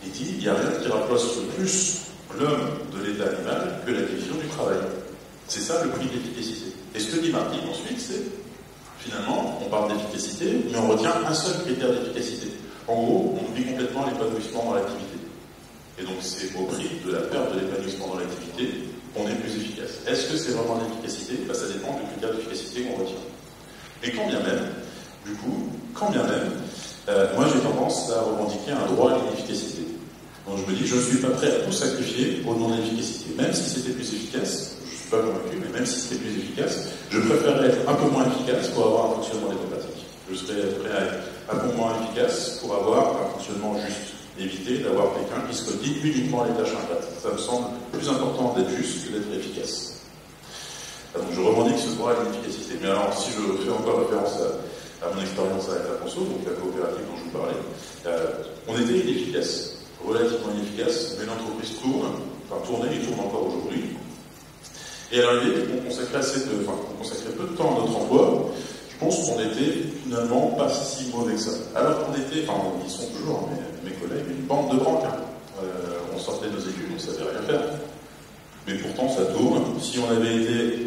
[SPEAKER 1] Il dit, il n'y a rien qui rapproche plus l'homme de l'état animal que la division du travail. C'est ça le prix d'efficacité. Et ce que dit Martin ensuite, c'est, finalement, on parle d'efficacité, mais on retient un seul critère d'efficacité. En gros, on oublie complètement l'épanouissement dans l'activité. Et donc c'est au prix de la perte de l'épanouissement dans l'activité qu'on est plus efficace. Est-ce que c'est vraiment l'efficacité? Ça dépend du critère d'efficacité qu'on retient. Et quand bien même, du coup, moi j'ai tendance à revendiquer un droit à l'inefficacité. Donc je me dis, je ne suis pas prêt à tout sacrifier au nom de l'efficacité. Même si c'était plus efficace, je ne suis pas convaincu, mais même si c'était plus efficace, je préférerais être un peu moins efficace pour avoir un fonctionnement démocratique. Je serais prêt à être un peu moins efficace pour avoir un fonctionnement juste. Éviter d'avoir quelqu'un qui se codie uniquement les tâches ingrates. Ça me semble plus important d'être juste que d'être efficace. Donc je revendique ce droit à l'efficacité. Mais alors, si je fais encore référence à mon expérience avec la Conso, donc la coopérative dont je vous parlais, on était inefficace, relativement inefficace, mais l'entreprise tournait et tourne encore aujourd'hui. Et à l'arrivée, on consacrait peu de temps à notre emploi. Je pense qu'on était finalement pas si mauvais que ça. Alors qu'on était, ils sont toujours, mes collègues, une bande de branques. On sortait de nos études, on ne savait rien faire. Mais pourtant, ça tourne. Si on avait été,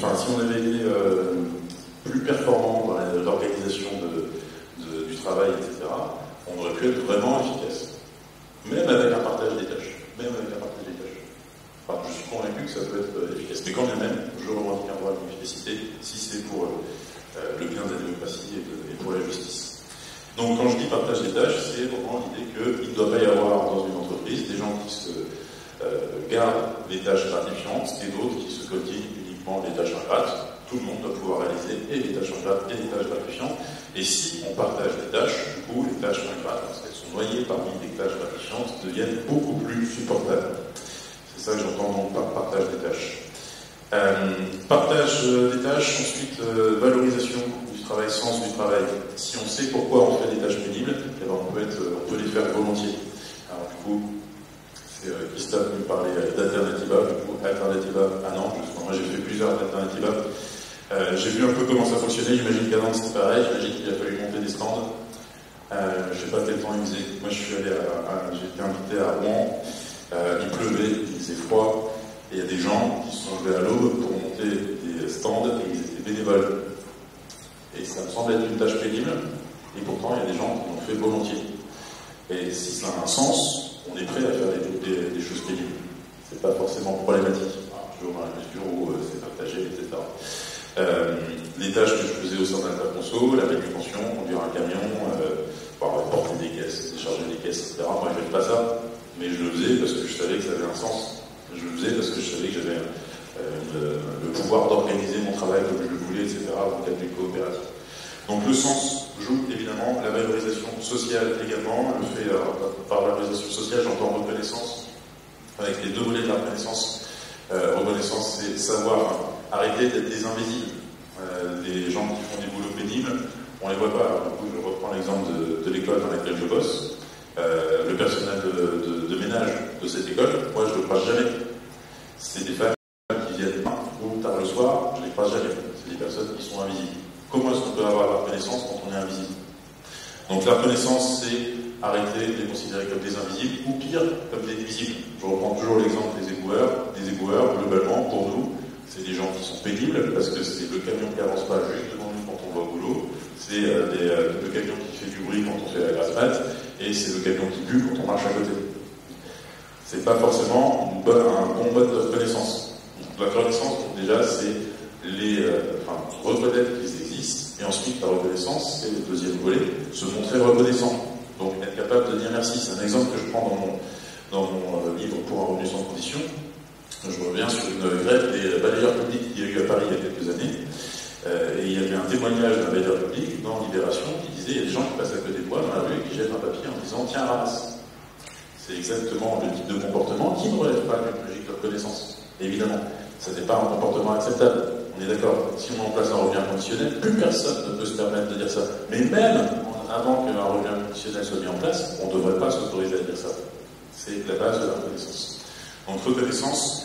[SPEAKER 1] plus performant dans l'organisation du travail, etc., on aurait pu être vraiment efficace. Même avec un partage des tâches. Je suis convaincu que ça peut être efficace. Mais quand bien même, je revendique un droit à l'efficacité si c'est pour le bien de la démocratie et pour la justice. Donc quand je dis partage des tâches, c'est vraiment l'idée qu'il ne doit pas y avoir dans une entreprise des gens qui se gardent les tâches gratifiantes et d'autres qui se cotillent uniquement les tâches ingrates. Tout le monde doit pouvoir réaliser et les tâches ingrates et les tâches gratifiantes. Et si on partage les tâches, du coup, les tâches ingrates, parce qu'elles sont noyées parmi les tâches gratifiantes, deviennent beaucoup plus supportables. C'est ça que j'entends donc par partage des tâches. Partage des tâches, ensuite valorisation du travail, sens du travail. Si on sait pourquoi on fait des tâches pénibles, alors on peut les faire volontiers. Alors du coup, c'est Christophe qui me parlait d'Alternativa, du coup Alternativa à Nantes, moi j'ai fait plusieurs Alternativa. J'ai vu un peu comment ça fonctionnait, j'imagine qu'à Nantes c'était pareil, j'imagine qu'il a fallu monter des stands. Je sais pas quel temps il faisait. Moi j'ai été invité à Rouen, il pleuvait, il faisait froid. Et il y a des gens qui se sont levés à l'aube pour monter des stands et ils étaient bénévoles. Et ça me semble être une tâche pénible, et pourtant il y a des gens qui l'ont fait volontiers. Et si ça a un sens, on est prêt à faire des choses pénibles. C'est pas forcément problématique, toujours dans la mesure où c'est partagé, etc. Les tâches que je faisais au sein de la Conso, la manutention, conduire un camion, porter des caisses, décharger des caisses, etc. Moi je ne fais pas ça, mais je le faisais parce que je savais que ça avait un sens. Je le faisais parce que je savais que j'avais le pouvoir d'organiser mon travail comme je le voulais, etc., dans le cadre d'une coopérative. Donc le sens joue évidemment, la valorisation sociale également. Le fait, par valorisation sociale, j'entends reconnaissance, avec les deux volets de la reconnaissance. Reconnaissance, c'est savoir arrêter d'être des invisibles. Des gens qui font des boulots pénibles, on ne les voit pas. Alors, du coup, je reprends l'exemple de l'école dans laquelle je bosse. Le personnel de ménage de cette école, moi je ne le croise jamais. C'est des femmes qui viennent ou tard le soir, je ne les croise jamais. C'est des personnes qui sont invisibles. Comment est-ce qu'on peut avoir la reconnaissance quand on est invisible? Donc la reconnaissance, c'est arrêter de les considérer comme des invisibles, ou pire, comme des visibles. Je reprends toujours l'exemple des éboueurs. Des éboueurs, globalement, pour nous, c'est des gens qui sont pénibles, parce que c'est le camion qui n'avance pas juste devant nous quand on va au boulot, c'est le camion qui fait du bruit quand on fait la grasse mat, et c'est le camion qui pue quand on marche à côté. C'est pas forcément un bon mode de reconnaissance. La reconnaissance, déjà, c'est reconnaître qu'ils existent, et ensuite la reconnaissance, c'est le deuxième volet, se montrer reconnaissant. Donc être capable de dire merci. C'est un exemple que je prends dans mon livre Pour un revenu sans condition. Je reviens sur une grève des balayeurs publics qu'il y a eu à Paris il y a quelques années. Et il y avait un témoignage d'un bailleur public dans Libération qui disait il y a des gens qui passent à côté de moi dans la rue et qui jettent un papier en disant tiens, ramasse. C'est exactement le type de comportement qui ne relève pas d'une logique de reconnaissance. Évidemment, ça n'est pas un comportement acceptable. On est d'accord. Si on met en place un revenu inconditionnel, plus personne ne peut se permettre de dire ça. Mais même avant qu'un revenu inconditionnel soit mis en place, on ne devrait pas s'autoriser à dire ça. C'est la base de la reconnaissance. Donc reconnaissance.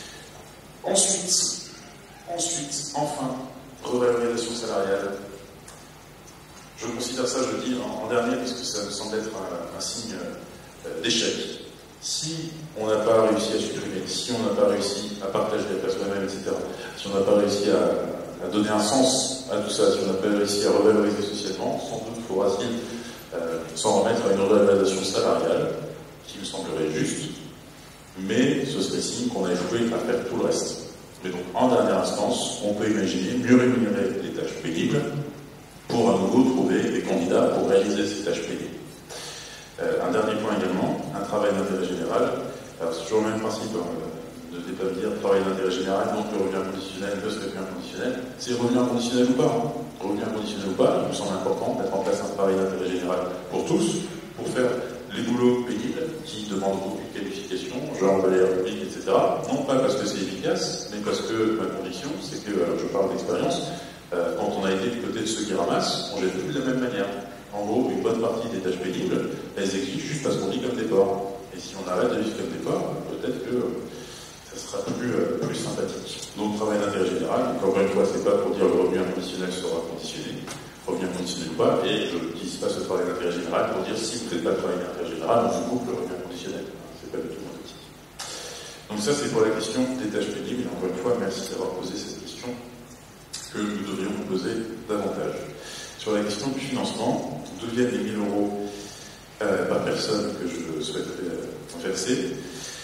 [SPEAKER 1] Ensuite, enfin, revalorisation salariale. Je considère ça, je le dis en dernier, parce que ça me semble être un signe d'échec. Si on n'a pas réussi à supprimer, si on n'a pas réussi à partager la place même, etc., si on n'a pas réussi à donner un sens à tout ça, si on n'a pas réussi à revaloriser socialement, sans doute faudra-t-il s'en remettre à une revalorisation salariale qui me semblerait juste, mais ce serait signe qu'on a échoué à faire tout le reste. Mais donc, en dernière instance, on peut imaginer mieux rémunérer les tâches pénibles pour à nouveau trouver des candidats pour réaliser ces tâches pénibles. Un dernier point également, un travail d'intérêt général. Alors, c'est toujours le même principe, ne devez pas me dire travail d'intérêt général, donc le revenu inconditionnel, le revenu inconditionnel. C'est revenu inconditionnel ou pas, revenu inconditionnel ou pas, il me semble important de mettre en place un travail d'intérêt général pour tous, pour faire les boulots pénibles qui demandent beaucoup de qualification, genre valeur publique, etc. Non pas parce que c'est efficace, mais parce que ma conviction, c'est que, je parle d'expérience, quand on a été du côté de ceux qui ramassent, on jette plus de la même manière. En gros, une bonne partie des tâches pénibles, elles existent juste parce qu'on vit comme des porcs. Et si on arrête de vivre comme des porcs, peut-être que ça sera plus sympathique. Donc, travail d'intérêt général, encore une fois, c'est pas pour dire le revenu inconditionnel sera conditionné, revenu inconditionnel ou pas, et je n'utilise pas ce travail d'intérêt général pour dire si vous n'êtes pas le travail d'intérêt général, on vous coupe le revenu inconditionnel. C'est pas du tout mon outil. Donc ça, c'est pour la question des tâches pénibles, et encore une fois, merci d'avoir posé cette question que nous devrions nous poser davantage. Sur la question du financement, d'où viennent les 1 000 euros par personne que je souhaiterais verser.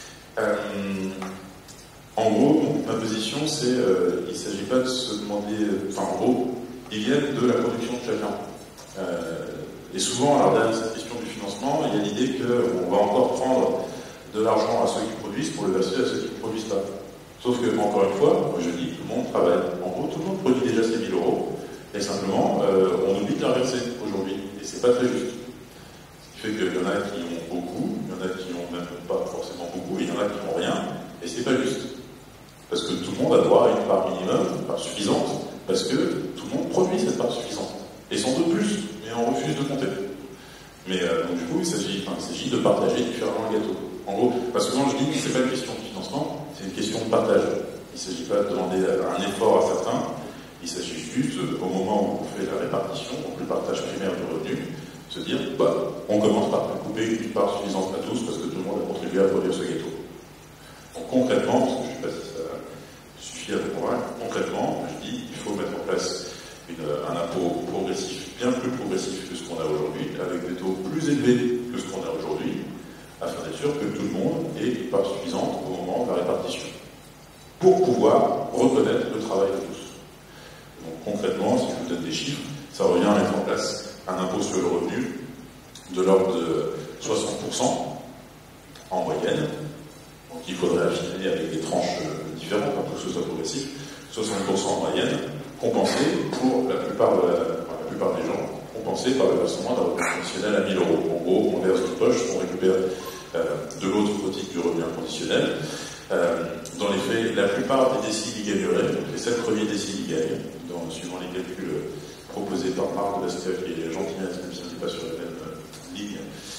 [SPEAKER 1] En gros, ma position, c'est il ne s'agit pas de se demander... Enfin, en gros, ils viennent de la production de chacun. Et souvent, alors derrière cette question du financement, il y a l'idée qu'on va encore prendre de l'argent à ceux qui produisent pour le verser à ceux qui ne produisent pas. Sauf que, encore une fois, moi je dis, tout le monde travaille. En gros, tout le monde produit déjà ses 1 000 euros. Et simplement, on oublie de la reverser aujourd'hui. Et c'est pas très juste. Ce qui fait qu'il y en a qui ont beaucoup, il y en a qui ont même pas forcément beaucoup, et il y en a qui n'ont rien. Et c'est pas juste. Parce que tout le monde a droit à une part minimum, une part suffisante, parce que tout le monde produit cette part suffisante. Et sans doute plus, mais on refuse de compter. Mais donc du coup, il s'agit de partager différemment le gâteau. En gros, parce que quand je dis que c'est pas une question de financement, c'est une question de partage. Il ne s'agit pas de demander un effort à certains. Il s'agit juste, au moment où on fait la répartition, donc le partage primaire du revenu, se dire, on commence par couper une part suffisante à tous parce que tout le monde a contribué à produire ce gâteau. Donc concrètement, parce que je ne sais pas si ça suffit à vous convaincre, concrètement, je dis, il faut mettre en place un impôt progressif, bien plus progressif que ce qu'on a aujourd'hui, avec des taux plus élevés que ce qu'on a aujourd'hui, afin d'être sûr que tout le monde ait une part suffisante au moment de la répartition, pour pouvoir reconnaître le travail de tous. Donc concrètement, si je vous donne des chiffres, ça revient à mettre en place un impôt sur le revenu de l'ordre de 60% en moyenne. Donc il faudrait affiner avec des tranches différentes pour que ce soit progressif. 60% en moyenne, compensé pour la plupart des gens, compensé par le versement d'un revenu inconditionnel à 1 000 euros. En gros, on verse une poche, on récupère de l'autre côté du revenu inconditionnel. Dans les faits, la plupart des déciles y gagneraient, donc les 7 premiers déciles y gagnent, suivant les calculs proposés par Marc de la STF, qui est gentil, même si on n'est pas sur la même ligne,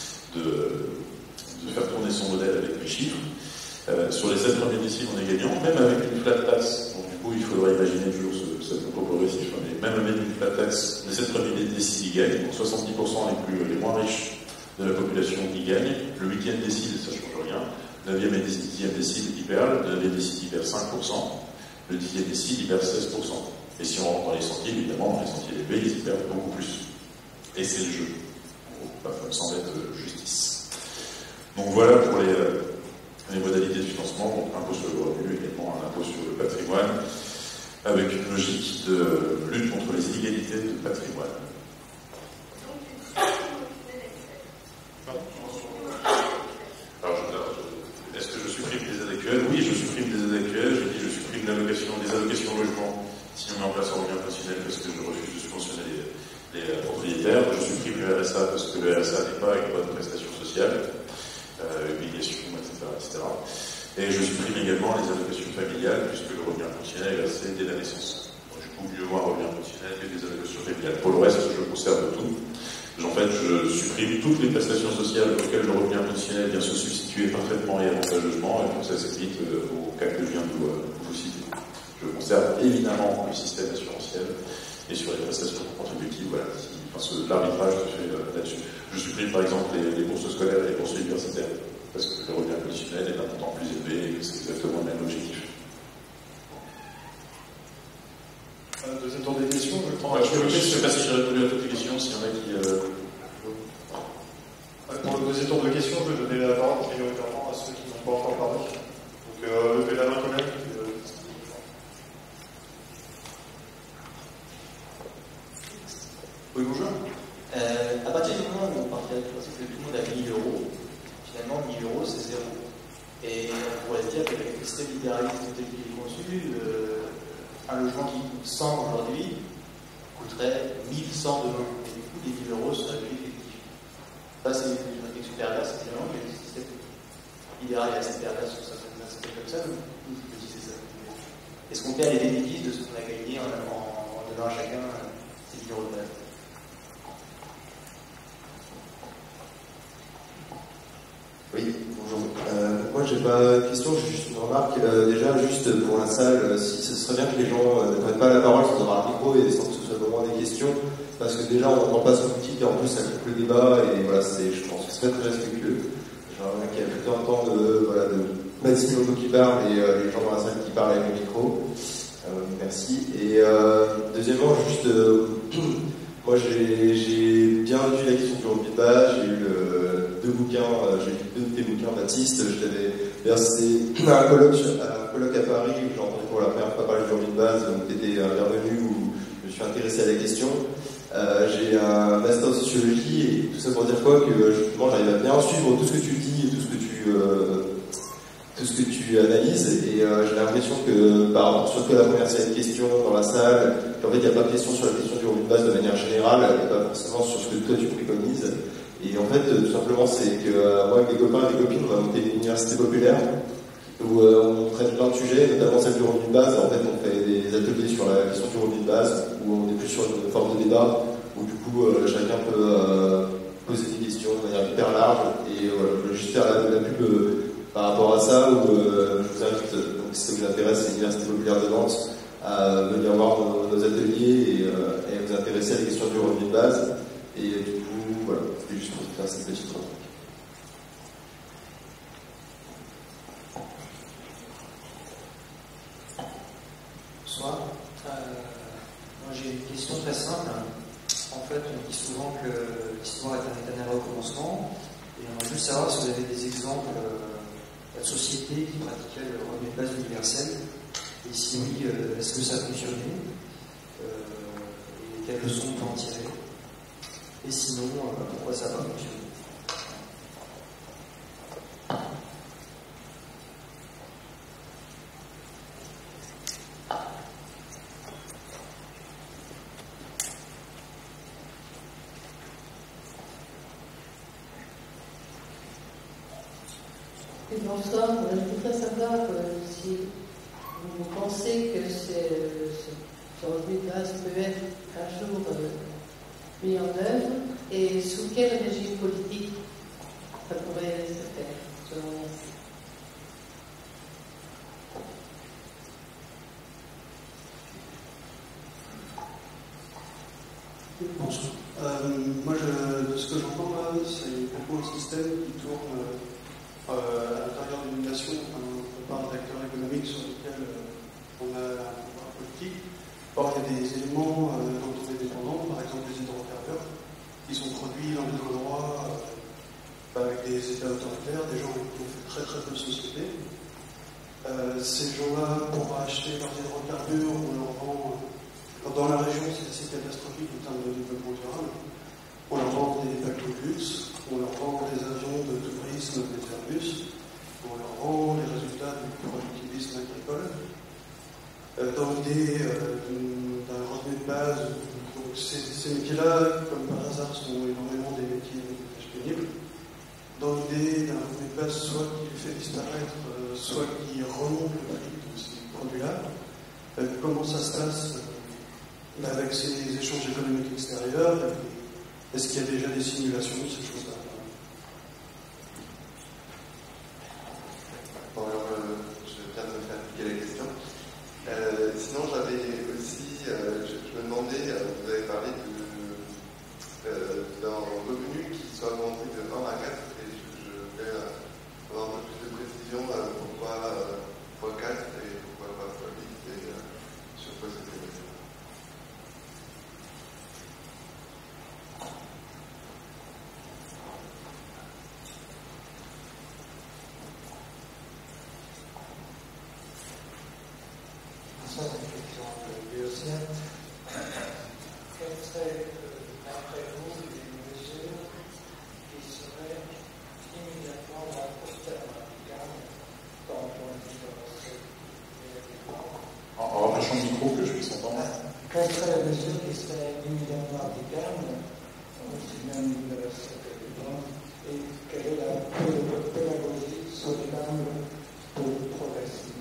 [SPEAKER 1] de faire tourner son modèle avec les chiffres. Sur les 7 premiers déciles, on est gagnant, même avec une flat tax. Donc du coup, il faudra imaginer toujours ce propos progressif, mais même avec une flat tax, les 7 premiers déciles y gagnent, donc 70% les moins riches de la population y gagnent. Le 8e décile, ça ne change rien. 9e et 10e décile, y perdent. Le 9e décile, y perd 5%. Le 10e décile, y perd 16%. Et si on rentre dans les sentiers, évidemment, dans les sentiers élevés, ils y perdent beaucoup plus. Et c'est le jeu. Ça me semble être justice. Donc voilà pour les modalités de financement. Donc impôt sur le revenu, également un impôt sur le patrimoine, avec une logique de lutte contre les inégalités de patrimoine. Est-ce que je supprime des aides actuelles? Oui, je supprime des aides actuelles. Je dis je supprime des allocations logement si on met en place un revenu inconditionnel parce que je refuse de subventionner les propriétaires. Je supprime le RSA parce que le RSA n'est pas une bonne prestation sociale, obligation, etc. Et je supprime également les allocations familiales puisque le revenu inconditionnel est versé dès la naissance. Donc, je peux mieux voir un revenu inconditionnel que des allocations familiales. Pour le reste, je conserve tout. En fait, je supprime toutes les prestations sociales auxquelles le revenu inconditionnel vient se substituer parfaitement et avantageusement, et donc ça s'applique au cas que je viens de vous citer. Je conserve évidemment le système assurantiel, et sur les prestations contributives, voilà, parce que l'arbitrage se fait là-dessus. Je supprime par exemple les bourses scolaires et les bourses universitaires, parce que le revenu conditionnel est d'un montant plus élevé et que c'est exactement le même objectif.
[SPEAKER 5] Deuxième tour des questions, je prends
[SPEAKER 1] Je ne sais pas si j'ai répondu à toutes les questions, s'il y en a qui...
[SPEAKER 5] Pour le deuxième tour de questions, je vais donner la parole prioritairement à ceux qui n'ont pas encore parlé. Donc, levez la main quand même.
[SPEAKER 15] Oui, bonjour. À partir du moment où on partirait du principe que tout le monde a 1000 euros, finalement 1000 euros c'est zéro. Et on pourrait se dire qu'avec le système libéraliste tel qu'il est conçu, un logement qui coûte 100 aujourd'hui coûterait 1100 demain. Et du coup, les 1000 euros seraient plus effectifs. Ça, c'est une réflexion perverse, évidemment, mais le système libéral est assez perverse sur certains aspects comme ça, donc je me disais ça. Est-ce qu'on perd les bénéfices de ce qu'on a gagné en donnant à chacun ces 1000 euros de base?
[SPEAKER 16] Oui, bonjour. Moi, j'ai pas de question, j'ai juste une remarque. Déjà, juste pour la salle, si ce serait bien que les gens ne prennent pas la parole sans avoir un micro et sans que ce soit vraiment des questions, parce que déjà, on n'entend pas son outil et en plus, ça coupe le débat et voilà, je pense que c'est pas très respectueux. J'aimerais qu'il y ait plutôt un temps de Maxime Lobo qui parle et les gens dans la salle qui parlent avec le micro. Merci. Et deuxièmement, juste, moi, j'ai bien lu la question du revenu de base, j'ai eu deux bouquins, j'ai lu deux de tes bouquins, Baptiste, je t'avais versé un colloque à Paris où j'ai entendu pour la première fois parler du revenu de base, donc tu étais bienvenu, où je me suis intéressé à la question. J'ai un master en sociologie et tout ça pour dire quoi, que justement j'arrive à bien suivre tout ce que tu dis et tout ce que tu analyses, et j'ai l'impression que surtout à la première série de questions dans la salle, qu'en fait il n'y a pas de question sur la question du revenu de base de manière générale, et pas forcément sur ce que toi tu préconises. Et en fait, tout simplement, c'est que moi, avec des copains et des copines, on a monté une université populaire où on traite plein de sujets, notamment celle du revenu de base. En fait, on fait des ateliers sur la question du revenu de base, où on est plus sur une forme de débat, où du coup, chacun peut poser des questions de manière hyper large. Et voilà, je veux juste faire la pub par rapport à ça, où je vous invite, donc, si ça vous intéresse, c'est l'Université populaire de Nantes, à venir voir nos ateliers et à vous intéresser à la question du revenu de base. Et du coup, voilà, c'était juste pour faire cette petite remarque.
[SPEAKER 17] Bonsoir. Moi j'ai une question très simple. En fait, on dit souvent que l'histoire est un éternel recommencement. Et on va juste savoir si vous avez des exemples de sociétés qui pratiquaient le revenu de base universel. Et si oui, est-ce que ça a fonctionné et quelles leçons on peut en tirer? Et sinon, pourquoi ça n'a pas fonctionné?
[SPEAKER 8] Bonsoir, je voudrais savoir si vous pensez que ce revenu de base peut être un jour mis en œuvre et sous quel régime politique ça pourrait se faire, selon vous?
[SPEAKER 18] Bonsoir. Moi, de ce que j'entends là, c'est beaucoup un système qui tourne à l'intérieur d'une nation. On parle d'acteurs économiques sur lesquels on a un pouvoir politique. Or, il y a des éléments dont on est dépendant, par exemple les hydrocarbures, qui sont produits dans des endroits avec des États autoritaires, des gens qui ont fait très très peu de société. Ces gens-là, pour acheter leurs hydrocarbures, on leur vend. Dans la région, c'est assez catastrophique en termes de développement durable. On leur vend des paquets de luxe, on leur vend des avions de tourisme, des Airbus, on leur vend les résultats du productivisme agricole. Dans l'idée d'un revenu de base, donc ces métiers-là, comme par hasard, sont énormément des métiers pénibles. Dans l'idée d'un revenu de base, soit qui le fait disparaître, soit qui remonte le prix de ces produits-là, comment ça se passe avec ces échanges économiques extérieurs? Est-ce qu'il y a déjà des simulations de ces choses-là?
[SPEAKER 16] Bon, alors, je viens de me faire appliquer la question. Sinon, j'avais aussi, je me demandais, vous avez parlé
[SPEAKER 19] ça, une question béotienne. Quelle serait, d'après vous, une mesure qui serait immédiatement à court terme applicable dans le point de vue de la sécurité?
[SPEAKER 1] En rapprochant le micro que je puisse entendre.
[SPEAKER 19] Quelle serait la mesure qui serait immédiatement applicable aussi bien au niveau de la sécurité et quelle est la pédagogie souhaitable pour progresser?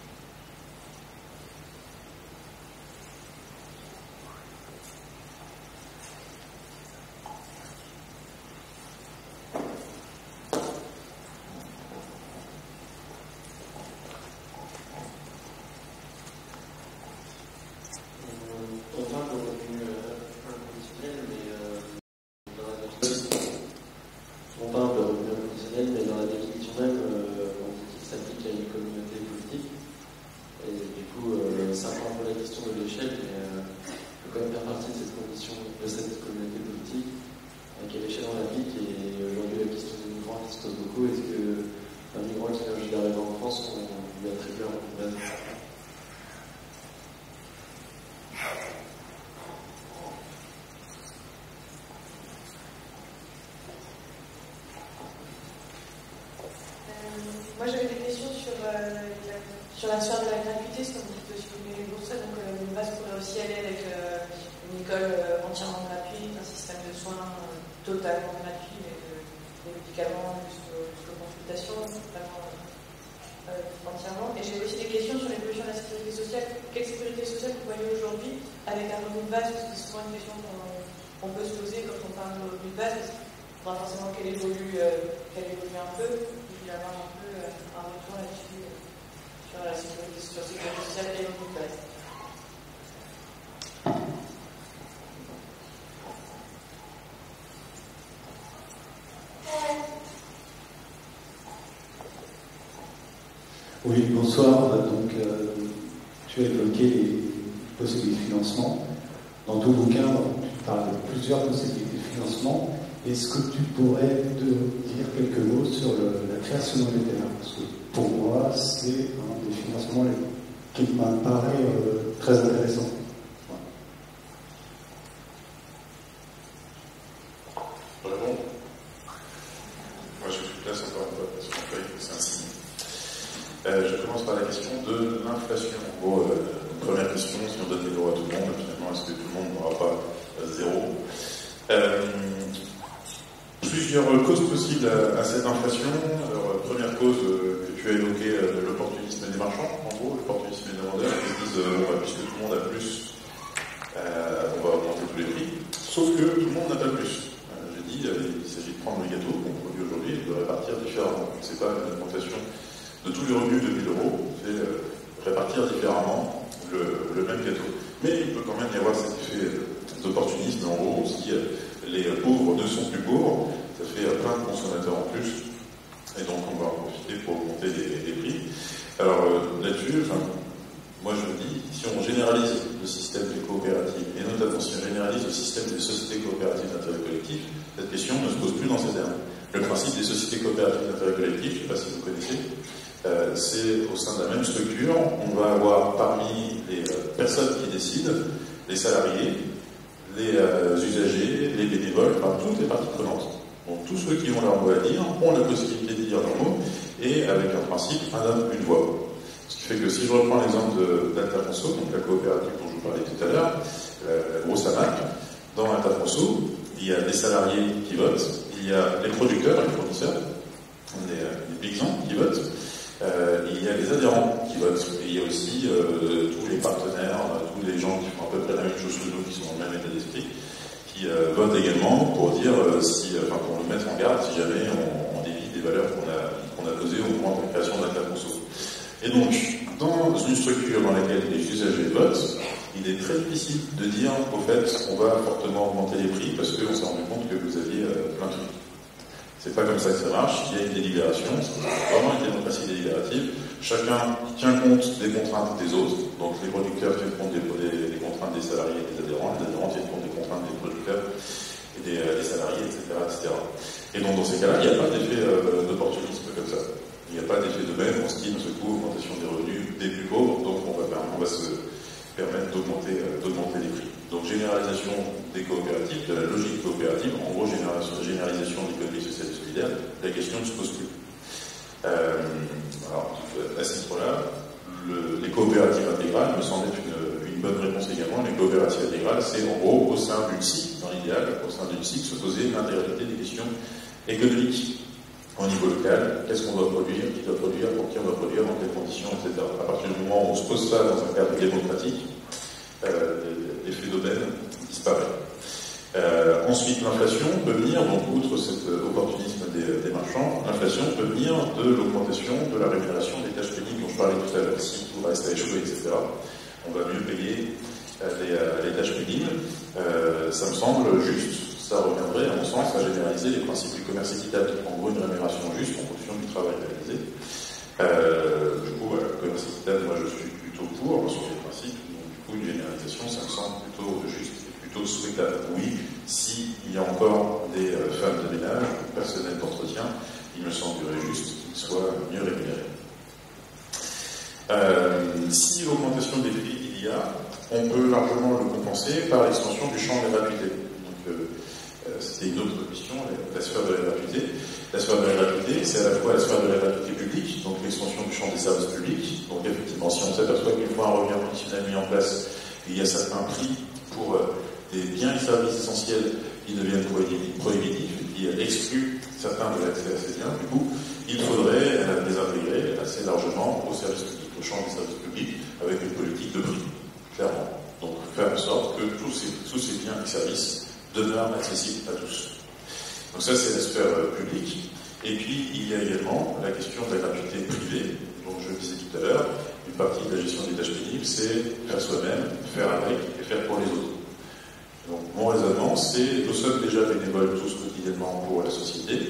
[SPEAKER 11] Moi j'avais des questions sur la sphère de la gratuité, c'est comme vous dites aussi les bourses, donc une base pourrait aussi aller avec une école entièrement gratuite, un système de soins totalement gratuit, avec des médicaments jusqu'aux consultations, totalement entièrement. Et j'ai aussi des questions sur l'évolution de la sécurité sociale. Quelle sécurité sociale vous voyez aujourd'hui avec un revenu de base? Parce que c'est souvent une question qu'on peut se poser quand on parle de revenu de base, parce qu'on voit forcément qu'elle évolue un peu. Je voulais avoir un peu un retour là-dessus sur la sécurité sociale et le revenu de base.
[SPEAKER 20] Oui, bonsoir. Donc, tu as évoqué les possibilités de financement. Dans ton bouquin, tu parles de plusieurs possibilités de financement. Est-ce que tu pourrais te dire quelques mots sur la création monétaire? Parce que pour moi, c'est un des financements qui me paraît très intéressant.
[SPEAKER 1] Vraiment? Moi, je suis place encore une fois, parce qu'en fait, c'est un signe. Je commence par la question de l'inflation. En gros, première question, si on donne des euros à tout le monde, finalement, est-ce que tout le monde n'aura pas zéro? Plusieurs causes possibles à cette inflation. Alors, première cause que tu as évoquée, l'opportunisme des marchands, en gros, l'opportunisme des vendeurs, qui se disent puisque tout le monde a plus, on va augmenter tous les prix. Sauf que tout le monde n'a pas plus. J'ai dit, il s'agit de prendre le gâteau qu'on produit aujourd'hui et de le répartir différemment. Ce n'est pas une augmentation de tous les revenus de 1 000 euros, c'est répartir différemment le même gâteau. Mais il peut quand même y avoir cet effet d'opportunisme, en gros, si les pauvres ne sont plus pauvres, ça fait plein de consommateurs en plus, et donc on va en profiter pour augmenter les prix. Alors là-dessus, moi je me dis, si on généralise le système des coopératives, et notamment si on généralise le système des sociétés coopératives d'intérêt collectif, cette question ne se pose plus dans ces termes. Le principe des sociétés coopératives d'intérêt collectif, je ne sais pas si vous connaissez, c'est au sein de la même structure, on va avoir parmi les personnes qui décident, les salariés, les usagers, les bénévoles, enfin toutes les parties prenantes. Donc tous ceux qui ont leur mot à dire ont la possibilité de dire leur mot, et avec un principe, un homme, une voix. Ce qui fait que si je reprends l'exemple d'Altafonso, donc la coopérative dont je vous parlais tout à l'heure, la grosse AMAC, dans Altafonso, il y a des salariés qui votent, il y a les producteurs, les fournisseurs, les paysans qui votent, il y a les adhérents qui votent, et il y a aussi tous les partenaires, tous les gens qui font à peu près la même chose que nous, qui sont dans le même état d'esprit, qui votent également pour dire pour nous mettre en garde si jamais on dévie des valeurs qu'on a posées au moment de la création d'Altafonso. Et donc, dans une structure dans laquelle les usagers votent, il est très difficile de dire au fait on va fortement augmenter les prix parce qu'on s'est rendu compte que vous aviez plein de trucs. C'est pas comme ça que ça marche, il y a une délibération, c'est vraiment une démocratie délibérative. Chacun tient compte des contraintes des autres, donc les producteurs tiennent compte des contraintes des salariés et des adhérents, les adhérents tiennent compte des contraintes des producteurs et des salariés, etc. Et donc dans ces cas-là, il n'y a pas d'effet d'opportunisme comme ça. Il n'y a pas d'effet de même, on se dit, d'un seul coup, augmentation des revenus des plus pauvres, donc on va se permettent d'augmenter les prix. Donc généralisation des coopératives, de la logique coopérative, en gros généralisation de l'économie sociale et solidaire, la question ne se pose plus. Alors, à ce titre-là, les coopératives intégrales me semblent être une bonne réponse également. Les coopératives intégrales, c'est en gros, au sein d'une SIC, dans l'idéal, au sein d'une SIC, se poser l'intégralité des questions économiques. Au niveau local, qu'est-ce qu'on doit produire, qui doit produire, pour qui on doit produire, dans quelles conditions, etc. À partir du moment où on se pose ça dans un cadre démocratique, l'effet d'aubaine disparaît. Ensuite, l'inflation peut venir, donc outre cet opportunisme des marchands, l'inflation peut venir de l'augmentation de la rémunération des tâches pénibles dont je parlais tout à l'heure. Si tout reste à échouer, etc., on va mieux payer les tâches pénibles. Ça me semble juste. Ça reviendrait, à mon sens, à généraliser les principes du commerce équitable. En gros, une rémunération juste en fonction du travail réalisé. Du coup, voilà, le commerce équitable, moi je suis plutôt pour sur les principes. Donc, du coup, une généralisation, ça me semble plutôt juste et plutôt souhaitable. Oui, s'il y a encore des femmes de ménage, du personnel d'entretien, il me semblerait juste qu'ils soient mieux rémunérés. Si l'augmentation des prix il y a, on peut largement le compenser par l'extension du champ de la gratuité. C'était une autre question, la sphère de la gratuité. La sphère de la gratuité, c'est à la fois la sphère de la gratuité publique, donc l'extension du champ des services publics. Donc effectivement, si on s'aperçoit qu'une fois un revenu conditionnel mis en place, il y a certains prix pour des biens et services essentiels qui deviennent prohibitifs et qui excluent certains de l'accès à ces biens, du coup, il faudrait les intégrer assez largement au service public, au champ des services publics, avec une politique de prix, clairement. Donc faire en sorte que tous ces biens et services demeure accessible à tous. Donc ça, c'est la sphère publique. Et puis, il y a également la question de la gratuité privée, dont je disais tout à l'heure. Une partie de la gestion des tâches pénibles, c'est faire soi-même, faire avec et faire pour les autres. Donc, mon raisonnement, c'est, nous sommes déjà bénévoles tous quotidiennement pour la société.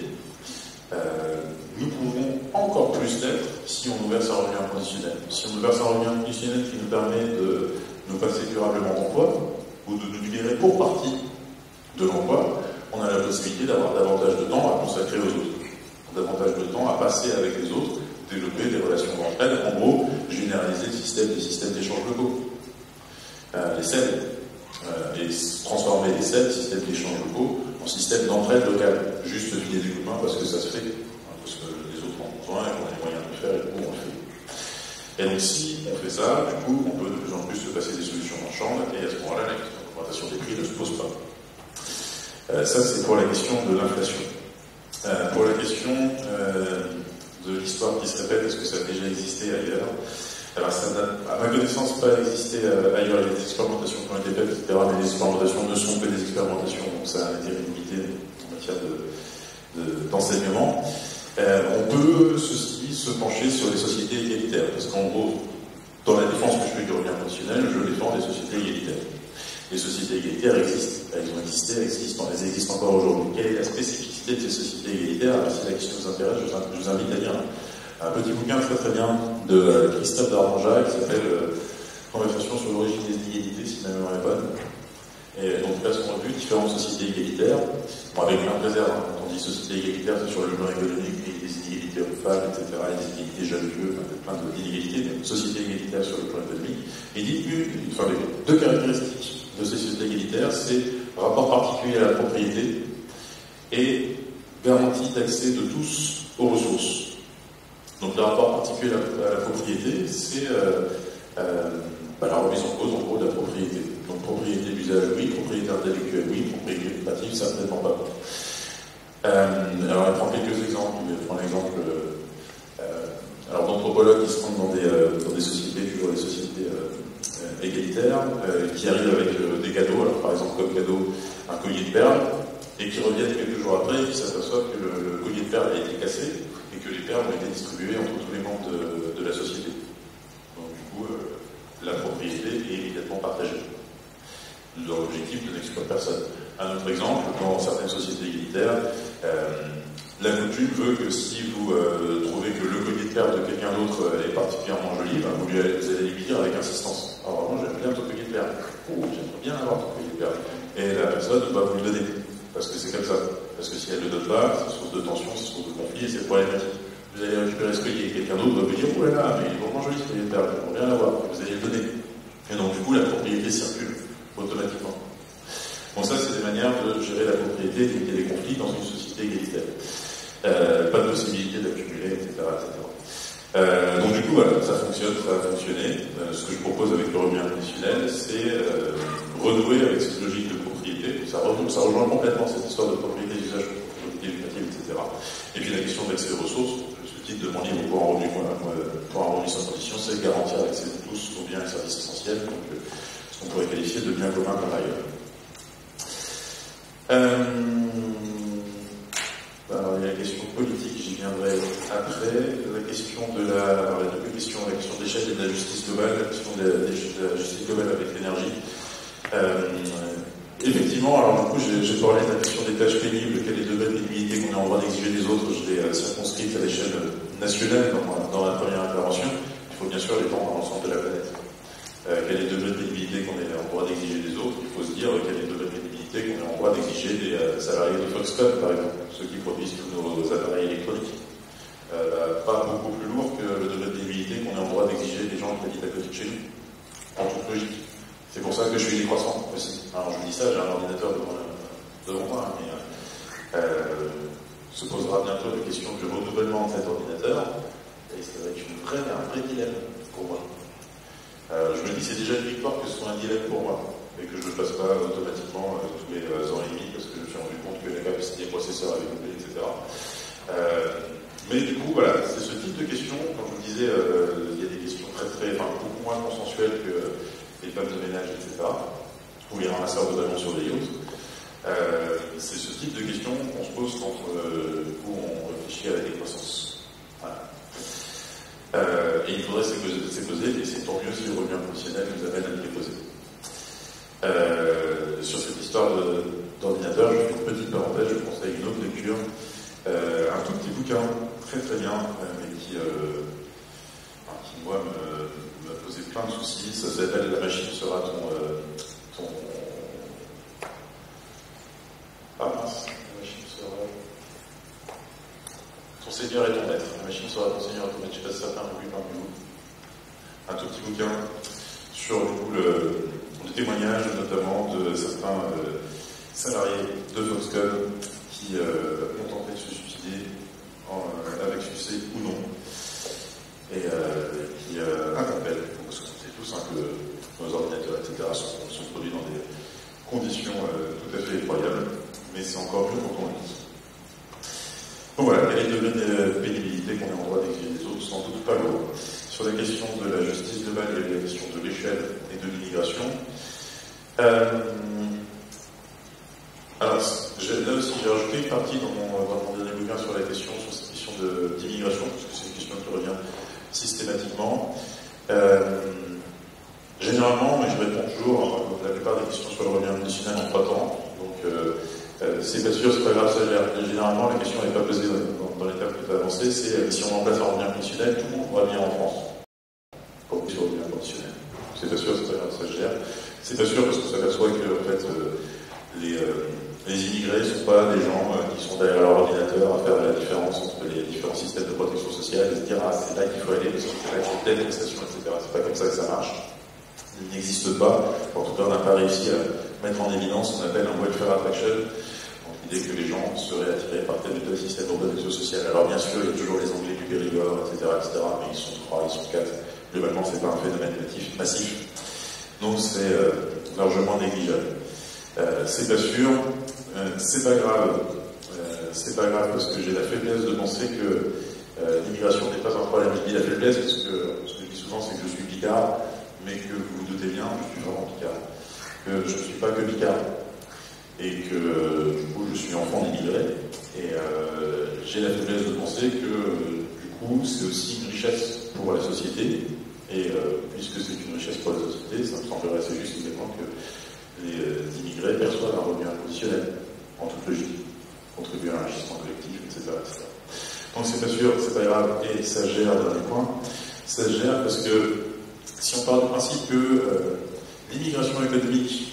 [SPEAKER 1] Nous pouvons encore plus l'être si on nous verse un revenu inconditionnel. Si on nous verse un revenu inconditionnel qui nous permet de nous passer durablement d'emploi, ou de nous libérer pour partie de l'emploi, on a la possibilité d'avoir davantage de temps à consacrer aux autres, davantage de temps à passer avec les autres, développer des relations entre elles, en gros, généraliser des systèmes d'échange locaux, les SED, et transformer les SED, systèmes d'échange locaux, en système d'entraide locale, juste filer des coups de main parce que ça se fait, parce que les autres en ont besoin et qu'on a les moyens de le faire et du coup on le fait. Et donc si on fait ça, du coup, on peut de plus en plus se passer des solutions marchandes et à ce moment-là, l'augmentation des prix ne se pose pas. Ça, c'est pour la question de l'inflation. Pour la question de l'histoire qui se répète, est-ce que ça a déjà existé ailleurs? Alors, ça n'a, à ma connaissance, pas existé ailleurs. Il y a des expérimentations qui ont été faites, etc. Mais les expérimentations ne sont que des expérimentations, donc ça a été limité en matière d'enseignement. On peut, ceci, se pencher sur les sociétés égalitaires, parce qu'en gros, dans la défense que je fais du revenu inconditionnel, je défends des sociétés égalitaires. Les sociétés égalitaires existent, elles ont existé, elles existent encore aujourd'hui. Quelle est la spécificité de ces sociétés égalitaires? Si la question vous intéresse, je vous invite à lire un petit bouquin très très bien de Christophe Darmanja qui s'appelle Conversation sur l'origine des inégalités, si ma mémoire est bonne. Et donc là, on a vu différentes sociétés égalitaires, bon, avec un réserve, hein. Quand on dit société égalitaire, c'est sur le plan économique, il y a des inégalités hommes-femmes, etc., des inégalités jeunes-vieux, plein d'inégalités, mais une société égalitaire sur le plan économique. Et il dit les deux caractéristiques de ces sociétés égalitaires, c'est rapport particulier à la propriété et garantie d'accès de tous aux ressources. Donc le rapport particulier à la propriété, c'est la remise en cause en gros de la propriété. Donc propriété d'usage, oui, propriété intellectuelle, oui, propriété privative, certainement pas. Alors elle prend quelques exemples. Je vais prendre l'exemple d'anthropologues qui se rendent dans des sociétés, toujours des sociétés égalitaires, qui arrivent avec des cadeaux, alors par exemple comme cadeau un collier de perles, et qui reviennent quelques jours après et qui s'aperçoivent que le collier de perles a été cassé et que les perles ont été distribuées entre tous les membres de la société. Donc du coup, la propriété est immédiatement partagée. L'objectif n'exploite personne. Un autre exemple, dans certaines sociétés égalitaires, la coutume veut que si vous trouvez que le collier de perles de quelqu'un d'autre est particulièrement joli, vous allez lui dire avec insistance. Alors moi j'aime bien ton collier de perles. Oh, j'aimerais bien avoir ton collier de perles. Et la personne va vous le donner. Parce que c'est comme ça. Parce que si elle ne le donne pas, c'est source de tension, c'est source de conflit et c'est problématique. Vous allez récupérer ce collier. Quelqu'un d'autre va vous dire, oh là là, mais il est vraiment joli ce collier de perles, j'aimerais bien l'avoir. Vous allez le donner. Et donc du coup, la société égalitaire. Pas de possibilité d'accumuler, etc. Donc du coup, voilà, ça fonctionne, ça a fonctionné. Ce que je propose avec le revenu inconditionnel, c'est renouer avec cette logique de propriété. Ça rejoint complètement cette histoire de propriété d'usage, propriété éducative, etc. Et puis la question d'accès aux ressources, le titre de mon livre pour un revenu sans condition, c'est garantir l'accès de tous aux biens et services essentiels, donc ce qu'on pourrait qualifier de bien commun par ailleurs. Alors, il y a la question politique, j'y viendrai après. La question de la question de l'échelle et de la justice globale, la question de la justice globale avec l'énergie. Effectivement, alors du coup, j'ai parlé de la question des tâches pénibles, quel est le degré de pénibilité qu'on est en droit d'exiger des autres. Je l'ai circonscrite à l'échelle nationale dans la première intervention. Il faut bien sûr l'étendre à l'ensemble de la planète. Quel est le degré de pénibilité qu'on est en droit d'exiger des autres? Il faut se dire quel est le degré de pénibilité qu'on est en droit d'exiger des salariés de Foxconn, par exemple, ceux qui produisent tous nos appareils électroniques. Pas beaucoup plus lourd que le degré de pénibilité qu'on est en droit d'exiger des gens qui habitent à côté de chez nous, en toute logique. C'est pour ça que je suis décroissant aussi. Alors je vous dis ça, j'ai un ordinateur devant moi, mais se posera bientôt la question du renouvellement de cet ordinateur, et ça va être un vrai dilemme pour moi. Je me dis c'est déjà une victoire que ce soit un dilemme pour moi, et que je ne le fasse pas automatiquement tous les ans et demi, parce que je me suis rendu compte que la capacité des processeurs avait coupé, etc. Mais du coup, voilà, c'est ce type de questions, comme je vous disais, il y a des questions beaucoup moins consensuelles que les femmes de ménage, etc., ou les ramasseurs de ballons sur des yachts. C'est ce type de questions qu'on se pose quand on réfléchit à la décroissance. Voilà. Et il faudrait s'y poser, et c'est tant mieux si le revenu inconditionnel nous amène à les poser. Sur cette histoire d'ordinateur, je fais une petite parenthèse, je conseille une autre lecture, un tout petit bouquin, très très bien, mais qui moi, m'a posé plein de soucis. Ça s'appelle La machine sera ton... Ah mince, la machine sera... Ton seigneur et ton maître. La machine sera ton seigneur et ton maître. Je ne sais pas si certains l'ont lu parmi vous. Un tout petit bouquin sur le témoignage notamment de certains salariés de Foxconn qui ont tenté de se suicider avec succès ou non, et qui interpellent. Parce qu'on sait tous que nos ordinateurs, etc., sont produits dans des conditions tout à fait effroyables, mais c'est encore mieux quand on le dit. Donc voilà, quel est le degré de pénibilité qu'on est en droit d'exiger des autres? Sans doute pas lourd. Sur la question de la justice globale et la question de l'échelle et de l'immigration, alors, là aussi, j'ai rajouté une partie dans mon dernier bouquin sur cette question d'immigration, parce que c'est une question qui revient systématiquement. Généralement, mais je réponds toujours, la plupart des questions sur le revenu inconditionnel en 3 temps, donc c'est pas sûr, c'est pas grave, ça gère. Généralement, la question n'est pas posée dans l'étape que tu as avancée, c'est si on remplace un revenu inconditionnel, tout le monde va venir en France pour sur le revenu inconditionnel. C'est pas sûr, c'est pas grave, ça gère. C'est pas sûr parce qu'on s'aperçoit que en fait, les immigrés ne sont pas des gens qui sont derrière leur ordinateur à faire la différence entre les différents systèmes de protection sociale et se dire c'est là qu'il faut aller parce que c'est là qu'il y a telle prestation, etc. C'est pas comme ça que ça marche. Il n'existe pas, en tout cas on n'a pas réussi à mettre en évidence ce qu'on appelle un welfare attraction, donc l'idée que les gens seraient attirés par tel ou tel système de protection sociale. Alors bien sûr il y a toujours les Anglais du Périgord, etc., mais ils sont 3, ils sont 4. Globalement c'est pas un phénomène massif. Donc c'est largement négligeable. C'est pas sûr, c'est pas grave. C'est pas grave parce que j'ai la faiblesse de penser que l'immigration n'est pas un problème. Je dis la faiblesse parce que ce que je dis souvent c'est que je suis picard, mais que vous vous doutez bien, je suis vraiment picard. Que je ne suis pas que picard. Et que du coup je suis enfant d'immigrés. Et j'ai la faiblesse de penser que du coup c'est aussi une richesse pour la société. Et puisque c'est une richesse pour la société, ça me semblerait assez juste également que les immigrés perçoivent un revenu inconditionnel, en toute logique, contribuer à l'enrichissement collectif, etc., etc. Donc c'est pas sûr, c'est pas grave, et ça gère, dernier point, ça gère parce que si on part du principe que l'immigration économique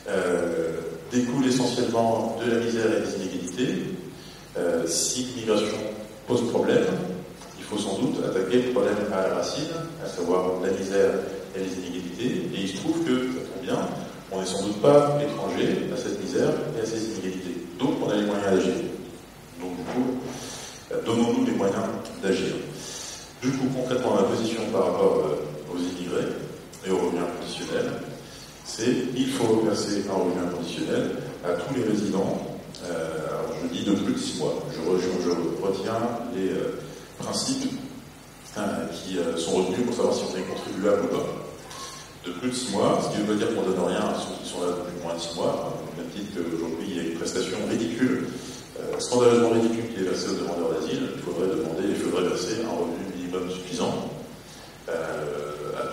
[SPEAKER 1] découle essentiellement de la misère et des inégalités, si l'immigration pose problème, il faut sans doute attaquer le problème à la racine, à savoir la misère et les inégalités, et il se trouve que, ça tombe bien, on n'est sans doute pas étranger à cette misère et à ces inégalités. Donc on a les moyens d'agir. beaucoup. Donnons-nous les moyens d'agir. Du coup, concrètement, ma position par rapport aux immigrés et au revenu inconditionnel, c'est qu'il faut verser un revenu inconditionnel à tous les résidents. Alors je dis de plus de 6 mois. Je retiens les principes qui sont retenus pour savoir si on est contribuable ou pas. De plus de 6 mois, ce qui ne veut pas dire qu'on ne donne rien à ceux qui sont là depuis moins de 6 mois. Au même titre qu'aujourd'hui, il y a une prestation ridicule, scandaleusement ridicule, qui est versée aux demandeurs d'asile. Il faudrait verser un revenu minimum suffisant à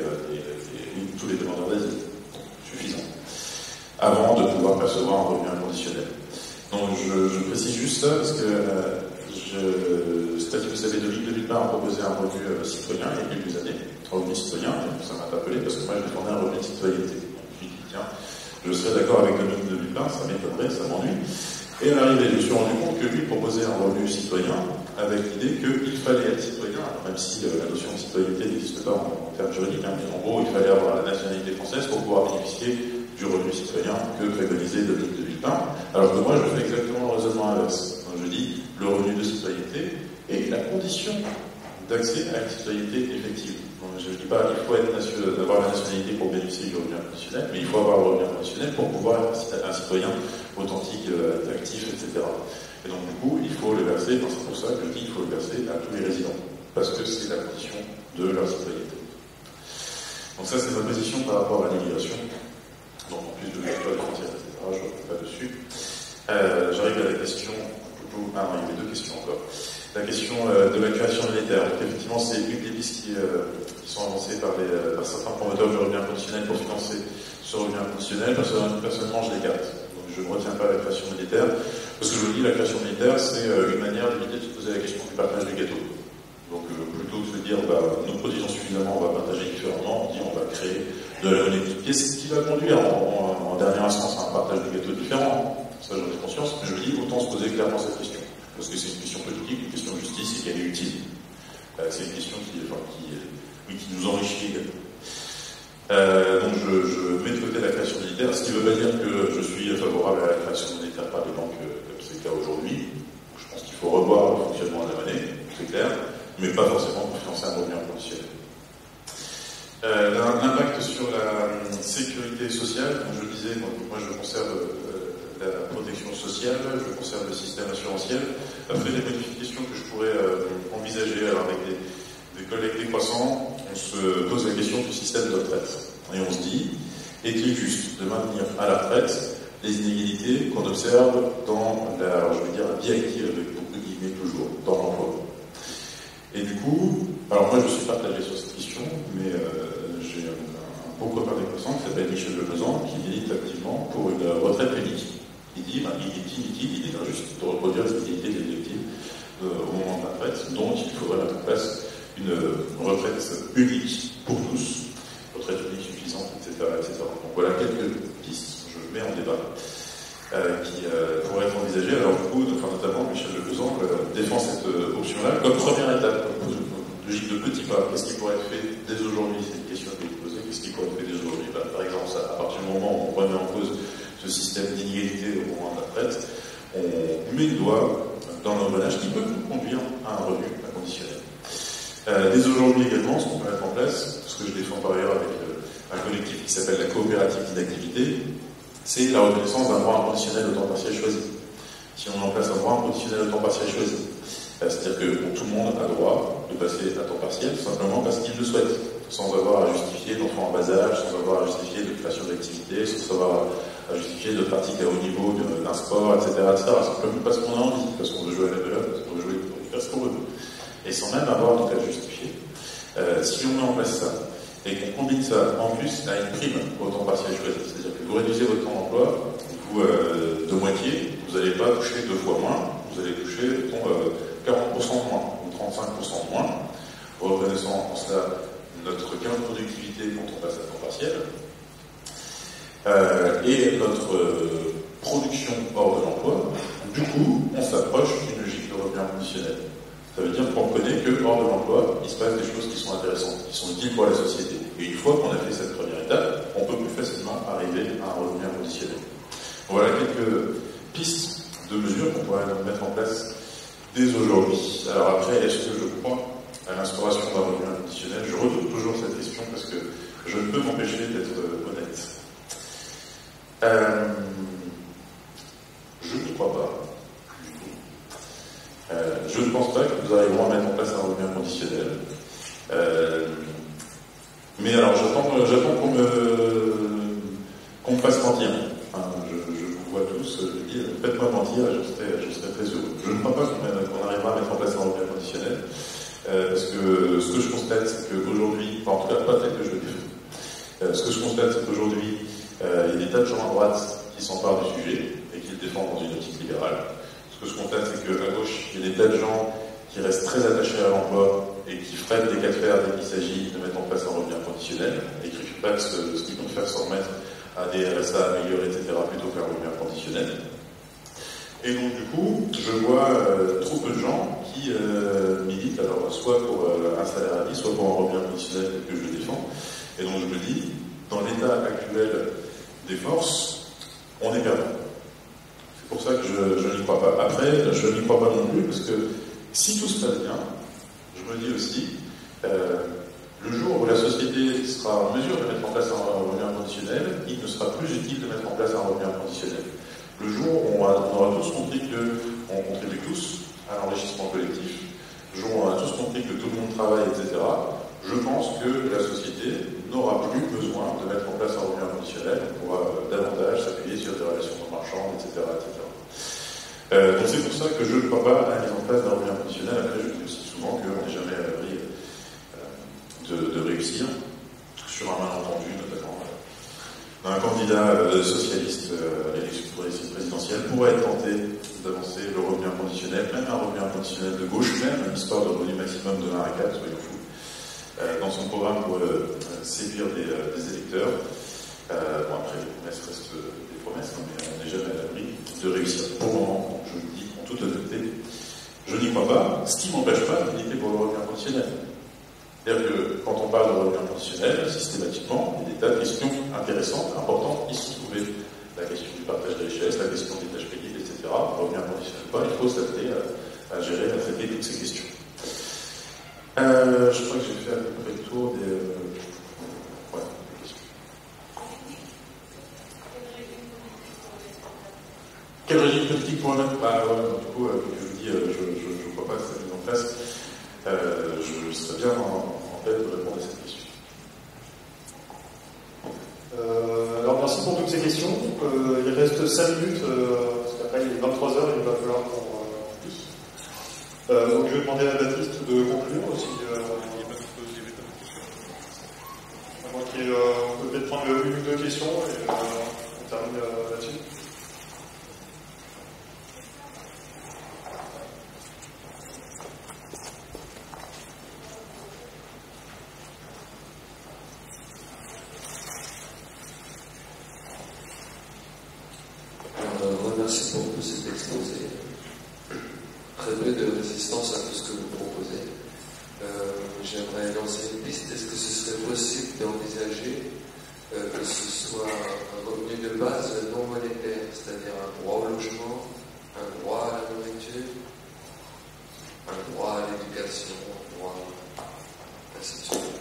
[SPEAKER 1] tous les demandeurs d'asile. Suffisant. Avant de pouvoir percevoir un revenu inconditionnel. Donc je précise juste ça, parce que peut-être que vous savez, 2020 a proposé un revenu citoyen il y a quelques années, revenu citoyen, et ça m'a interpellé parce que moi je défendais un revenu de citoyenneté. Donc je me suis dit, tiens, je serais d'accord avec le 2020, ça m'étonnerait, ça m'ennuie. Et à l'arrivée, je me suis rendu compte que lui proposait un revenu citoyen avec l'idée qu'il fallait être citoyen, alors même si la notion de citoyenneté n'existe pas en termes juridiques, mais en gros, il fallait avoir la nationalité française pour pouvoir bénéficier du revenu citoyen que préconisait 2020, alors que moi je fais exactement le raisonnement inverse. Donc je dis, le revenu de citoyenneté est la condition d'accès à une citoyenneté effective. Donc je ne dis pas qu'il faut avoir la nationalité pour bénéficier du revenu inconditionnel, mais il faut avoir le revenu inconditionnel pour pouvoir être un citoyen authentique, actif, etc. Et donc du coup, il faut le verser, c'est pour ça que je dis qu'il faut le verser à tous les résidents, parce que c'est la condition de leur citoyenneté. Donc ça, c'est ma position par rapport à l'immigration. Donc en plus de l'histoire de frontières, etc., je ne reviens pas dessus. J'arrive à la question, il y avait 2 questions encore. La question de la création monétaire. Donc effectivement, c'est une des pistes qui sont avancées par certains promoteurs du revenu inconditionnel pour financer ce revenu inconditionnel. Personnellement, je l'écarte. Donc je ne retiens pas la création monétaire, parce que je vous dis, la création monétaire, c'est une manière d'éviter de se poser la question du partage du gâteau. Donc plutôt que de se dire, nous produisons suffisamment, on va partager différemment, on dit on va créer de la monnaie. Qu'est-ce qui va conduire en dernière instance à un partage du gâteau différent? Ça, j'en ai conscience, mais je me dis, autant se poser clairement cette question. Parce que c'est une question politique, une question de justice et qu'elle est utile. C'est une question qui nous enrichit également. Donc je mets de côté la création monétaire, ce qui ne veut pas dire que je suis favorable à la création monétaire par les banques, comme c'est le cas aujourd'hui. Je pense qu'il faut revoir le fonctionnement de la monnaie, c'est clair, mais pas forcément pour financer un revenu inconditionnel. L'impact sur la sécurité sociale, comme je le disais, moi je conserve la protection sociale, je conserve le système assurantiel. Après, les modifications que je pourrais envisager, alors avec des collègues décroissants, on se pose la question du système de retraite. Et on se dit, est-il juste de maintenir à la retraite les inégalités qu'on observe dans la vie active, avec beaucoup de guillemets toujours, dans l'emploi? Et du coup, alors moi je suis partagé sur cette question, mais j'ai un bon copain décroissant qui s'appelle Michel Lepesan, qui milite activement pour une retraite unique. Il dit, il est injuste de reproduire les inégalités des directives au moment de la retraite, donc il faudrait mettre en place une retraite unique pour tous, retraite unique suffisante, etc. Donc voilà quelques pistes, je mets en débat, qui pourraient être envisagées. Alors du coup, notamment Michel Lepesan défend cette option-là comme première étape, comme logique de petits pas. Qu'est-ce qui pourrait être fait dès aujourd'hui? C'est une question qui est posée. Qu'est-ce qui pourrait être fait dès aujourd'hui? Par exemple, à partir du moment où on remet en cause ce système d'inégalité au moment de la retraite, on met le doigt dans l'engrenage qui peut nous conduire à un revenu inconditionnel. Dès aujourd'hui également, ce qu'on peut mettre en place, ce que je défends par ailleurs avec un collectif qui s'appelle la coopérative d'inactivité, c'est la reconnaissance d'un droit inconditionnel au temps partiel choisi. Si on met en place un droit inconditionnel au temps partiel choisi, c'est-à-dire que tout le monde a droit de passer à temps partiel simplement parce qu'il le souhaite, sans avoir à justifier d'enfant en bas âge, sans avoir à justifier de création d'activité, sans avoir à justifier de pratique à haut niveau d'un sport, etc., simplement parce qu'on a envie, parce qu'on veut jouer à la level up, parce qu'on veut jouer à ce qu'on veut. Et sans même avoir donc à justifier. Si on met en place ça, et qu'on combine ça en plus à une prime au temps partiel choisi, c'est-à-dire que vous réduisez votre temps d'emploi, vous, de moitié, vous n'allez pas toucher 2 fois moins, vous allez toucher 40% de moins, ou 35% de moins, reconnaissant en cela notre gain de productivité quand on passe à temps partiel, et notre production hors de l'emploi. Du coup, on s'approche d'une logique de revenu inconditionnel. Ça veut dire qu'on connaît que hors de l'emploi, il se passe des choses qui sont intéressantes, qui sont utiles pour la société. Et une fois qu'on a fait cette première étape, on peut plus facilement arriver à un revenu inconditionnel. Voilà quelques pistes de mesures qu'on pourrait mettre en place dès aujourd'hui. Alors après, est-ce que je crois à l'instauration d'un revenu inconditionnel? Je retourne toujours cette question parce que je ne peux m'empêcher d'être honnête. Je n'y crois pas du tout. Je ne pense pas que nous arriverons à mettre en place un revenu inconditionnel. Mais alors j'attends qu'on me fasse mentir. Enfin, je vous vois tous dire faites-moi mentir et je serai très heureux. Je ne crois pas qu'on arrivera à mettre en place un revenu inconditionnel. Parce que ce que je constate, c'est qu'aujourd'hui, enfin, en tout cas pas tel que je le défends, ce que je constate, c'est qu'aujourd'hui, il y a des tas de gens à droite qui s'emparent du sujet et qui le défendent dans une optique libérale. Ce que je constate, c'est qu'à gauche, il y a des tas de gens qui restent très attachés à l'emploi et qui freinent les cas de fer dès qu'il s'agit de mettre en place un revenu inconditionnel et qui récupèrent ce qu'ils vont faire sans remettre à des RSA améliorés, etc., plutôt qu'un revenu inconditionnel. Et donc du coup, je vois trop peu de gens qui militent, alors soit pour un salaire à vie, soit pour un revenu inconditionnel tel que je le défends. Et donc je me dis, dans l'état actuel des forces, on est perdant. C'est pour ça que je n'y crois pas. Après, je n'y crois pas non plus, parce que si tout se passe bien, je me dis aussi, le jour où la société sera en mesure de mettre en place un revenu inconditionnel, il ne sera plus utile de mettre en place un revenu inconditionnel. Le jour où on aura tous compris qu'on contribue tous à l'enrichissement collectif, le jour où on a tous compris que tout le monde travaille, etc., je pense que la société n'aura plus besoin de mettre en place un revenu inconditionnel, on pourra davantage s'appuyer sur des relations non marchandes, etc., etc. Donc c'est pour ça que je ne crois pas à la mise en place d'un revenu inconditionnel. Après, je dis aussi souvent qu'on n'est jamais à l'abri de réussir sur un malentendu, notamment. Un candidat socialiste à l'élection présidentielle pourrait être tenté d'avancer le revenu inconditionnel, même un revenu inconditionnel de gauche, même une histoire de revenu maximum de 1 à 4, soyons fous, dans son programme pour séduire des électeurs. Bon, après, les promesses restent des promesses, mais on n'est jamais à l'abri de réussir. Pour le moment, je le dis en toute honnêteté, je n'y crois pas, ce qui ne m'empêche pas de militer pour le revenu inconditionnel. C'est-à-dire que quand on parle de revenu inconditionnel, systématiquement, il y a des tas de questions intéressantes, importantes qui sont trouvées. La question du partage des richesses, la question des tâches payées, etc. Le revenu inconditionnel pas, il faut s'atteler à gérer, à traiter toutes ces questions. Je crois que j'ai fait à peu près le tour des questions. Quel régime politique pour un autre? Du coup, je vous dis, je ne crois pas que ça mise en place. Je serais bien en fait de répondre à cette question.
[SPEAKER 5] Alors merci pour toutes ces questions. Il reste 5 minutes, parce qu'après il est 23h, il va falloir qu'on plie. Donc je vais demander à Baptiste de conclure aussi. On peut peut-être prendre une ou deux questions et on termine là-dessus.
[SPEAKER 6] Merci pour tout cet exposé. Très peu de résistance à tout ce que vous proposez. J'aimerais lancer une piste. Est-ce que ce serait possible d'envisager que ce soit un revenu de base non monétaire, c'est-à-dire un droit au logement, un droit à la nourriture, un droit à l'éducation, un droit à ainsi de suite.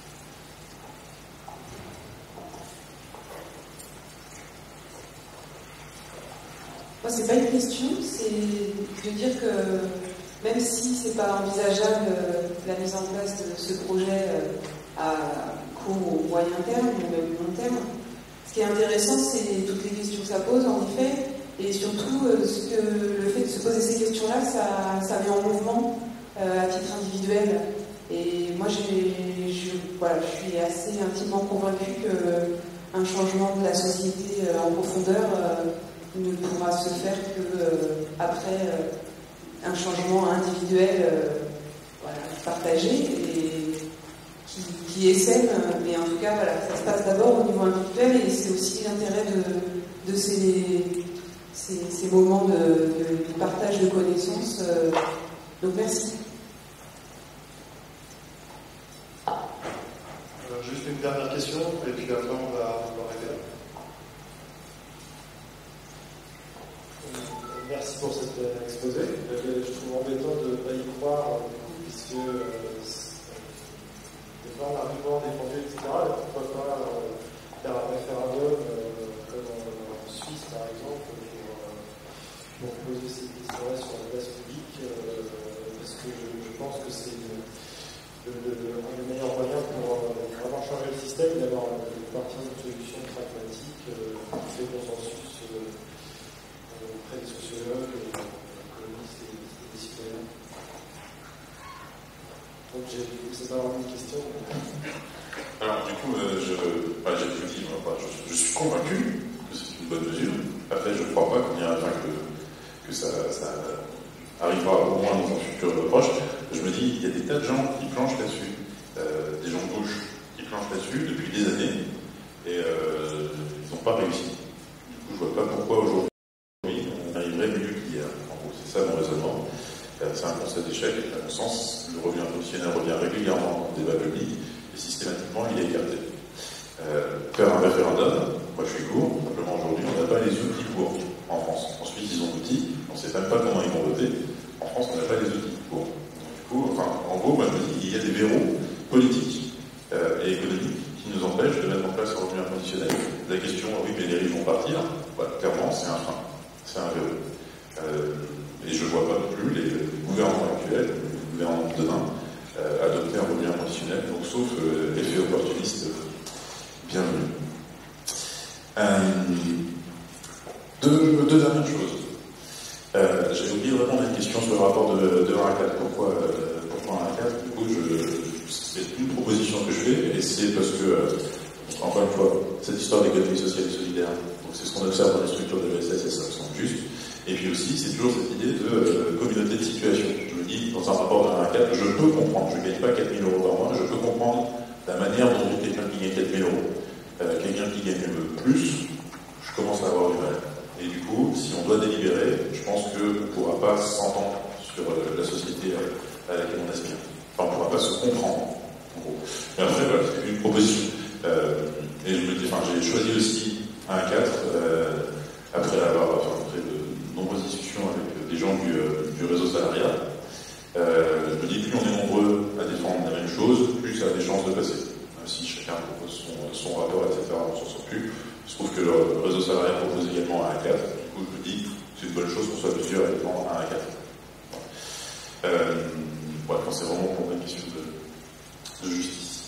[SPEAKER 11] Moi, c'est pas une question, c'est de dire que même si c'est pas envisageable la mise en place de ce projet à court ou moyen terme, ou même long terme, ce qui est intéressant, c'est toutes les questions que ça pose, en effet, et surtout le fait de se poser ces questions-là, ça met en mouvement à titre individuel. Et moi, je suis assez intimement convaincue qu'un changement de la société en profondeur ne pourra se faire qu'après un changement individuel partagé et qui essaime, mais en tout cas ça se passe d'abord au niveau individuel et c'est aussi l'intérêt de ces moments de partage de connaissances. Donc merci.
[SPEAKER 5] Juste une dernière question et puis après on va arrêter là. Merci.
[SPEAKER 21] merci pour cet exposé. Je trouve embêtant de ne pas y croire, du coup, puisque devant l'argument défendu, etc., pourquoi pas faire un référendum comme en Suisse, par exemple, pour poser ces questions-là sur la place publique, parce que je pense que c'est le meilleur moyen pour vraiment changer le système, d'avoir partir d'une solution pragmatique qui fait consensus auprès des sociologues, des économistes et des citoyens. Donc c'est pas vraiment une question.
[SPEAKER 1] Alors du coup, j'ai tout dit, je suis convaincu que c'est une bonne mesure. Après, je ne crois pas qu'on ira, que ça arrivera au moins dans un futur proche. Je me dis, il y a des tas de gens qui planchent là-dessus, des gens de gauche qui planchent là-dessus depuis des années, et ils n'ont pas réussi. Du coup, je vois pas pourquoi aujourd'hui on arriverait mieux qu'hier. En gros, c'est ça mon raisonnement. C'est un constat d'échec. À mon sens, le revenu inconditionnel revient régulièrement dans le débat public, et systématiquement, il est écarté. Faire un référendum, moi je suis pour, simplement aujourd'hui, on n'a pas les outils pour en France. Ensuite, ils ont l'outil, on ne sait même pas comment ils vont voter. En France, on n'a pas les outils pour. Du coup, en gros, moi je me dis, il y a des verrous politiques et économiques qui nous empêchent de mettre en place un revenu inconditionnel. La question, oui, mais les riches vont partir, clairement, c'est un frein, c'est un verrou. Et je ne vois pas non plus les gouvernements actuels, les gouvernements de demain, adopter un revenu inconditionnel, donc sauf effet opportuniste bienvenu. Deux dernières choses. J'ai oublié de répondre à une question sur le rapport de 1 à 4. Pourquoi 1 à 4? Du coup, c'est une proposition que je fais, et c'est parce que, encore une fois, cette histoire d'économie sociale et solidaire, donc c'est ce qu'on observe dans les structures de l'ESS, et ça me semble juste. Et puis aussi, c'est toujours cette idée de communauté de situation. Je me dis, dans un rapport de 1 à 4, je peux comprendre, je ne gagne pas 4 000 euros par mois, je peux comprendre la manière dont vit quelqu'un qui gagne 4 000 euros. Quelqu'un qui gagne plus, je commence à avoir du mal. Et du coup, si on doit délibérer, je pense qu'on ne pourra pas s'entendre sur la société à laquelle on aspire. Enfin, on ne pourra pas se comprendre, en gros. Mais après, voilà, c'est une proposition. Et je me dis, j'ai choisi aussi 1 à 4, après avoir fait de nombreuses discussions avec des gens du réseau salarial. Je me dis, plus on est nombreux à défendre la même chose, plus ça a des chances de passer. Même si chacun propose son rapport, etc., on s'en sort plus. Je trouve que le réseau salarial propose également 1 à 4. Du coup, je me dis, c'est une bonne chose qu'on soit plusieurs à défendre 1 à 4. C'est vraiment pour une question de justice.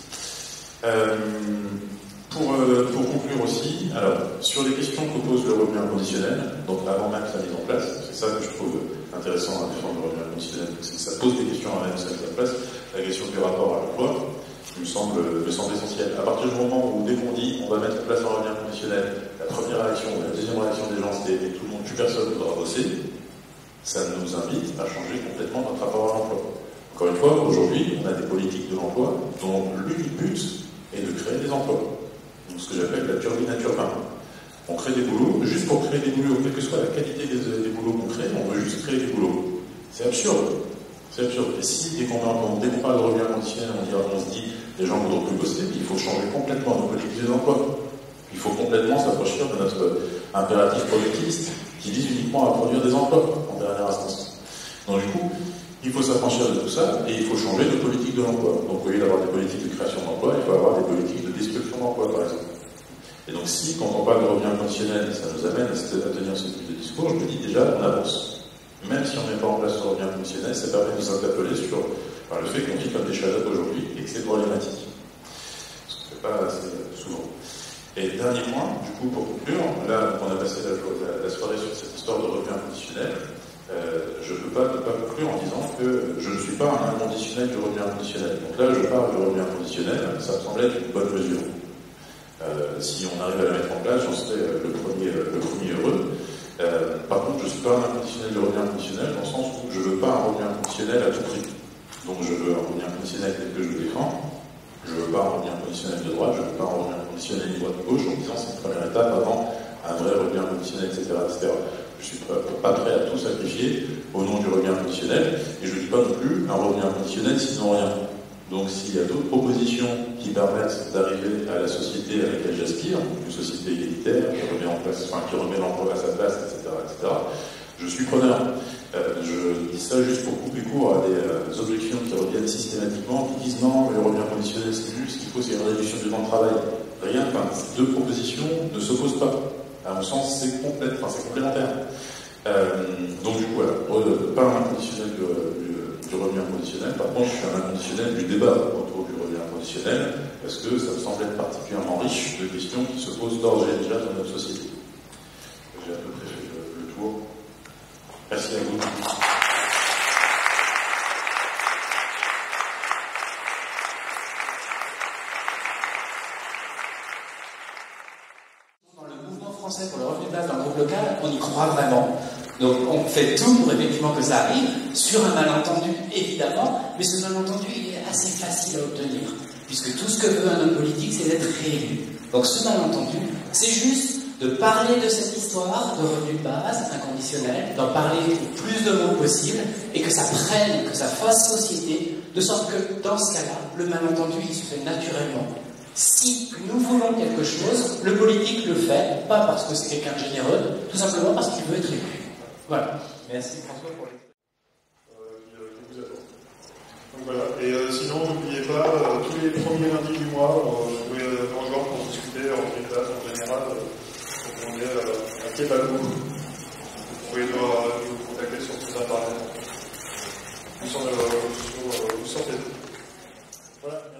[SPEAKER 1] Pour conclure aussi, alors, sur les questions que pose le revenu inconditionnel, donc avant même sa mise en place, c'est ça que je trouve intéressant à défendre le revenu inconditionnel, c'est que ça pose des questions avant même sa mise en place, la question du rapport à l'emploi, me semble essentiel. À partir du moment où, dès qu'on dit on va mettre en place un revenu inconditionnel, la première réaction ou la deuxième réaction des gens c'était tout le monde, plus personne ne voudra bosser, ça nous invite à changer complètement notre rapport à l'emploi. Encore une fois, aujourd'hui, on a des politiques de l'emploi dont l'unique but est de créer des emplois. Donc ce que j'appelle la turbinature urbaine. On crée des boulots, juste pour créer des boulots, quelle que soit la qualité des boulots qu'on crée, on veut juste créer des boulots. C'est absurde. C'est absurde. Et si, dès qu'on parle de revenu inconditionnel, on se dit les gens ne voudront plus bosser, il faut changer complètement nos politiques d'emploi. Il faut complètement s'affranchir de notre impératif productiviste qui vise uniquement à produire des emplois en dernière instance. Donc du coup, il faut s'affranchir de tout ça et il faut changer de politique de l'emploi. Donc au lieu d'avoir des politiques de création d'emploi, il faut avoir des politiques de destruction d'emploi, par exemple. Et donc si, quand on parle de revenu inconditionnel, ça nous amène à tenir ce type de discours, je me dis déjà, on avance. Même si on ne met pas en place le revenu inconditionnel, ça permet de nous interpeller sur le fait qu'on vit comme des charlottes aujourd'hui et que c'est problématique. Ce qu'on ne fait pas assez souvent. Et dernier point, du coup, pour conclure, là, on a passé la soirée sur cette histoire de revenu inconditionnel. Je ne peux pas ne pas conclure en disant que je ne suis pas un inconditionnel du revenu inconditionnel. Donc là, je parle du revenu inconditionnel, ça me semblait être une bonne mesure. Si on arrive à la mettre en place, j'en serais le premier heureux. Par contre, je ne suis pas un inconditionnel du revenu inconditionnel dans le sens où je ne veux pas un revenu inconditionnel à tout prix. Donc je veux un revenu inconditionnel tel que je le défends. Je ne veux pas un revenu inconditionnel de droite, je ne veux pas un revenu inconditionnel ni droite ni gauche en disant c'est une première étape avant un vrai revenu inconditionnel, etc. Je ne suis pas prêt à tout sacrifier au nom du revenu inconditionnel et je ne dis pas non plus un revenu inconditionnel sinon rien. Donc s'il y a d'autres propositions qui permettent d'arriver à la société à laquelle j'aspire, une société égalitaire qui remet l'emploi à sa place, etc., Je suis preneur. Je dis ça juste pour couper court à des objections qui reviennent systématiquement, qui disent non, le revenu inconditionnel c'est nul, ce qu'il faut c'est une réduction du temps de travail. Rien, enfin, ces deux propositions ne s'opposent pas. À mon sens, c'est complémentaire. Donc du coup, voilà, pas un inconditionnel du revenu inconditionnel. Par contre, je suis un inconditionnel du débat autour du revenu inconditionnel, parce que ça me semble être particulièrement riche de questions qui se posent d'ores et déjà dans notre société. J'ai à peu près fait le tour. Merci à vous.
[SPEAKER 7] Dans le mouvement français pour le revenu de base dans le groupe local, on y croit vraiment. Donc on fait tout pour effectivement que ça arrive, sur un malentendu évidemment, mais ce malentendu il est assez facile à obtenir, puisque tout ce que veut un homme politique c'est d'être réélu. Donc ce malentendu, c'est juste de parler de cette histoire de revenu de base inconditionnel, d'en parler le plus de mots possible, et que ça prenne, que ça fasse société, de sorte que dans ce cas-là, le malentendu il se fait naturellement. Si nous voulons quelque chose, le politique le fait, pas parce que c'est quelqu'un de généreux, tout simplement parce qu'il veut être élu. Voilà. Merci François pour les...
[SPEAKER 5] Donc voilà, et sinon n'oubliez pas, tous les premiers lundis du mois, vous pouvez nous rejoindre pour discuter en général, on est à Québalou. Vous pouvez nous contacter sur tout internet. Vous sortez. Voilà.